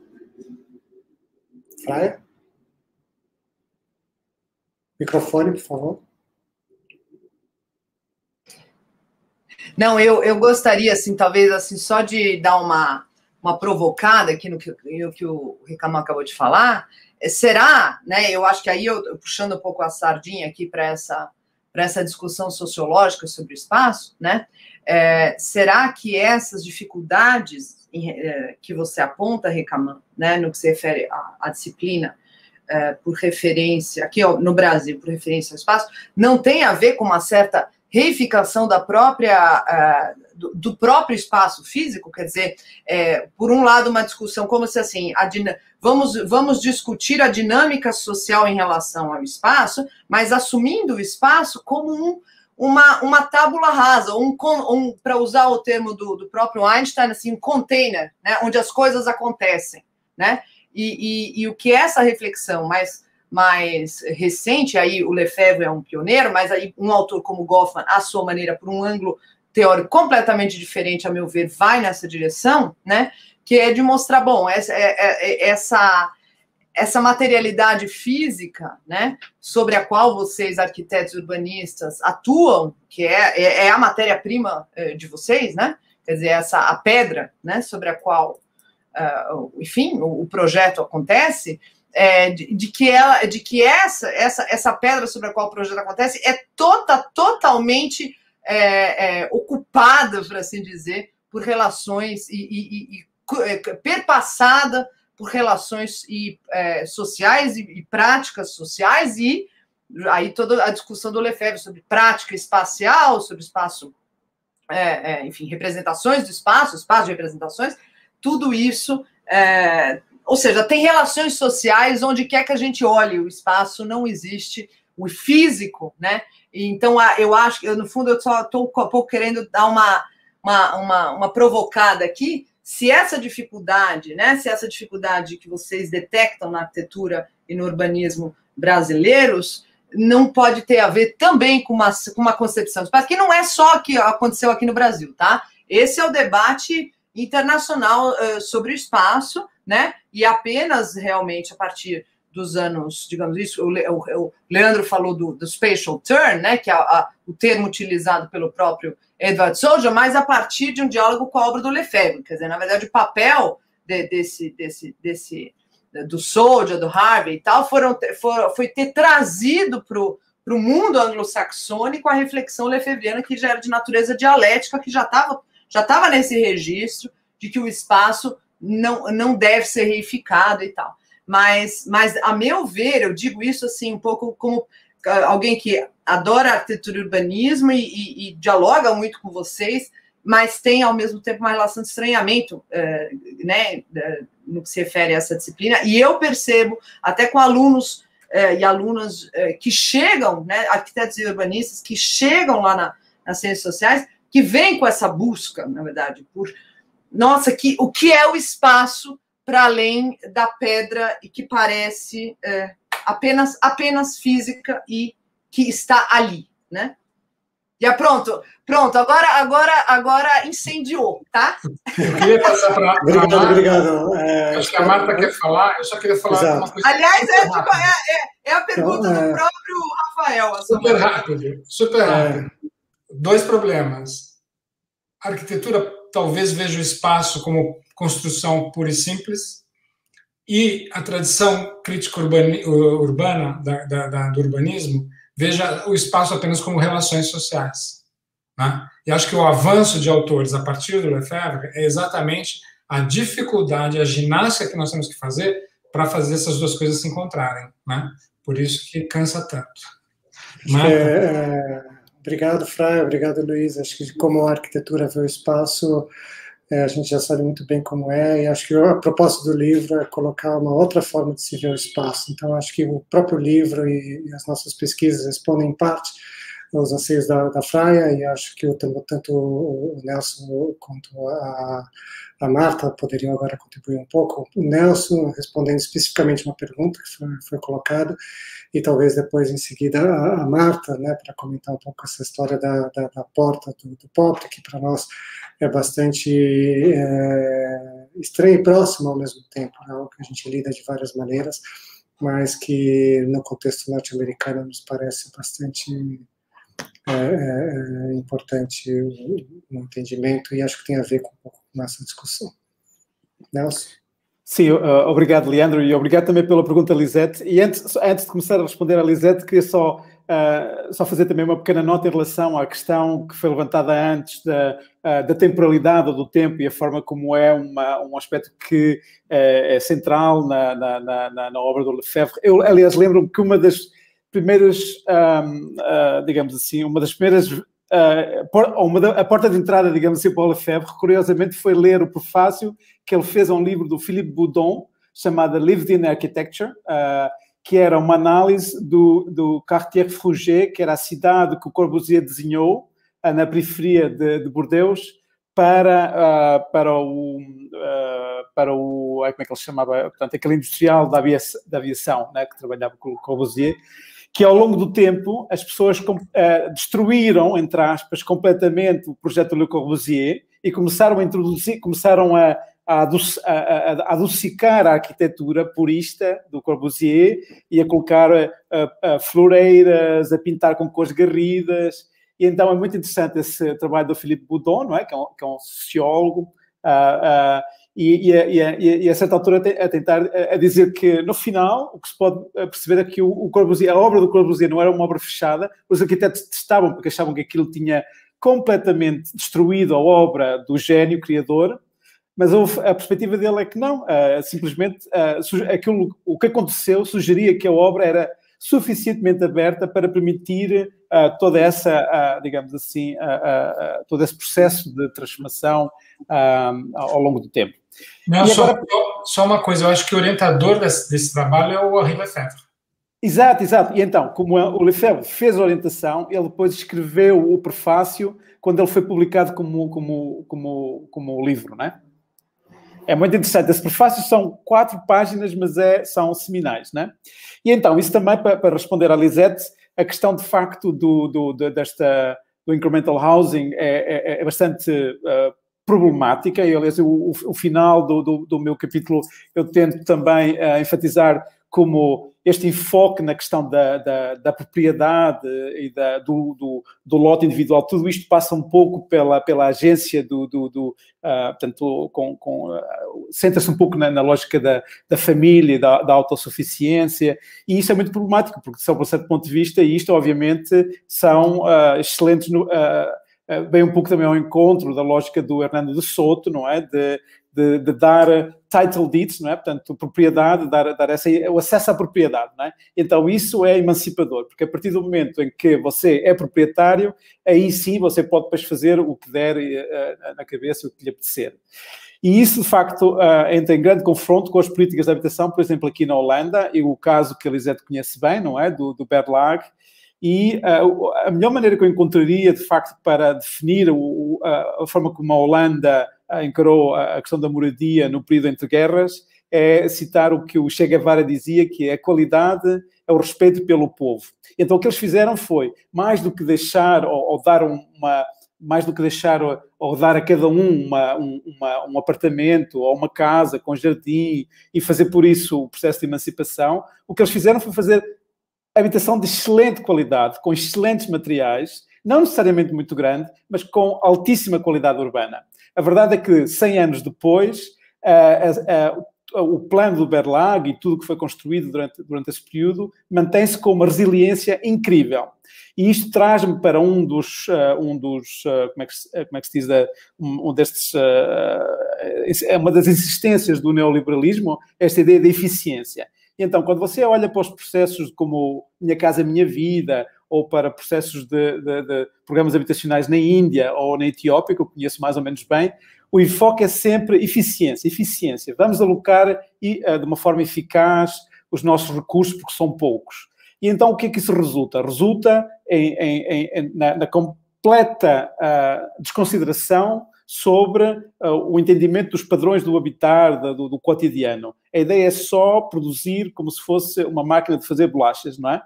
Fraia? Microfone, por favor. Não, eu, eu gostaria, assim, talvez, assim, só de dar uma, uma provocada aqui no que, no que o Ricamão acabou de falar. Será, né, eu acho que aí, eu, puxando um pouco a sardinha aqui para essa, para essa discussão sociológica sobre o espaço, né, é, será que essas dificuldades é, que você aponta, Ricamão, né, no que se refere à, à disciplina, é, por referência, aqui ó, no Brasil, por referência ao espaço, não tem a ver com uma certa reificação da própria, uh, do, do próprio espaço físico? Quer dizer, é, por um lado, uma discussão como se assim, a vamos, vamos discutir a dinâmica social em relação ao espaço, mas assumindo o espaço como um, uma, uma tábula rasa, um, um, para usar o termo do, do próprio Einstein, assim, um container, né, onde as coisas acontecem, né? E, e, e o que é essa reflexão mais, mais recente, aí o Lefebvre é um pioneiro, mas aí um autor como Goffman, à sua maneira, por um ângulo teórico completamente diferente, a meu ver, vai nessa direção, né? Que é de mostrar, bom, essa, essa, essa materialidade física, né, sobre a qual vocês, arquitetos urbanistas, atuam, que é, é a matéria-prima de vocês, né? Quer dizer, essa, a pedra, né, sobre a qual Uh, enfim, o, o projeto acontece, é, de, de que, ela, de que essa, essa, essa pedra sobre a qual o projeto acontece é tota, totalmente é, é, ocupada, por assim dizer, por relações e, e, e, e perpassada por relações e, é, sociais e, e práticas sociais, e aí toda a discussão do Lefebvre sobre prática espacial, sobre espaço, é, é, enfim, representações do espaço, espaço de representações. Tudo isso, é, ou seja, tem relações sociais onde quer que a gente olhe, o espaço não existe, o físico, né? Então, eu acho que, no fundo, eu só estou um pouco querendo dar uma, uma, uma, uma provocada aqui. Se essa dificuldade, né? Se essa dificuldade que vocês detectam na arquitetura e no urbanismo brasileiros não pode ter a ver também com uma, com uma concepção do espaço, que não é só o que aconteceu aqui no Brasil, tá? Esse é o debate internacional uh, sobre o espaço, né? E apenas realmente a partir dos anos, digamos isso, o, Le, o, o Leandro falou do, do spatial turn, né? Que é a, a, o termo utilizado pelo próprio Edward Soja, mas a partir de um diálogo com a obra do Lefebvre. Quer dizer, na verdade, o papel de, desse, desse, desse, do Soja, do Harvey e tal, foram, for, foi ter trazido para o mundo anglo-saxônico a reflexão lefebvriana, que já era de natureza dialética, que já estava já estava nesse registro de que o espaço não, não deve ser reificado e tal. Mas, mas, a meu ver, eu digo isso assim um pouco como alguém que adora arquitetura e urbanismo e, e, e dialoga muito com vocês, mas tem, ao mesmo tempo, uma relação de estranhamento, é, né, no que se refere a essa disciplina. E eu percebo, até com alunos é, e alunas é, que chegam, né, arquitetos e urbanistas, que chegam lá na, nas ciências sociais, que vem com essa busca, na verdade, por, nossa, que, o que é o espaço para além da pedra e que parece é, apenas, apenas física e que está ali, né? Já pronto, pronto, agora, agora, agora incendiou, tá? Eu queria passar para a Obrigado, Marta. obrigado. É, Acho que a Marta quer falar, eu só queria falar Exato. uma coisa. Aliás, é, tipo, é, é, é a pergunta Então, é... do próprio Rafael. Essa Super rápido, super rápido. É... Dois problemas. A arquitetura talvez veja o espaço como construção pura e simples, e a tradição crítica urbana da, da, da, do urbanismo veja o espaço apenas como relações sociais. Né? E acho que o avanço de autores a partir do Lefebvre é exatamente a dificuldade, a ginástica que nós temos que fazer para fazer essas duas coisas se encontrarem. Né? Por isso que cansa tanto. É, é, obrigado, Fraia, obrigado, Luiz. Acho que como a arquitetura vê o espaço, é, a gente já sabe muito bem como é, e acho que a proposta do livro é colocar uma outra forma de se ver o espaço. Então, acho que o próprio livro e, e as nossas pesquisas respondem em parte aos anseios da, da Fraia, e acho que o, tanto o Nelson quanto a, a Marta poderiam agora contribuir um pouco. O Nelson respondendo especificamente uma pergunta que foi, foi colocada, e talvez depois, em seguida, a, a Marta, né, para comentar um pouco essa história da, da, da porta do, do Popper, que para nós é bastante é, estranho e próximo ao mesmo tempo, é algo que a gente lida de várias maneiras, mas que no contexto norte-americano nos parece bastante é, é, importante o, o entendimento, e acho que tem a ver com um pouco com essa discussão. Nelson? Sim, uh, obrigado, Leandro, e obrigado também pela pergunta, Lisete. E antes, antes de começar a responder à Lisete, queria só, uh, só fazer também uma pequena nota em relação à questão que foi levantada antes da, uh, da temporalidade ou do tempo, e a forma como é uma, um aspecto que uh, é central na, na, na, na obra do Lefebvre. Eu, aliás, lembro-me que uma das primeiras, um, uh, digamos assim, uma das primeiras... Uh, uma da, a porta de entrada, digamos assim, para o Lefebvre, curiosamente, foi ler o prefácio que ele fez a um livro do Philippe Boudon, chamado Lived in Architecture, uh, que era uma análise do, do Quartier Fruget, que era a cidade que o Corbusier desenhou uh, na periferia de, de Bordeaux, para, uh, para o, uh, para o, como é que ele se chamava, portanto, aquele industrial da aviação, da aviação, né, que trabalhava com o Corbusier, que ao longo do tempo as pessoas uh, destruíram, entre aspas, completamente o projeto Le Corbusier e começaram a introduzir, começaram a, a, adocicar, a, a adocicar a arquitetura purista do Corbusier e a colocar uh, uh, floreiras, a pintar com cores garridas. E então é muito interessante esse trabalho do Philippe Boudon, não é? Que é um, que é um sociólogo, uh, uh, E, e, e, e a certa altura a tentar a dizer que, no final, o que se pode perceber é que o, o Corbusier, a obra do Corbusier não era uma obra fechada, os arquitetos testavam porque achavam que aquilo tinha completamente destruído a obra do gênio criador, mas a, a perspectiva dele é que não, uh, simplesmente uh, aquilo, o que aconteceu sugeria que a obra era suficientemente aberta para permitir uh, toda essa, uh, digamos assim, uh, uh, uh, todo esse processo de transformação uh, ao longo do tempo. Não, e só, agora... só uma coisa, eu acho que o orientador desse, desse trabalho é o Henri Lefebvre. Exato, exato. E então, como o Lefebvre fez a orientação, ele depois escreveu o prefácio quando ele foi publicado como, como, como, como livro, não é? É muito interessante. Esse prefácio são quatro páginas, mas é, são seminais, né? E então, isso também para, para responder à Lisete, a questão de facto do, do, do, desta, do incremental housing é, é, é bastante uh, problemática. E, aliás, o, o, o final do, do, do meu capítulo eu tento também uh, enfatizar como este enfoque na questão da, da, da propriedade e da, do, do, do lote individual, tudo isto passa um pouco pela, pela agência do, do, do uh, portanto, com, com, uh, centra-se um pouco na, na lógica da, da família, da, da autossuficiência, e isso é muito problemático, porque, só por um certo ponto de vista, e isto, obviamente, são uh, excelentes, no, uh, uh, bem um pouco também ao encontro da lógica do Hernando de Soto, não é? De, De, de dar title deeds, não é? Portanto, propriedade, dar, dar essa, o acesso à propriedade, não é? Então, isso é emancipador, porque a partir do momento em que você é proprietário, aí sim você pode depois fazer o que der uh, na cabeça, o que lhe apetecer. E isso, de facto, uh, entra em grande confronto com as políticas de habitação, por exemplo, aqui na Holanda, e o caso que a Lisete conhece bem, não é? Do, do Berlage. E uh, a melhor maneira que eu encontraria, de facto, para definir o, a, a forma como a Holanda encarou a questão da moradia no período entre guerras, é citar o que o Che Guevara dizia, que é a qualidade é o respeito pelo povo. Então, o que eles fizeram foi, mais do que deixar ou, ou dar uma... mais do que deixar ou dar a cada um uma, um, uma, um apartamento ou uma casa com jardim e fazer por isso o processo de emancipação, o que eles fizeram foi fazer habitação de excelente qualidade, com excelentes materiais, não necessariamente muito grande, mas com altíssima qualidade urbana. A verdade é que, cem anos depois, uh, uh, uh, o plano do Berlage e tudo o que foi construído durante, durante esse período mantém-se com uma resiliência incrível. E isto traz-me para um dos, uh, um dos uh, como, é que se, como é que se diz, uh, um, um destes, uh, é uma das insistências do neoliberalismo, esta ideia de eficiência. E então, quando você olha para os processos como Minha Casa Minha Vida, ou para processos de, de, de programas habitacionais na Índia ou na Etiópia, que eu conheço mais ou menos bem, o enfoque é sempre eficiência, eficiência. Vamos alocar e, uh, de uma forma eficaz os nossos recursos, porque são poucos. E então, o que é que isso resulta? Resulta em, em, em, na, na completa uh, desconsideração sobre uh, o entendimento dos padrões do habitar, do, do cotidiano. A ideia é só produzir como se fosse uma máquina de fazer bolachas, não é?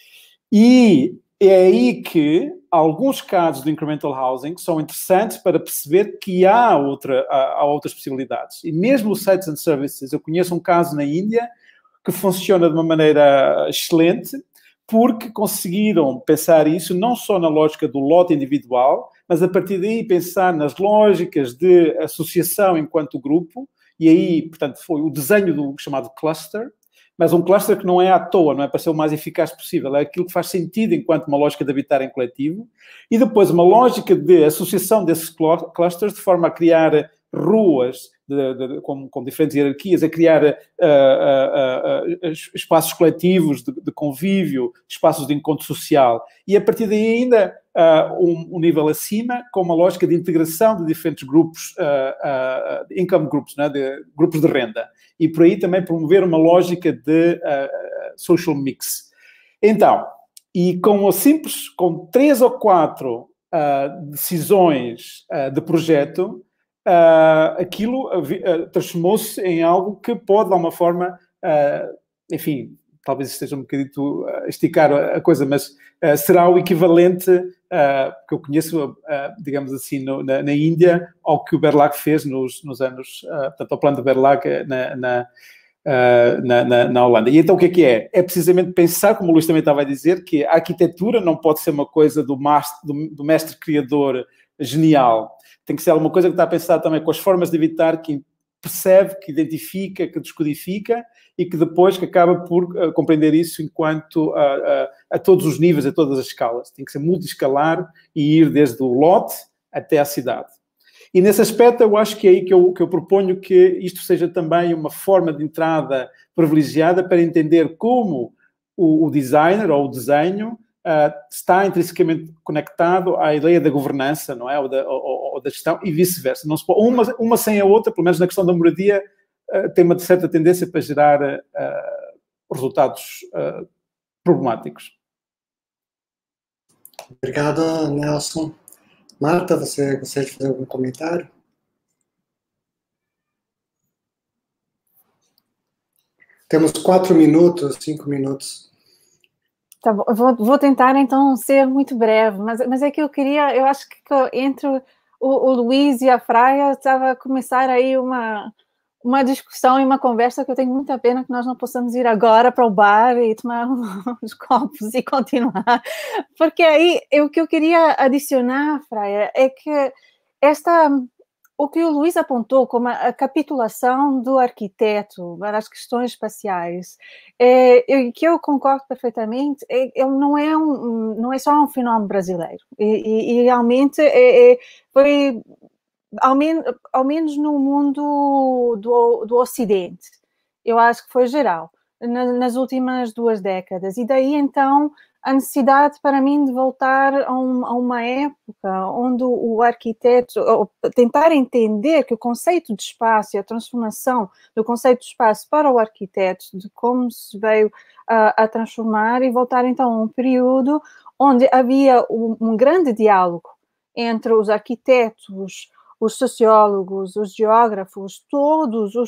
E é aí que alguns casos do incremental housing são interessantes para perceber que há, outra, há, há outras possibilidades. E mesmo o Sites and Services, eu conheço um caso na Índia que funciona de uma maneira excelente, porque conseguiram pensar isso não só na lógica do lote individual, mas a partir daí pensar nas lógicas de associação enquanto grupo, e aí, portanto, foi o desenho do chamado cluster, mas um cluster que não é à toa, não é para ser o mais eficaz possível, é aquilo que faz sentido enquanto uma lógica de habitar em coletivo, e depois uma lógica de associação desses clusters de forma a criar ruas de, de, com, com diferentes hierarquias, a criar uh, uh, uh, uh, espaços coletivos de, de convívio, espaços de encontro social. E a partir daí ainda uh, um, um nível acima, com uma lógica de integração de diferentes grupos, uh, uh, income groups, né, de grupos de renda. E por aí também promover uma lógica de uh, social mix. Então, e com o simples, com três ou quatro uh, decisões uh, de projeto, Uh, aquilo uh, transformou-se em algo que pode, de alguma forma, uh, enfim, talvez esteja um bocadinho a esticar a coisa, mas uh, será o equivalente, uh, que eu conheço, uh, digamos assim, no, na, na Índia, ao que o Berlage fez nos, nos anos, uh, portanto, ao plano do Berlage na, na, uh, na, na, na Holanda. E então o que é que é? É precisamente pensar, como o Luís também estava a dizer, que a arquitetura não pode ser uma coisa do, master, do, do mestre criador genial. Tem que ser alguma coisa que está a pensar também com as formas de habitar, que percebe, que identifica, que descodifica e que depois que acaba por uh, compreender isso enquanto uh, uh, a todos os níveis, a todas as escalas. Tem que ser multiescalar e ir desde o lote até à cidade. E nesse aspecto eu acho que é aí que eu, que eu proponho que isto seja também uma forma de entrada privilegiada para entender como o, o designer ou o desenho Uh, está intrinsecamente conectado à ideia da governança, não é? Ou da, ou, ou da gestão, e vice-versa. Não se pode, uma, uma sem a outra, pelo menos na questão da moradia, uh, tem uma certa tendência para gerar uh, resultados uh, problemáticos. Obrigado, Nelson. Marta, você gostaria de fazer algum comentário? Temos quatro minutos, cinco minutos. Tá bom, eu vou, vou tentar então ser muito breve, mas, mas é que eu queria, eu acho que entre o, o Luís e a Fraia estava a começar aí uma, uma discussão e uma conversa que eu tenho muita pena que nós não possamos ir agora para o bar e tomar uns copos e continuar, porque aí o que eu queria adicionar, Fraia, é que esta... O que o Luís apontou como a capitulação do arquiteto para as questões espaciais, é, que eu concordo perfeitamente, é, é, não, é um, não é só um fenómeno brasileiro. E, e, e realmente é, é, foi, ao, men ao menos no mundo do, do Ocidente, eu acho que foi geral, na, nas últimas duas décadas. E daí, então, a necessidade para mim de voltar a, um, a uma época onde o arquiteto, tentar entender que o conceito de espaço e a transformação do conceito de espaço para o arquiteto, de como se veio uh, a transformar, e voltar então a um período onde havia um, um grande diálogo entre os arquitetos, os sociólogos, os geógrafos, todos os,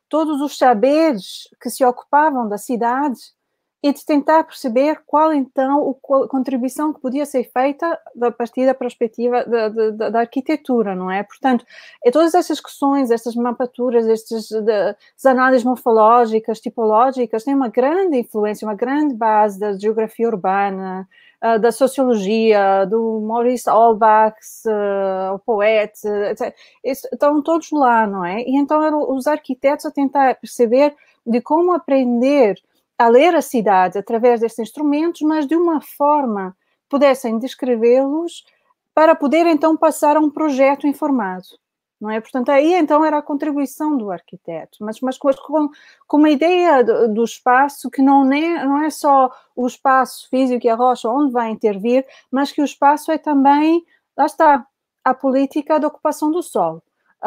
todos os saberes que se ocupavam da cidade e de tentar perceber qual, então, a contribuição que podia ser feita a partir da perspectiva da, da, da arquitetura, não é? Portanto, é todas essas questões, estas mapaturas, estas de, análises morfológicas, tipológicas, têm uma grande influência, uma grande base da geografia urbana, uh, da sociologia, do Maurice Holbach, uh, o poeta, etcétera. Estão todos lá, não é? E então eram os arquitetos a tentar perceber de como aprender a ler a cidade através destes instrumentos, mas de uma forma que pudessem descrevê-los para poder, então, passar a um projeto informado, não é? Portanto, aí, então, era a contribuição do arquiteto, mas, mas com, com uma ideia do, do espaço que não é, não é só o espaço físico e a rocha onde vai intervir, mas que o espaço é também, lá está, a política da ocupação do solo,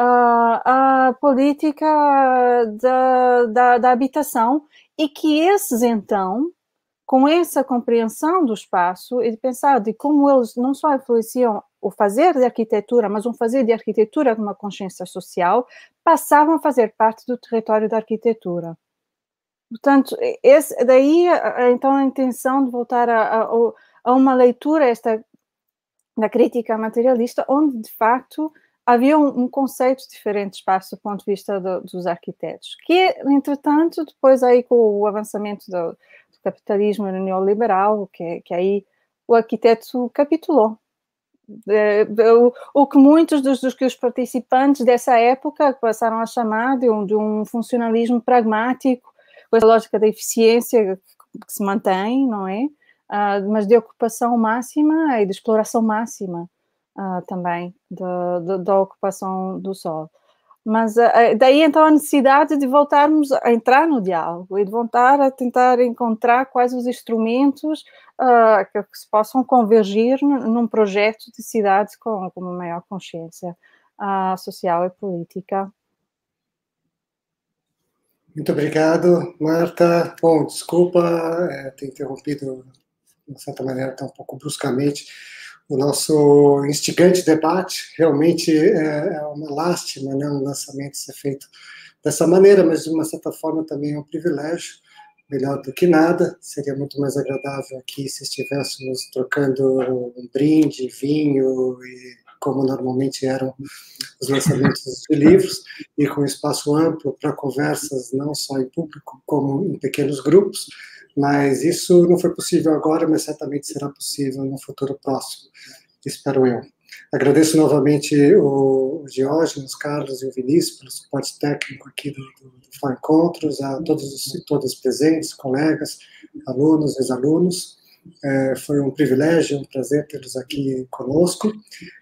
a, a política da, da, da habitação, e que esses, então, com essa compreensão do espaço e de pensar de como eles não só influenciam o fazer de arquitetura, mas um fazer de arquitetura com uma consciência social, passavam a fazer parte do território da arquitetura. Portanto, esse, daí, então, a intenção de voltar a, a, a uma leitura esta, da crítica materialista, onde, de facto, havia um, um conceito diferente de espaço do ponto de vista do, dos arquitetos, que, entretanto, depois aí com o avançamento do, do capitalismo neoliberal, que, que aí o arquiteto capitulou. É, o, o que muitos dos, dos que os participantes dessa época passaram a chamar de um, de um funcionalismo pragmático, com essa lógica da eficiência que, que se mantém, não é? Uh, mas de ocupação máxima e de exploração máxima. Uh, também da, da, da ocupação do solo. Mas uh, daí então a necessidade de voltarmos a entrar no diálogo e de voltar a tentar encontrar quais os instrumentos uh, que, que se possam convergir num projeto de cidade com, com uma maior consciência uh, social e política. Muito obrigado, Marta. Bom, desculpa é, ter interrompido, de certa maneira, até um pouco bruscamente, o nosso instigante debate. Realmente é uma lástima, né, um lançamento ser feito dessa maneira, mas de uma certa forma também é um privilégio, melhor do que nada. Seria muito mais agradável aqui se estivéssemos trocando um brinde, vinho, e como normalmente eram os lançamentos de livros, e com espaço amplo para conversas, não só em público, como em pequenos grupos. Mas isso não foi possível agora, mas certamente será possível no futuro próximo, espero eu. Agradeço novamente o Diógenes, Carlos e o Vinícius pelo suporte técnico aqui do, do, do Fórum Encontros, a todos e todas presentes, colegas, alunos, ex-alunos. É, foi um privilégio, um prazer tê-los aqui conosco,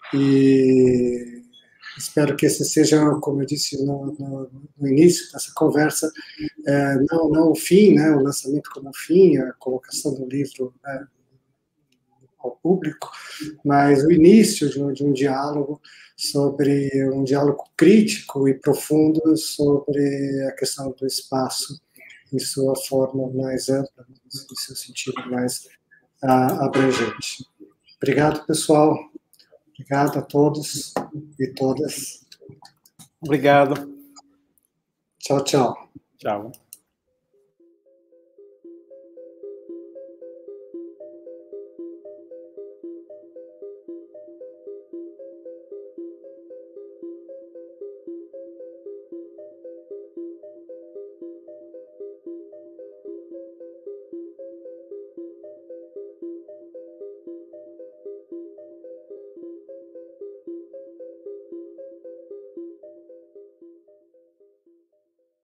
e espero que esse seja, como eu disse no, no, no início dessa conversa, é, não, não o fim, né, o lançamento como fim, a colocação do livro, né, ao público, mas o início de um, de um diálogo sobre, um diálogo crítico e profundo sobre a questão do espaço em sua forma mais ampla, em seu sentido mais uh, abrangente. Obrigado, pessoal. Obrigado a todos e todas. Obrigado. Tchau, tchau. Tchau.